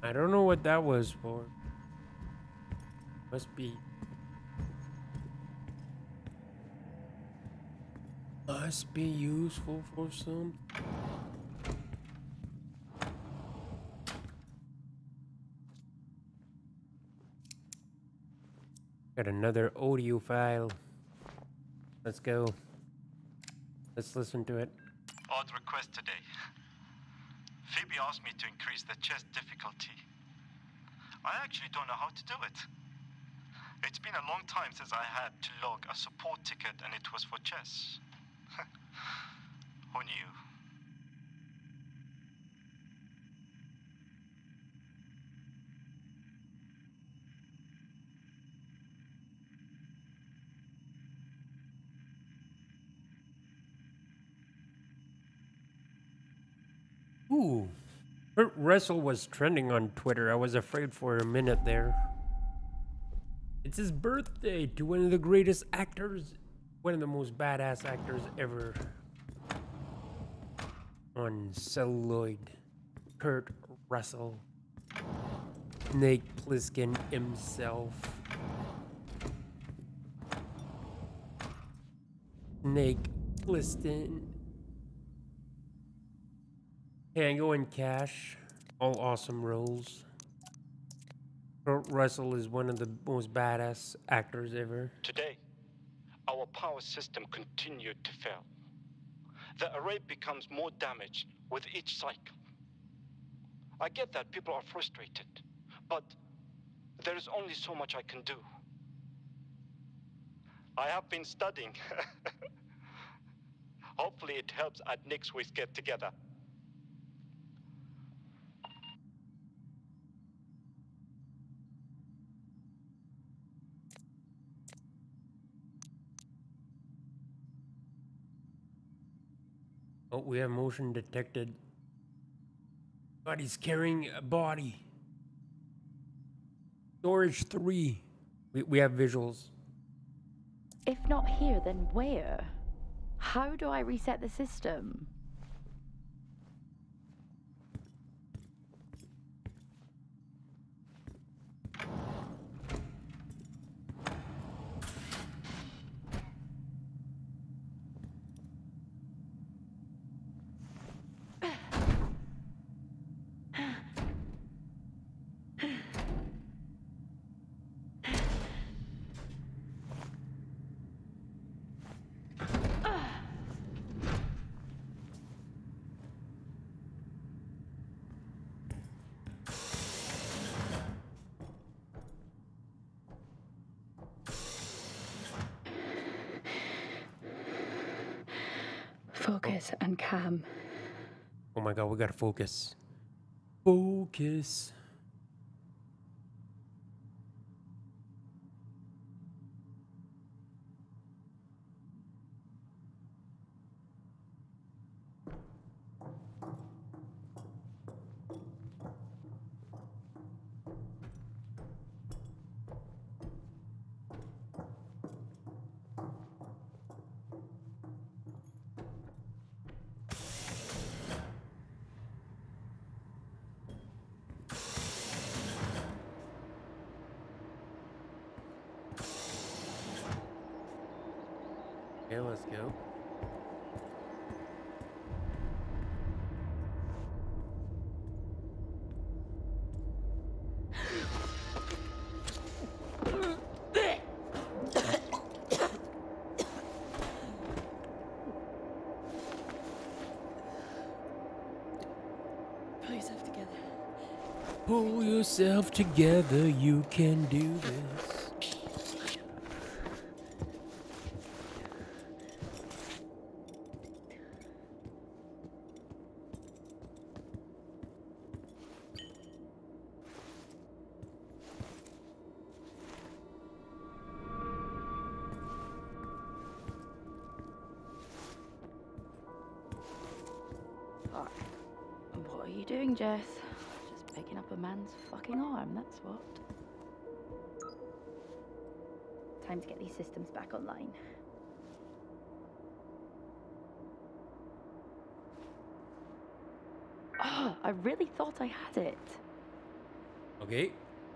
I don't know what that was for. Must be useful for some. Got another audio file. Let's go. Let's listen to it. Odd request today. Phoebe asked me to increase the chess difficulty. I actually don't know how to do it. It's been a long time since I had to log a support ticket and it was for chess. Who knew? Ooh. Kurt Russell was trending on Twitter. I was afraid for a minute there. It's his birthday to one of the greatest actors, one of the most badass actors ever on celluloid. Kurt Russell. Snake Plissken himself. Snake Plissken. Tango and Cash, all awesome roles. Kurt Russell is one of the most badass actors ever. Today, our power system continued to fail. The array becomes more damaged with each cycle. I get that people are frustrated, but there is only so much I can do. I have been studying. Hopefully it helps at next week's get together. Oh, we have motion detected. But he's carrying a body. Storage 3. We have visuals. If not here, then where? How do I reset the system? Focus and calm. Oh my god, we gotta focus. Focus. Okay, let's go. Pull yourself together. Pull yourself together, you can do this. What are you doing, Jess? Just picking up a man's fucking arm, that's what. Time to get these systems back online. Oh, I really thought I had it. Okay.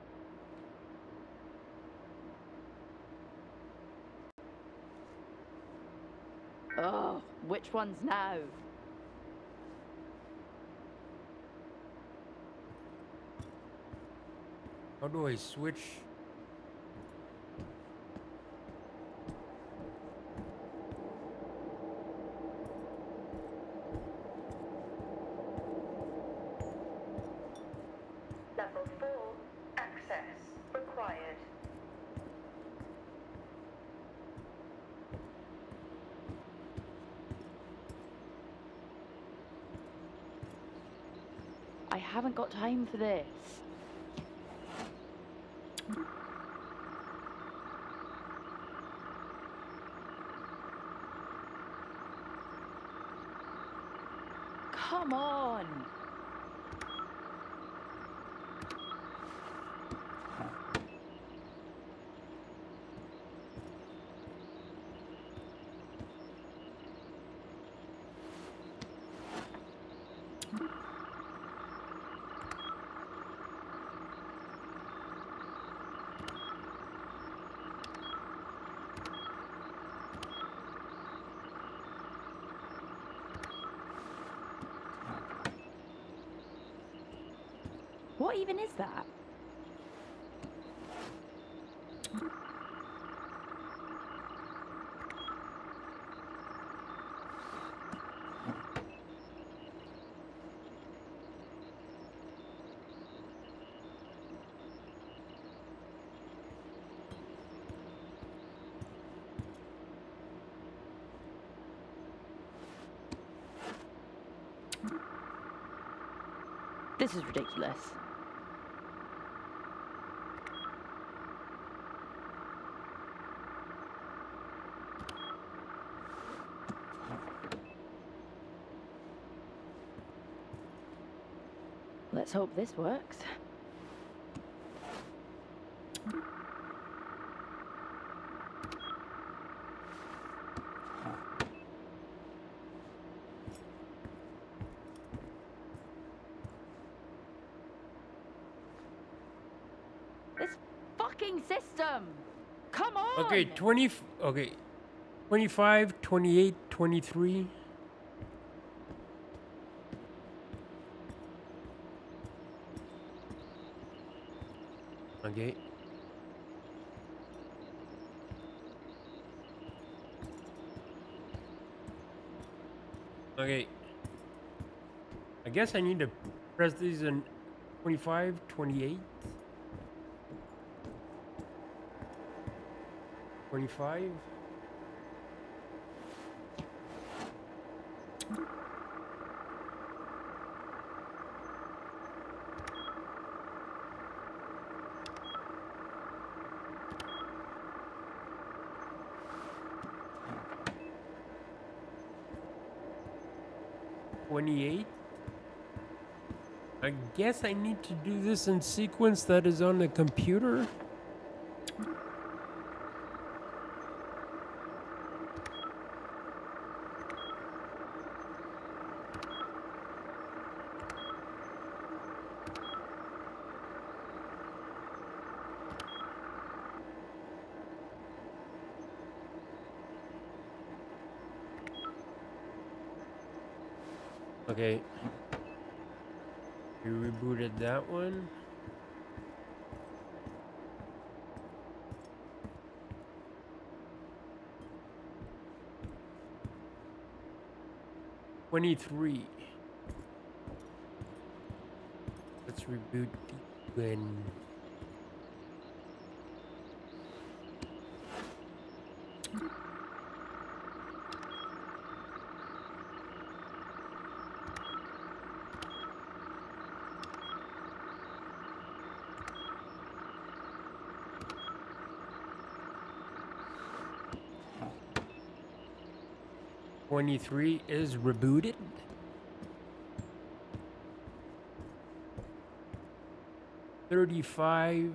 Oh, which one's now? How do I switch? Level 4, access required. I haven't got time for this. Come on. What even is that? This is ridiculous. Let's hope this works. This fucking system! Come on! Okay, 25, 28, 23. Okay. Okay. I guess I need to press these in 25, 28. 25. I guess I need to do this in sequence that is on the computer. Okay. We rebooted that one. '23. Let's reboot again. '23 is rebooted. '35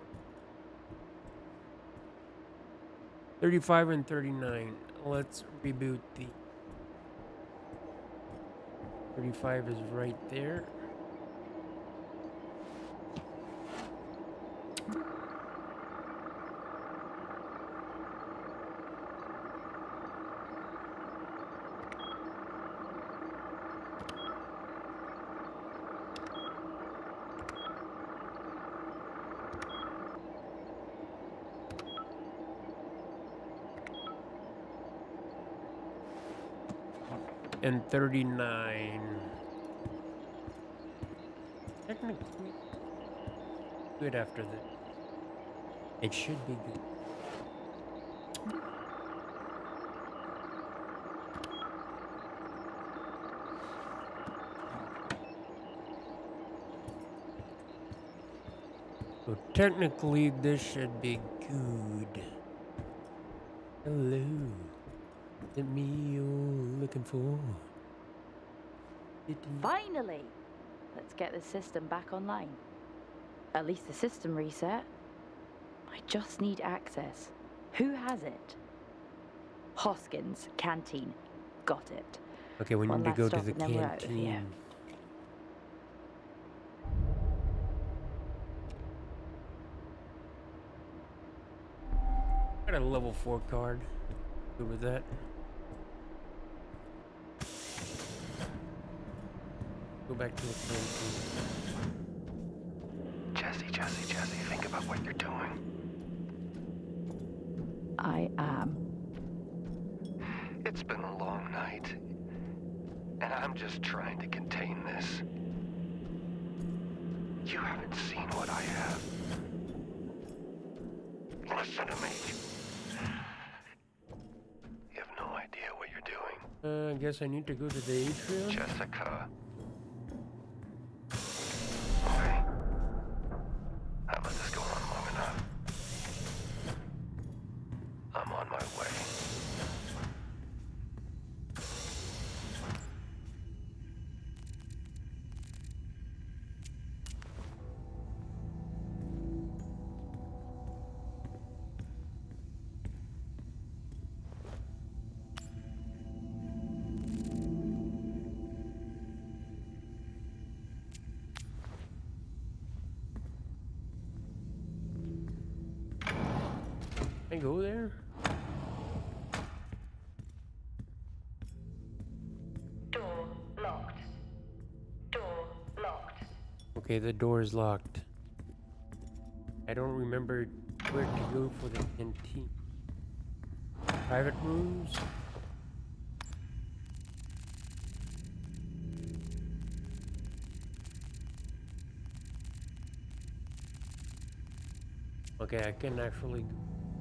and 39. Let's reboot the 35 is right there. and 39. Technically good after that. It should be good. So technically this should be good. Hello. Is it me you're looking for? Finally! Let's get the system back online. At least the system reset. I just need access. Who has it? Hoskins, canteen. Got it. Okay, we One need to last go to stop the and then we're out of here. canteen. Got a level 4 card. Good with that. Go back to the canteen. Jesse, think about what you're doing. I am. It's been a long night, and I'm just trying to contain this. You haven't seen what I have. Listen to me. You have no idea what you're doing. I guess I need to go to the atrium. Jessica. Okay. I've let this go on long enough. I'm on my way. Can I go there? Door locked. Door locked. Okay, the door is locked. I don't remember where to go for the canteen. Private rooms? Okay, I can actually go.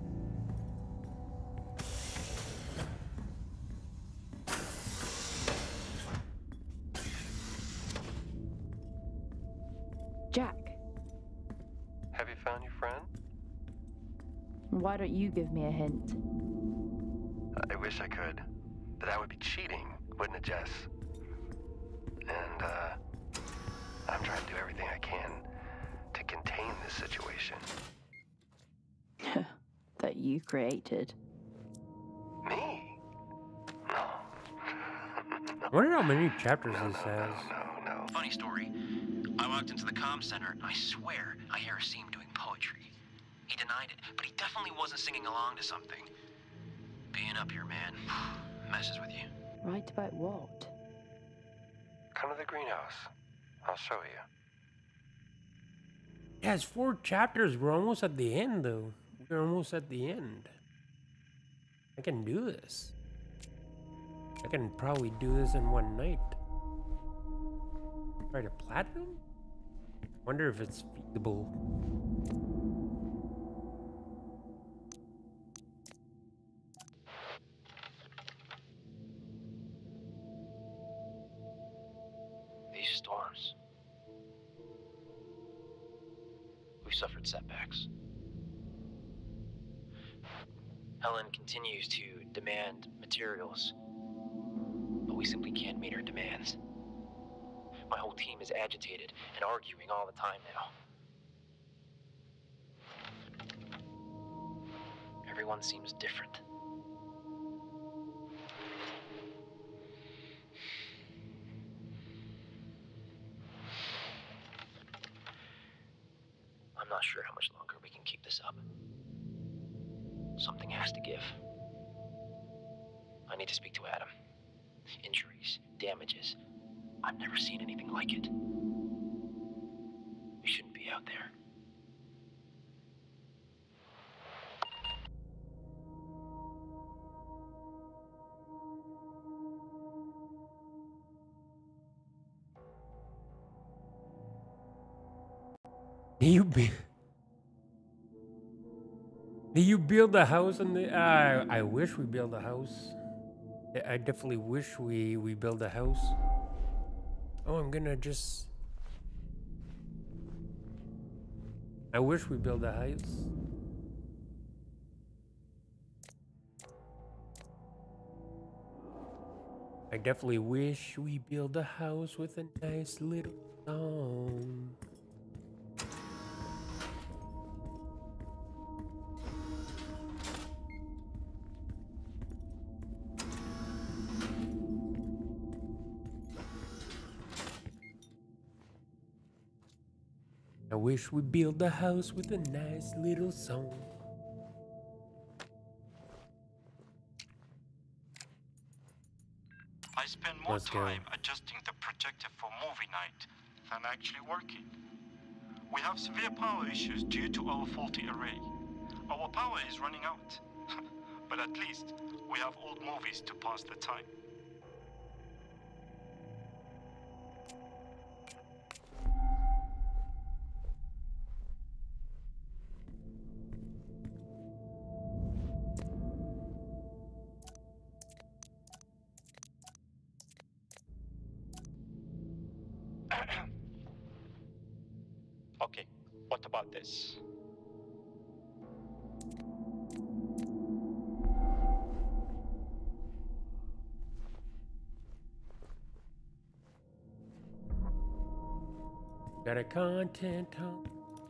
Jack, Have you found your friend? why don't you give me a hint? I wish I could, but that would be cheating, wouldn't it, Jess? And, I'm trying to do everything I can to contain this situation. That you created. Me? No. I wonder how many chapters this has. No. Funny story. I walked into the comm center, and I swear I hear Asim doing poetry. He denied it, but he definitely wasn't singing along to something. Being up here, man, messes with you. Right about what? Come to the greenhouse. I'll show you. It has 4 chapters. We're almost at the end, though. We're almost at the end. I can do this. I can probably do this in one night. Try to platinum? Wonder if it's feasible. These storms. We've suffered setbacks. Helen continues to demand materials, but we simply can't meet her demands. My whole team is agitated and arguing all the time now. Everyone seems different. I'm not sure how much longer we can keep this up. Something has to give. I need to speak to Adam. Injuries, damages. I've never seen anything like it. We shouldn't be out there. Do you build a house on the? I wish we build a house. I definitely wish we build a house. Oh, I'm gonna just. I wish we build a house. I definitely wish we build a house with a nice little song. I wish we build a house with a nice little song. I spend more time adjusting the projector for movie night than actually working. We have severe power issues due to our faulty array. Our power is running out. But at least we have old movies to pass the time. Okay, what about this? Got a content hub.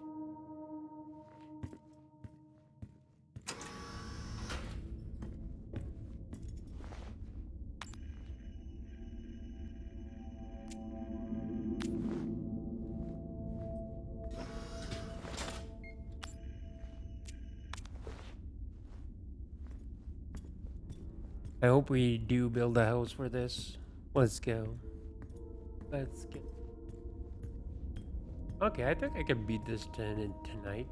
I hope we do build a house for this. Let's go. Let's go. Okay, I think I can beat this tonight.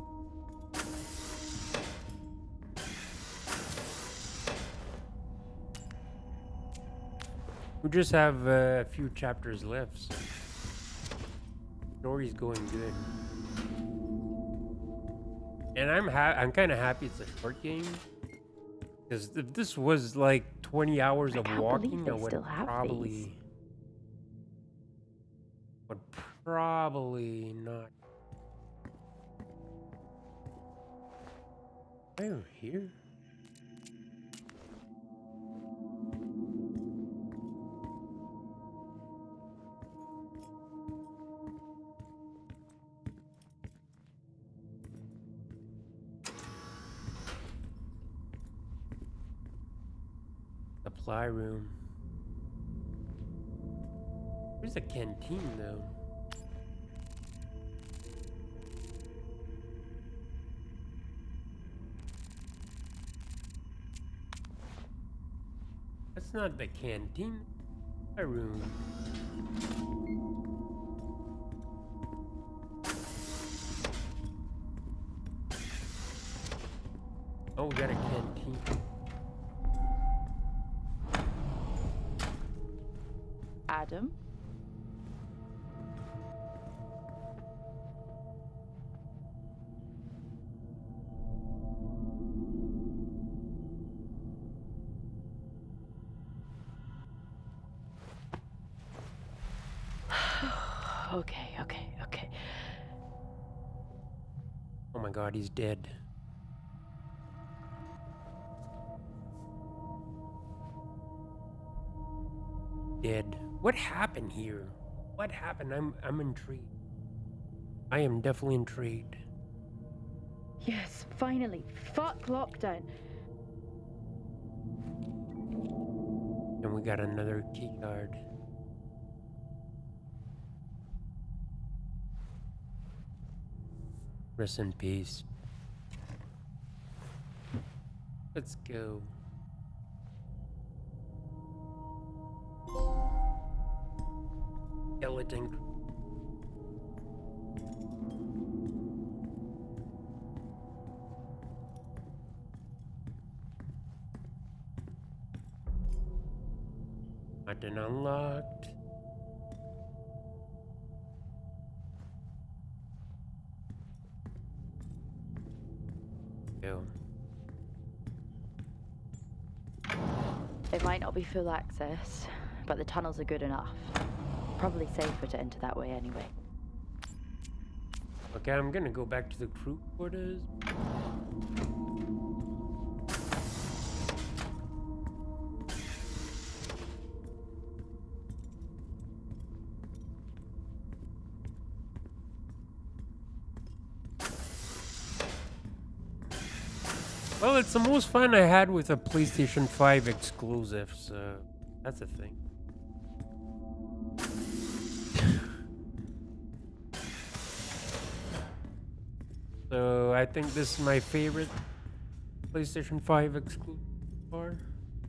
We just have a few chapters left. So story's going good. And I'm kind of happy it's a short game. Because if this was like 20 hours of walking, I would probably not. Oh, here. Supply room. Where's the canteen though? That's not the canteen. Supply room. Oh, we got a canteen. Adam? Okay. Oh my god, he's dead. Dead. What happened here? What happened? I'm intrigued. I am definitely intrigued. Yes, finally. Fuck lockdown. And we got another key card. Rest in peace. Let's go. Skeleton. Button unlocked. Go. It might not be full access, but the tunnels are good enough. Probably safer to enter that way anyway. Okay, I'm gonna go back to the crew quarters. Well, it's the most fun I had with a PlayStation 5 exclusive, so that's a thing. So I think this is my favorite PlayStation 5 exclusive car.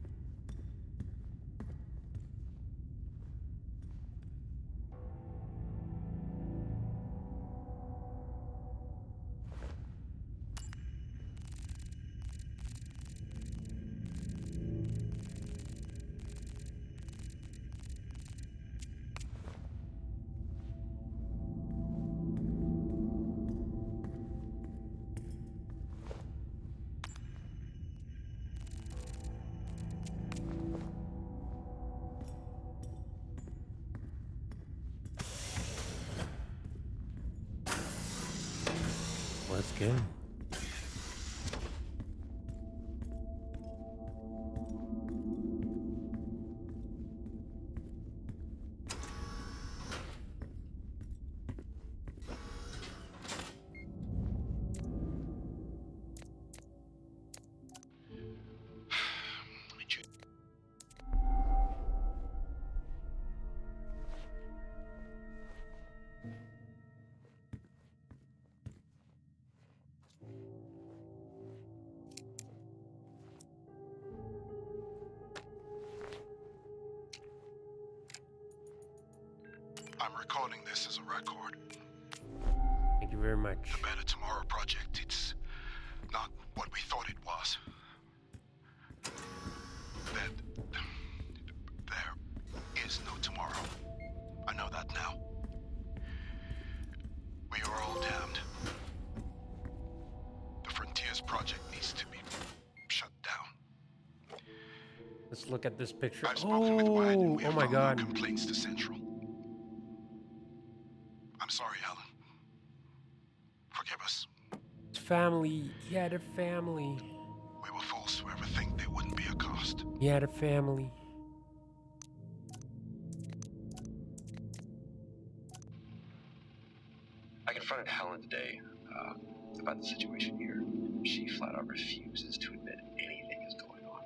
Let's go. I'm recording this as a record. Thank you very much. The Better Tomorrow project, it's not what we thought it was. There is no tomorrow. I know that now. We are all damned. The Frontiers project needs to be shut down. Let's look at this picture. I've spoken with Wyatt and we Oh have my filed God. no complaints to Central. I'm sorry, Alan. Forgive us. Family. He had a family. We were fools to ever think there wouldn't be a cost. He had a family. I confronted Helen today about the situation here. She flat out refuses to admit anything is going on.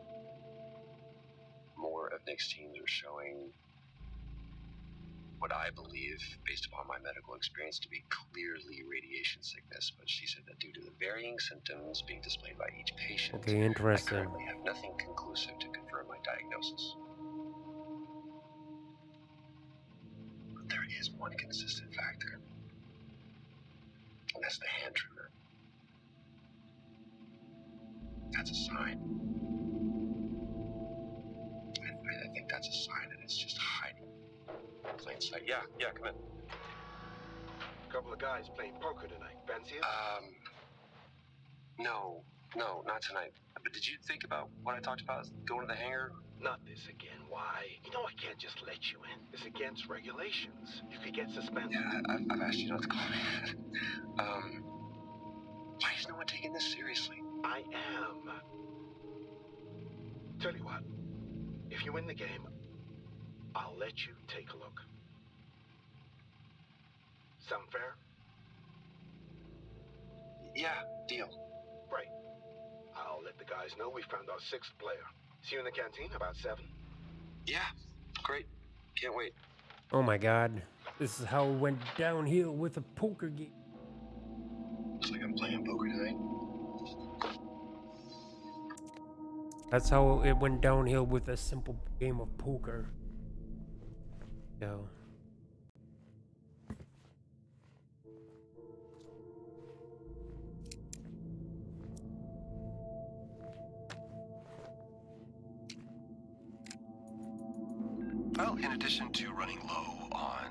More of Nick's teams are showing what I believe, based upon my medical experience, to be clearly radiation sickness, but she said that due to the varying symptoms being displayed by each patient, Okay, interesting. I currently have nothing conclusive to confirm my diagnosis. But there is one consistent factor, and that's the hand trigger. That's a sign. I think that's a sign that it's just hiding in plain sight. Yeah, come in. A couple of guys playing poker tonight. Fancy it? No, not tonight. But did you think about what I talked about? Going to the hangar? Not this again. Why? You know I can't just let you in. It's against regulations. You could get suspended. Yeah, I've asked you not to call me that. Why is no one taking this seriously? I am. Tell you what. If you win the game, I'll let you take a look. Sound fair? Yeah, deal. Right. I'll let the guys know we found our sixth player. See you in the canteen about 7. Yeah, great. Can't wait. Oh my God. This is how it went downhill with a poker game. Looks like I'm playing poker tonight. That's how it went downhill with a simple game of poker. Go. Well, in addition to running low on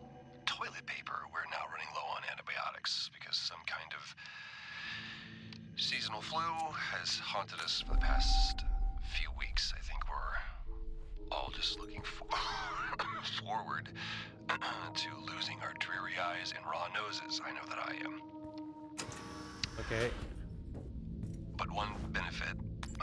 toilet paper, we're now running low on antibiotics because some kind of Seasonal flu has haunted us for the past few weeks. I think we're all just looking forward to losing our dreary eyes and raw noses. I know that I am. Okay. But one benefit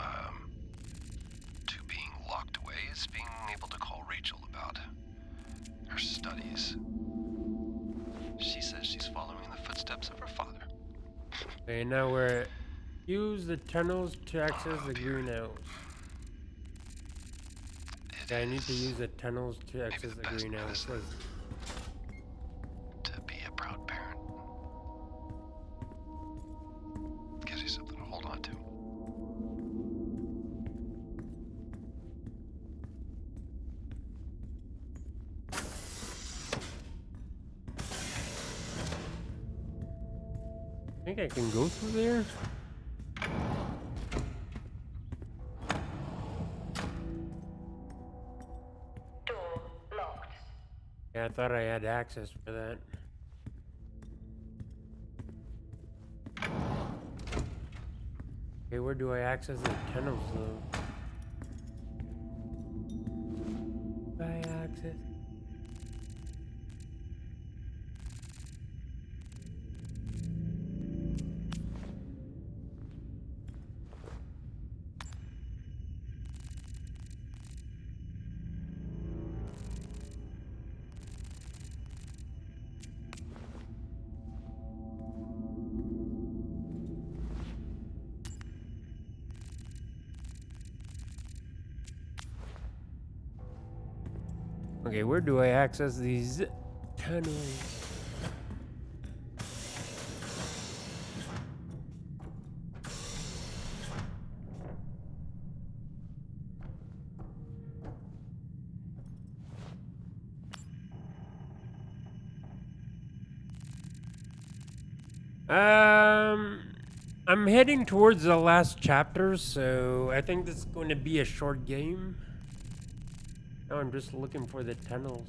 to being locked away is being able to call Rachel about her studies. She says she's following in the footsteps of her father. Okay, now we're use the tunnels to access the greenhouse. Okay, I need to use the tunnels to access the greenhouse. To be a proud parent. Gives you something to hold on to. I think I can go through there. Door locked. Yeah, I thought I had access for that. Okay, where do I access the tunnels though? Do I access? Okay, where do I access these tunnels? I'm heading towards the last chapter, so I think this is going to be a short game. Now I'm just looking for the tunnels.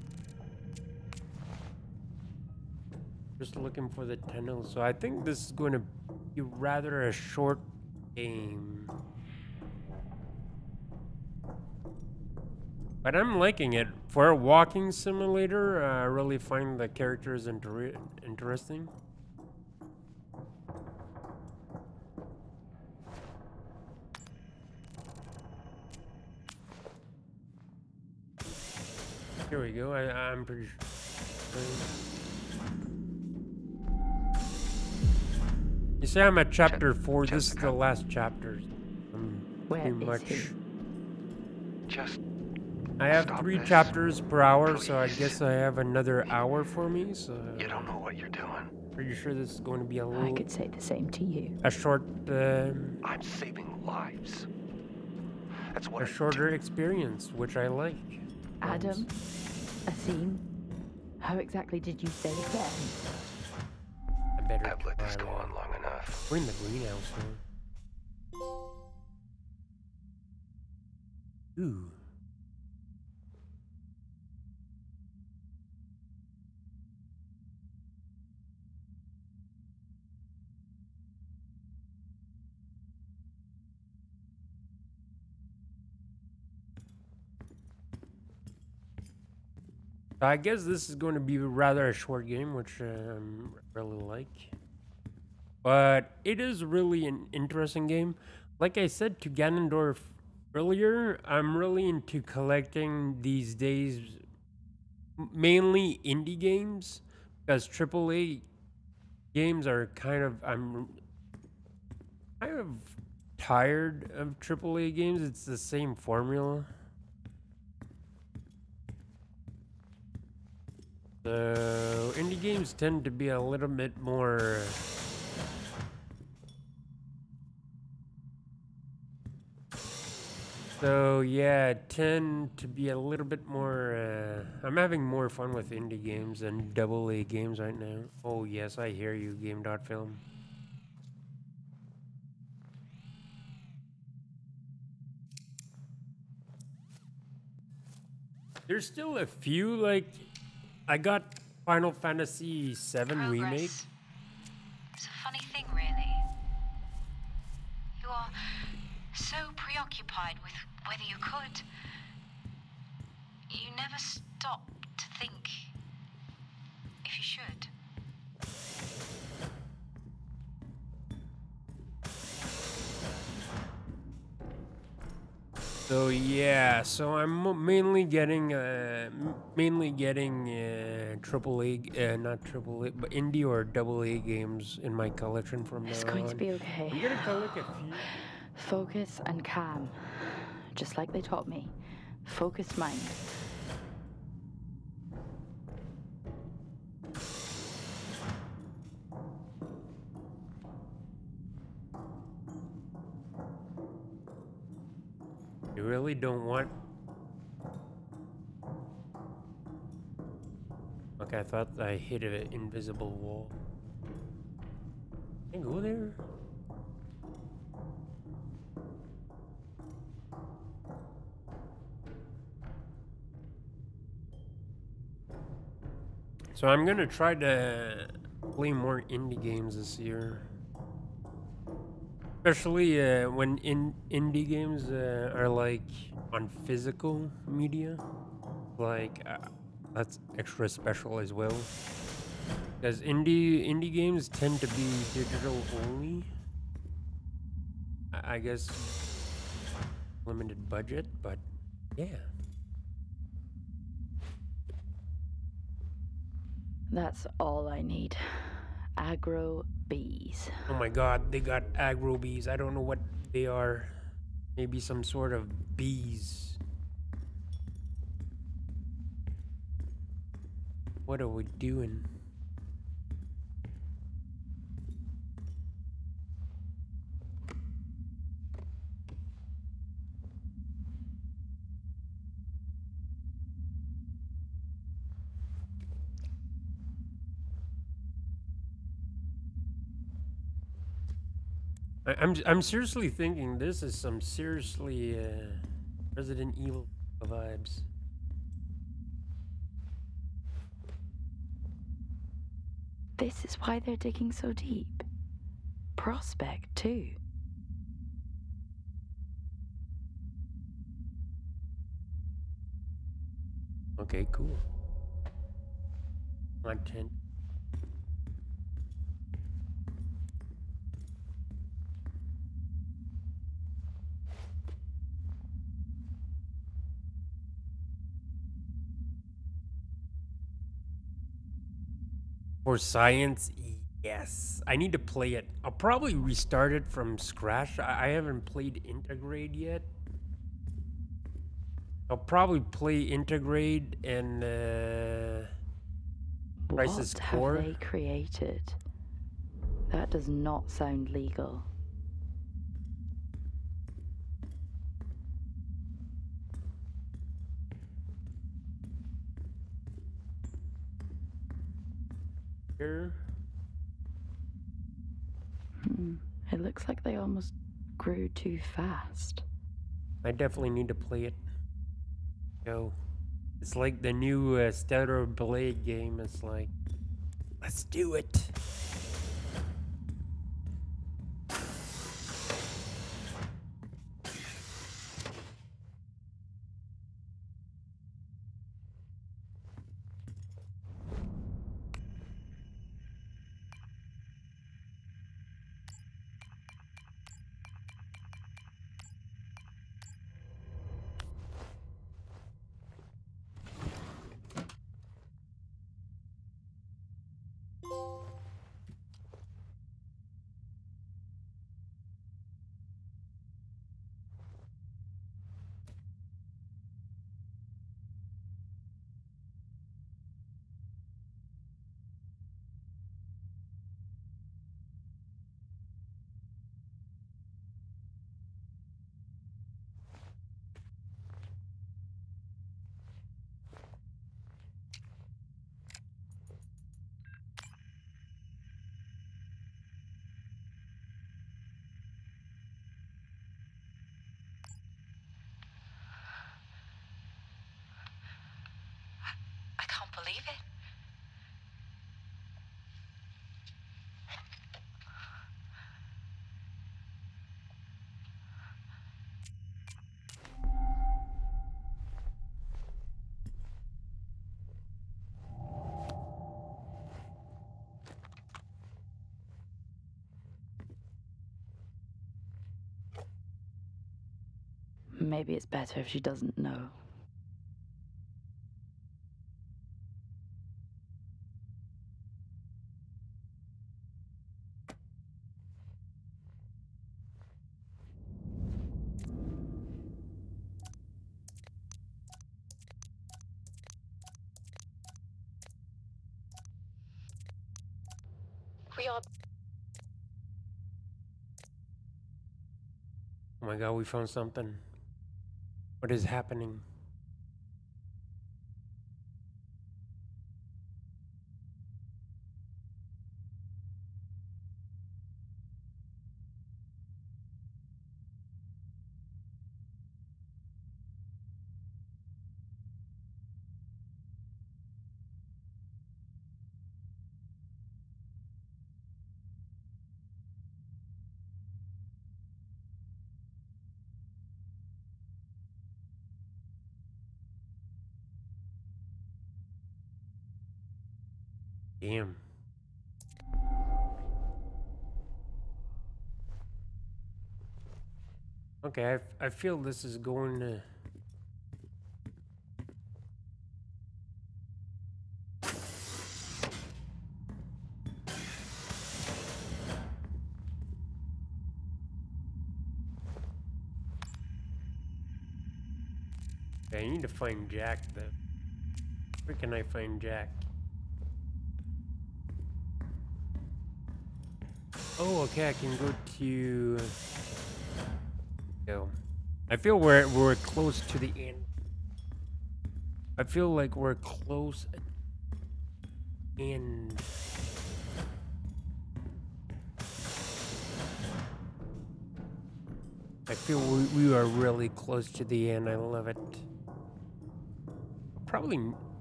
Just looking for the tunnels. So I think this is going to be rather a short game. But I'm liking it. For a walking simulator, I really find the characters interesting. Here we go. I'm pretty sure. You say I'm at chapter 4. This is the last chapter. Pretty much. I have 3 chapters per hour, so I guess I have another hour for me. So you don't know what you're doing. Pretty sure this is going to be a little. I could say the same to you. A short. I'm saving lives. That's what a shorter experience, which I like. Adam, Asim, how exactly did you say again? I better I've let this go on long enough. We're in the greenhouse here. Ooh. I guess this is going to be rather a short game, which I really like. But it is really an interesting game. Like I said to Ganondorf earlier, I'm really into collecting these days mainly indie games, because AAA games are I'm kind of tired of AAA games. It's the same formula. So indie games tend to be a little bit more so yeah, tend to be a little bit more I'm having more fun with indie games than AA games right now. Oh yes, I hear you, Game.film. There's still a few, like I got Final Fantasy VII Remake. It's a funny thing, really. whether you could. You never stop to think if you should. So yeah, so I'm mainly getting triple A, not triple A, but indie or double A games in my collection from now on. It's going to be okay. I'm gonna collect a few. Focus and calm, just like they taught me. Focused mind. You really don't want... Okay, I thought I hit an invisible wall. Can I go there? So I'm gonna try to play more indie games this year. Especially when indie games are like on physical media, like that's extra special as well. Because indie games tend to be digital only. I guess limited budget, but yeah. That's all I need. Aggro bees. Oh my god, they got aggro bees. I don't know what they are. Maybe some sort of bees. What are we doing? I'm seriously thinking this is some seriously Resident Evil vibes. This is why they're digging so deep. Prospect, too. Okay, cool. Content. For science, yes. I need to play it. I'll probably restart it from scratch. I haven't played Integrate yet. I'll probably play Integrate and Crisis Core. What have they created? That does not sound legal. It looks like they almost grew too fast. I definitely need to play it. Yo, it's like the new Stellar Blade game. It's like, let's do it. I can't believe it. Maybe it's better if she doesn't know. We are. Oh my god, we found something. What is happening? Damn. Okay, I feel this is going to... Okay, I need to find Jack, though. Where can I find Jack? Oh, okay, I can go to... Go. I feel we're close to the end. I feel like we're close at the end. I feel we are really close to the end. I love it. Probably...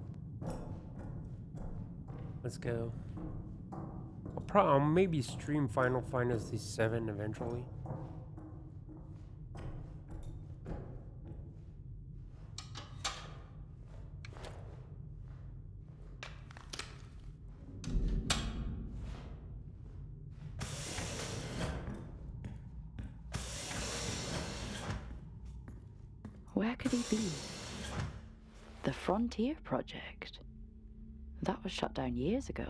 Let's go. I'll maybe stream Final Fantasy VII eventually. Where could he be? The Frontier Project. That was shut down years ago.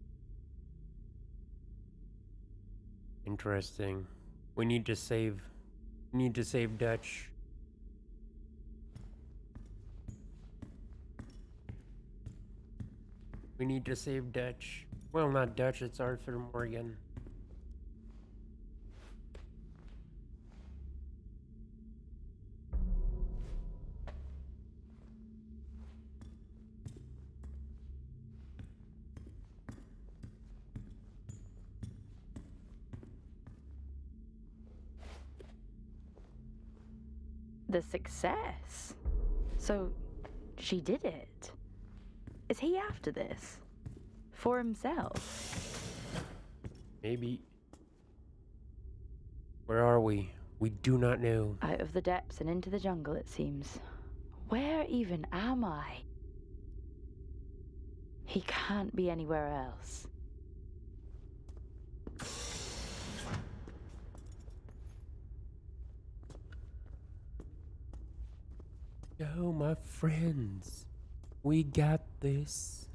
Interesting. We need to save. We need to save Dutch. We need to save Dutch. Well, not Dutch, it's Arthur Morgan. The success? So, she did it. Is he after this? For himself? Maybe. Where are we? We do not know. Out of the depths and into the jungle, it seems. Where even am I? He can't be anywhere else. Yo, my friends. We got this.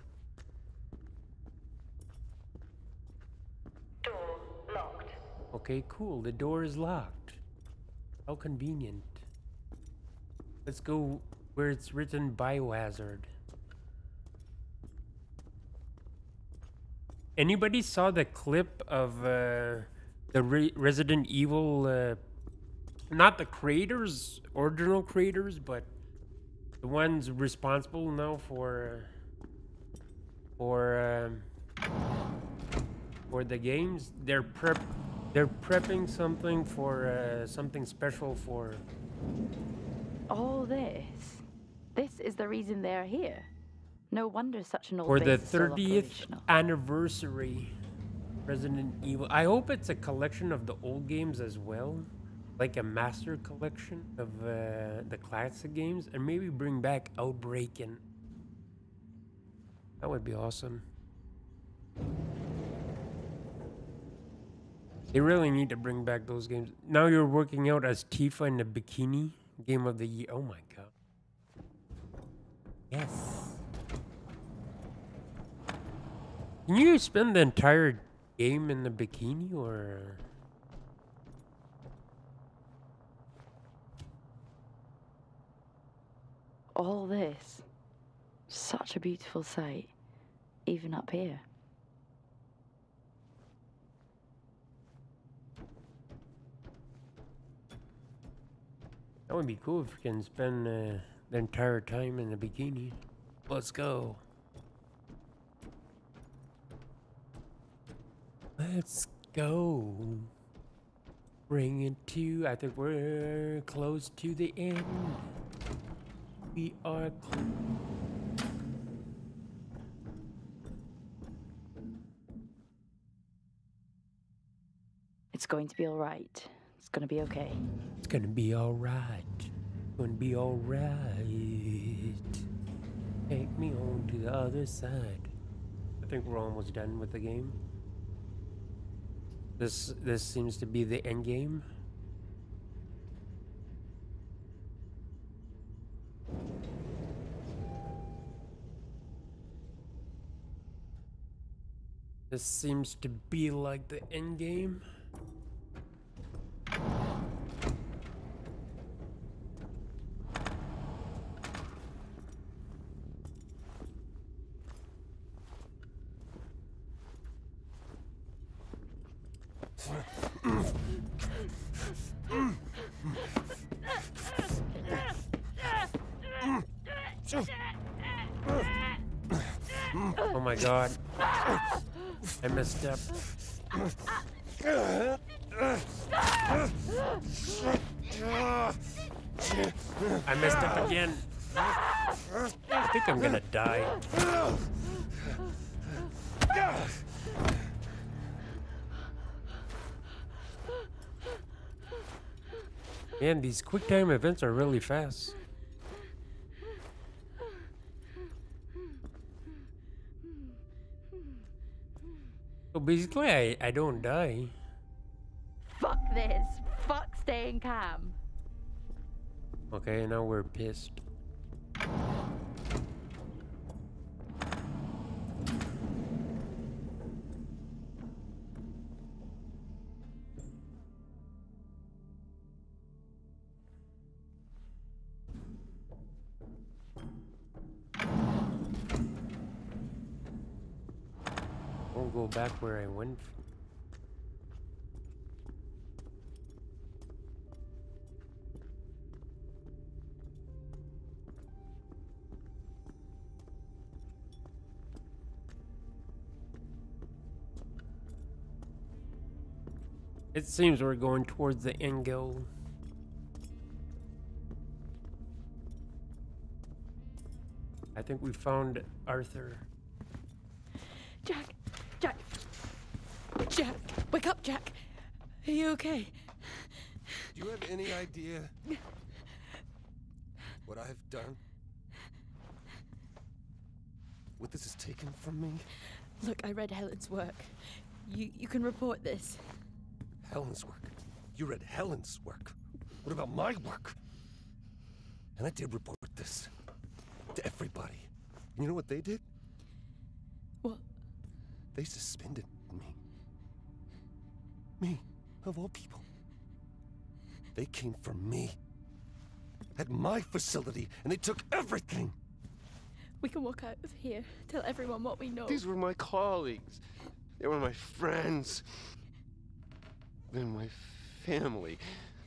Door locked. Okay, cool. The door is locked. How convenient. Let's go where it's written Biohazard. Anybody saw the clip of the Resident Evil, not the creators, original creators, but the ones responsible now for the games? They're prepping something for something special for All this? This is the reason they're here. No wonder such an old for the base is still 30th operational. anniversary Resident Evil. I hope it's a collection of the old games as well, like a master collection of the classic games, and maybe bring back Outbreak, and that would be awesome. They really need to bring back those games. Now you're working out as Tifa in a bikini. Game of the year. Oh my god. Yes. Can you spend the entire game in the bikini or? All this. Such a beautiful sight. Even up here. That would be cool if you can spend the entire time in the bikini. Let's go. Let's go. Bring it to, I think we're close to the end. We are close. It's going to be all right. It's going to be okay. It's gonna be all right. It's gonna be all right. Take me on to the other side. I think we're almost done with the game. This seems to be the end game. This seems to be like the end game. Oh my god. I messed up. I messed up again. I think I'm gonna die. Man, these quick time events are really fast. So basically, I don't die. Fuck this. Fuck staying calm. Okay, now we're pissed. Won't go back where I went. It seems we're going towards the end goal. I think we found Arthur. Jack! Jack! Jack! Wake up, Jack! Are you okay? Do you have any idea what I've done? What this has taken from me? Look, I read Helen's work. You can report this. Helen's work? You read Helen's work? What about my work? And I did report this to everybody. And you know what they did? What? They suspended me. Me, of all people. They came for me. At my facility, and they took everything. We can walk out of here, tell everyone what we know. These were my colleagues. They were my friends. Then my family.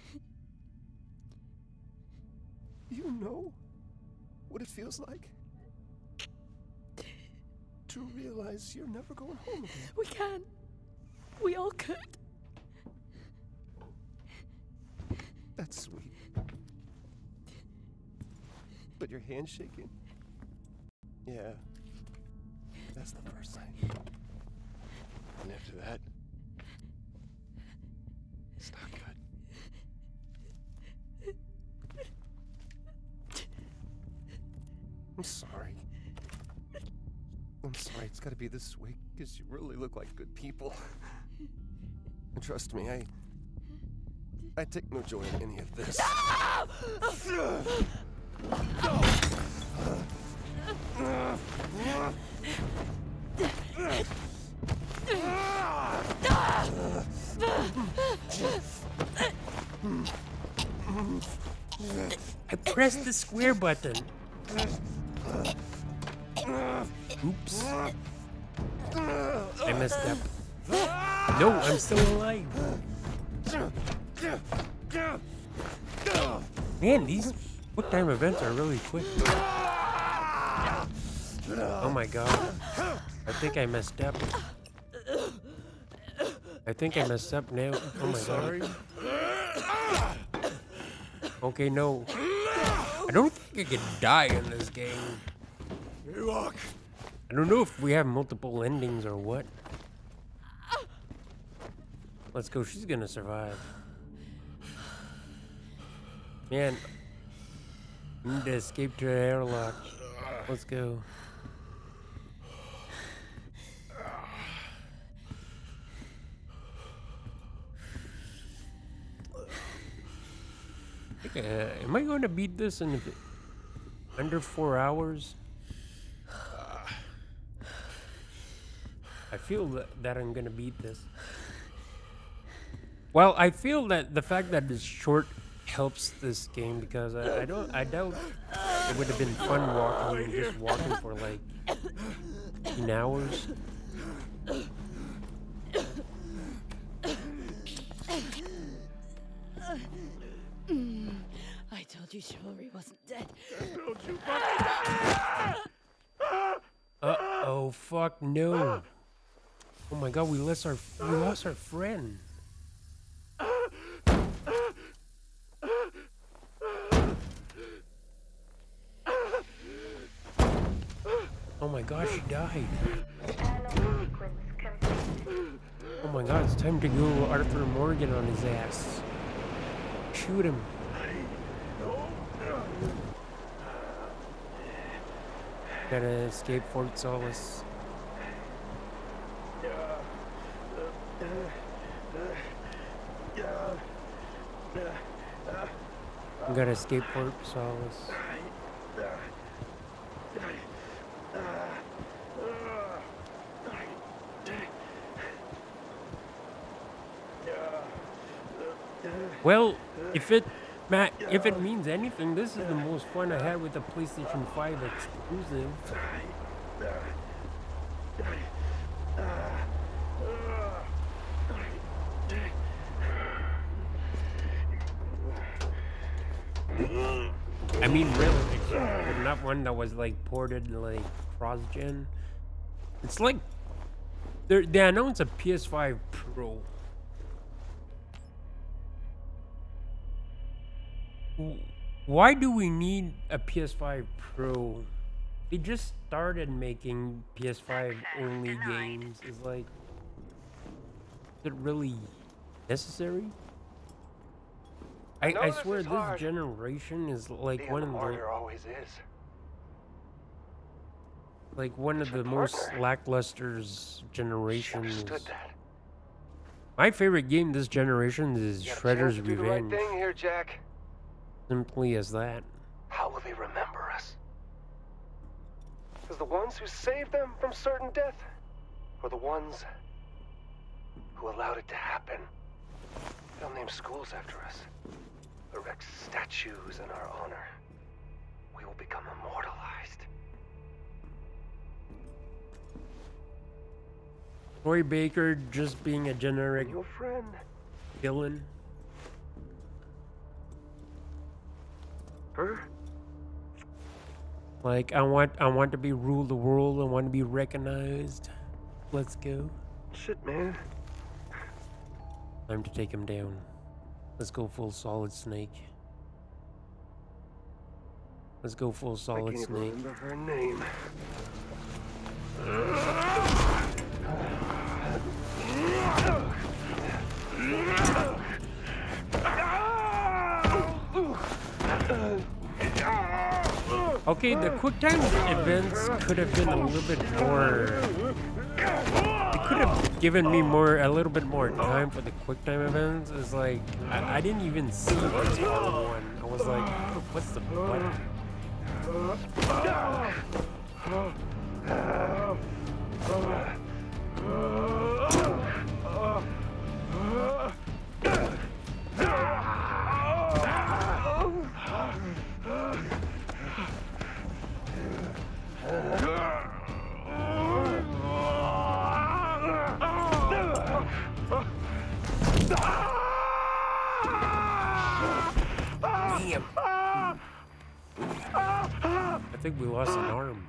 You know what it feels like? To realize you're never going home again. We can. We all could. That's sweet. But your hand's shaking? Yeah. That's the first sign. And after that, it's not good. I'm sorry. I'm sorry it's gotta be this way, because you really look like good people. And trust me, I take no joy in any of this. I pressed the square button. Oops. I messed up. No, I'm still alive. Man, these quick time events are really quick. Oh my god. I think I messed up. I think I messed up now. Oh my god. Okay, no. I don't think I could die in this game. I don't know if we have multiple endings or what. Let's go. She's gonna survive. Man, we need to escape to the airlock. Let's go. Am I going to beat this in under 4 hours? I feel that I'm going to beat this. Well, I feel that the fact that it's short helps this game because I doubt it would have been fun walking for like 10 hours. I told you Chivalry wasn't dead. Uh-oh, fuck no. Oh my god, we lost our friend. Oh my god, she died. Oh my god, it's time to go Arthur Morgan on his ass. Shoot him. Gotta escape Fort Solis. I'm gonna escape Fort Solis. Well, if it means anything, this is the most fun I had with the PlayStation 5 exclusive. I mean, really, not one that was like ported like cross-gen. It's like they announced a PS5 Pro. Why do we need a PS5 Pro? They just started making PS5 only games. Is like, is it really necessary? I swear this generation is like one of the most lackluster generations. My favorite game this generation is Shredder's Revenge. Thing here, Jack. Simply as that. How will they remember us? As the ones who saved them from certain death? Or the ones who allowed it to happen? They'll name schools after us. Erect statues in our honor. We will become immortalized. Troy Baker just being a generic your friend villain. Her? Like I want to be rule the world. I want to be recognized. Let's go. Shit, man. Time to take him down. Let's go full Solid Snake. Let's go full Solid Snake. I can't remember her name. Okay, the quick time events could have been a little bit more. It could have given me a little bit more time for the quick time events. Is like I didn't even see what's R1. I was like, what's the button? Damn. I think we lost an arm.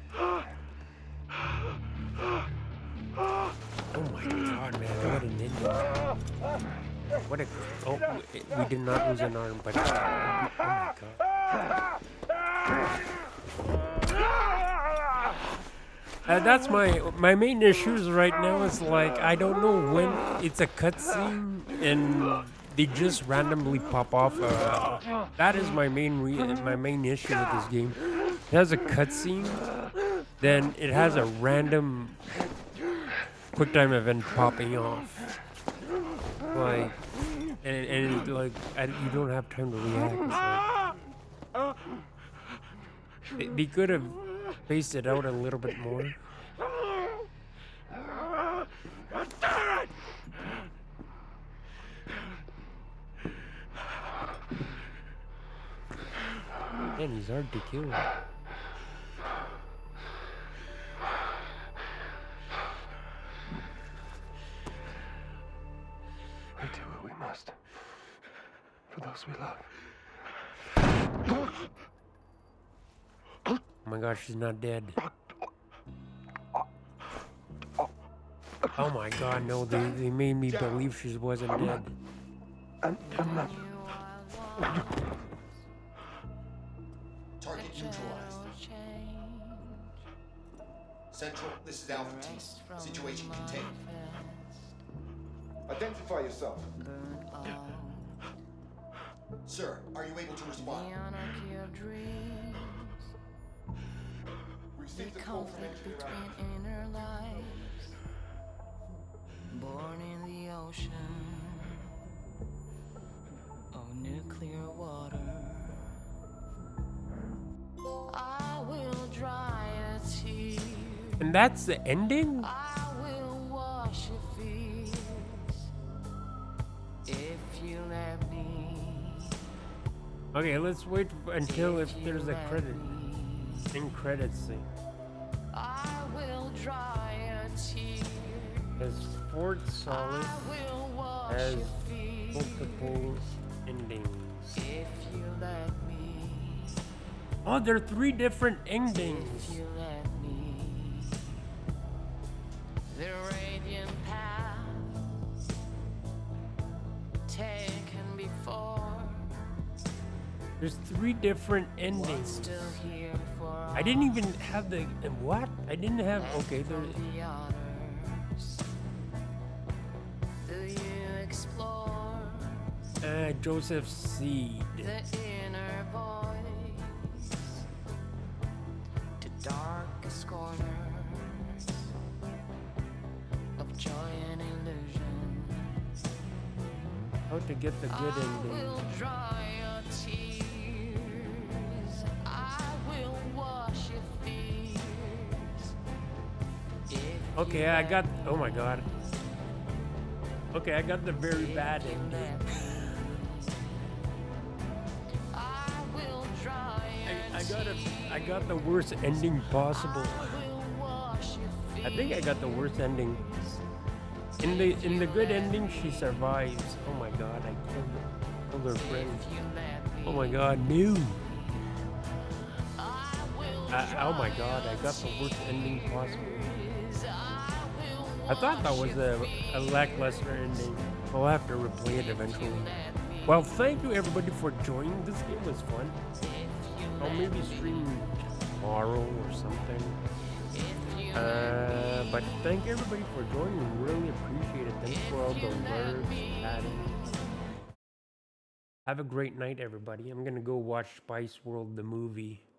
Oh my god, man, what an ending. What a... Oh, we did not lose an arm, but... Oh my god. That's my main issues right now is like, I don't know when it's a cutscene and they just randomly pop off. That is my main issue with this game. It has a cutscene, then it has a random QuickTime event popping off. Like, and like, you don't have time to react. Like, they could have spaced it out a little bit more. Man, he's hard to kill. We do what we must for those we love. Oh my gosh, she's not dead. Oh my god, no, they made me believe she wasn't dead. I'm not. Target neutralized. Central, this is Alpha Team. Situation contained. Identify yourself. Sir, are you able to respond? Received a call from entry around. Born in the ocean of nuclear water, I will dry a tear. And that's the ending? I will wash your fears if you let me. Okay, let's wait until if there's a credit. In credits scene. I will dry a tear. As Fort Solis has multiple endings. If you let me. Oh, there are 3 different endings. If you let me. The radiant path taken before. There's 3 different endings. I didn't even have the what? I didn't have okay. There. Joseph's seed. The inner voice to darkest corners of joy and illusion. How to get the good ending. I will dry your tears. I will wash your fears. Okay, I got. Oh my god. Okay, I got the very bad ending. I got the worst ending possible. I think I got the worst ending. In the good ending, she survives. Oh my god, I killed her friend. Oh my god, no. Oh my god, I got the worst ending possible. I thought that was a lackluster ending. I'll have to replay it eventually. Well, thank you everybody for joining. This game was fun. I'll maybe stream tomorrow or something. But thank everybody for joining. Really appreciate it. Thanks for all the words, chatting. Have a great night, everybody. I'm gonna go watch Spice World the movie.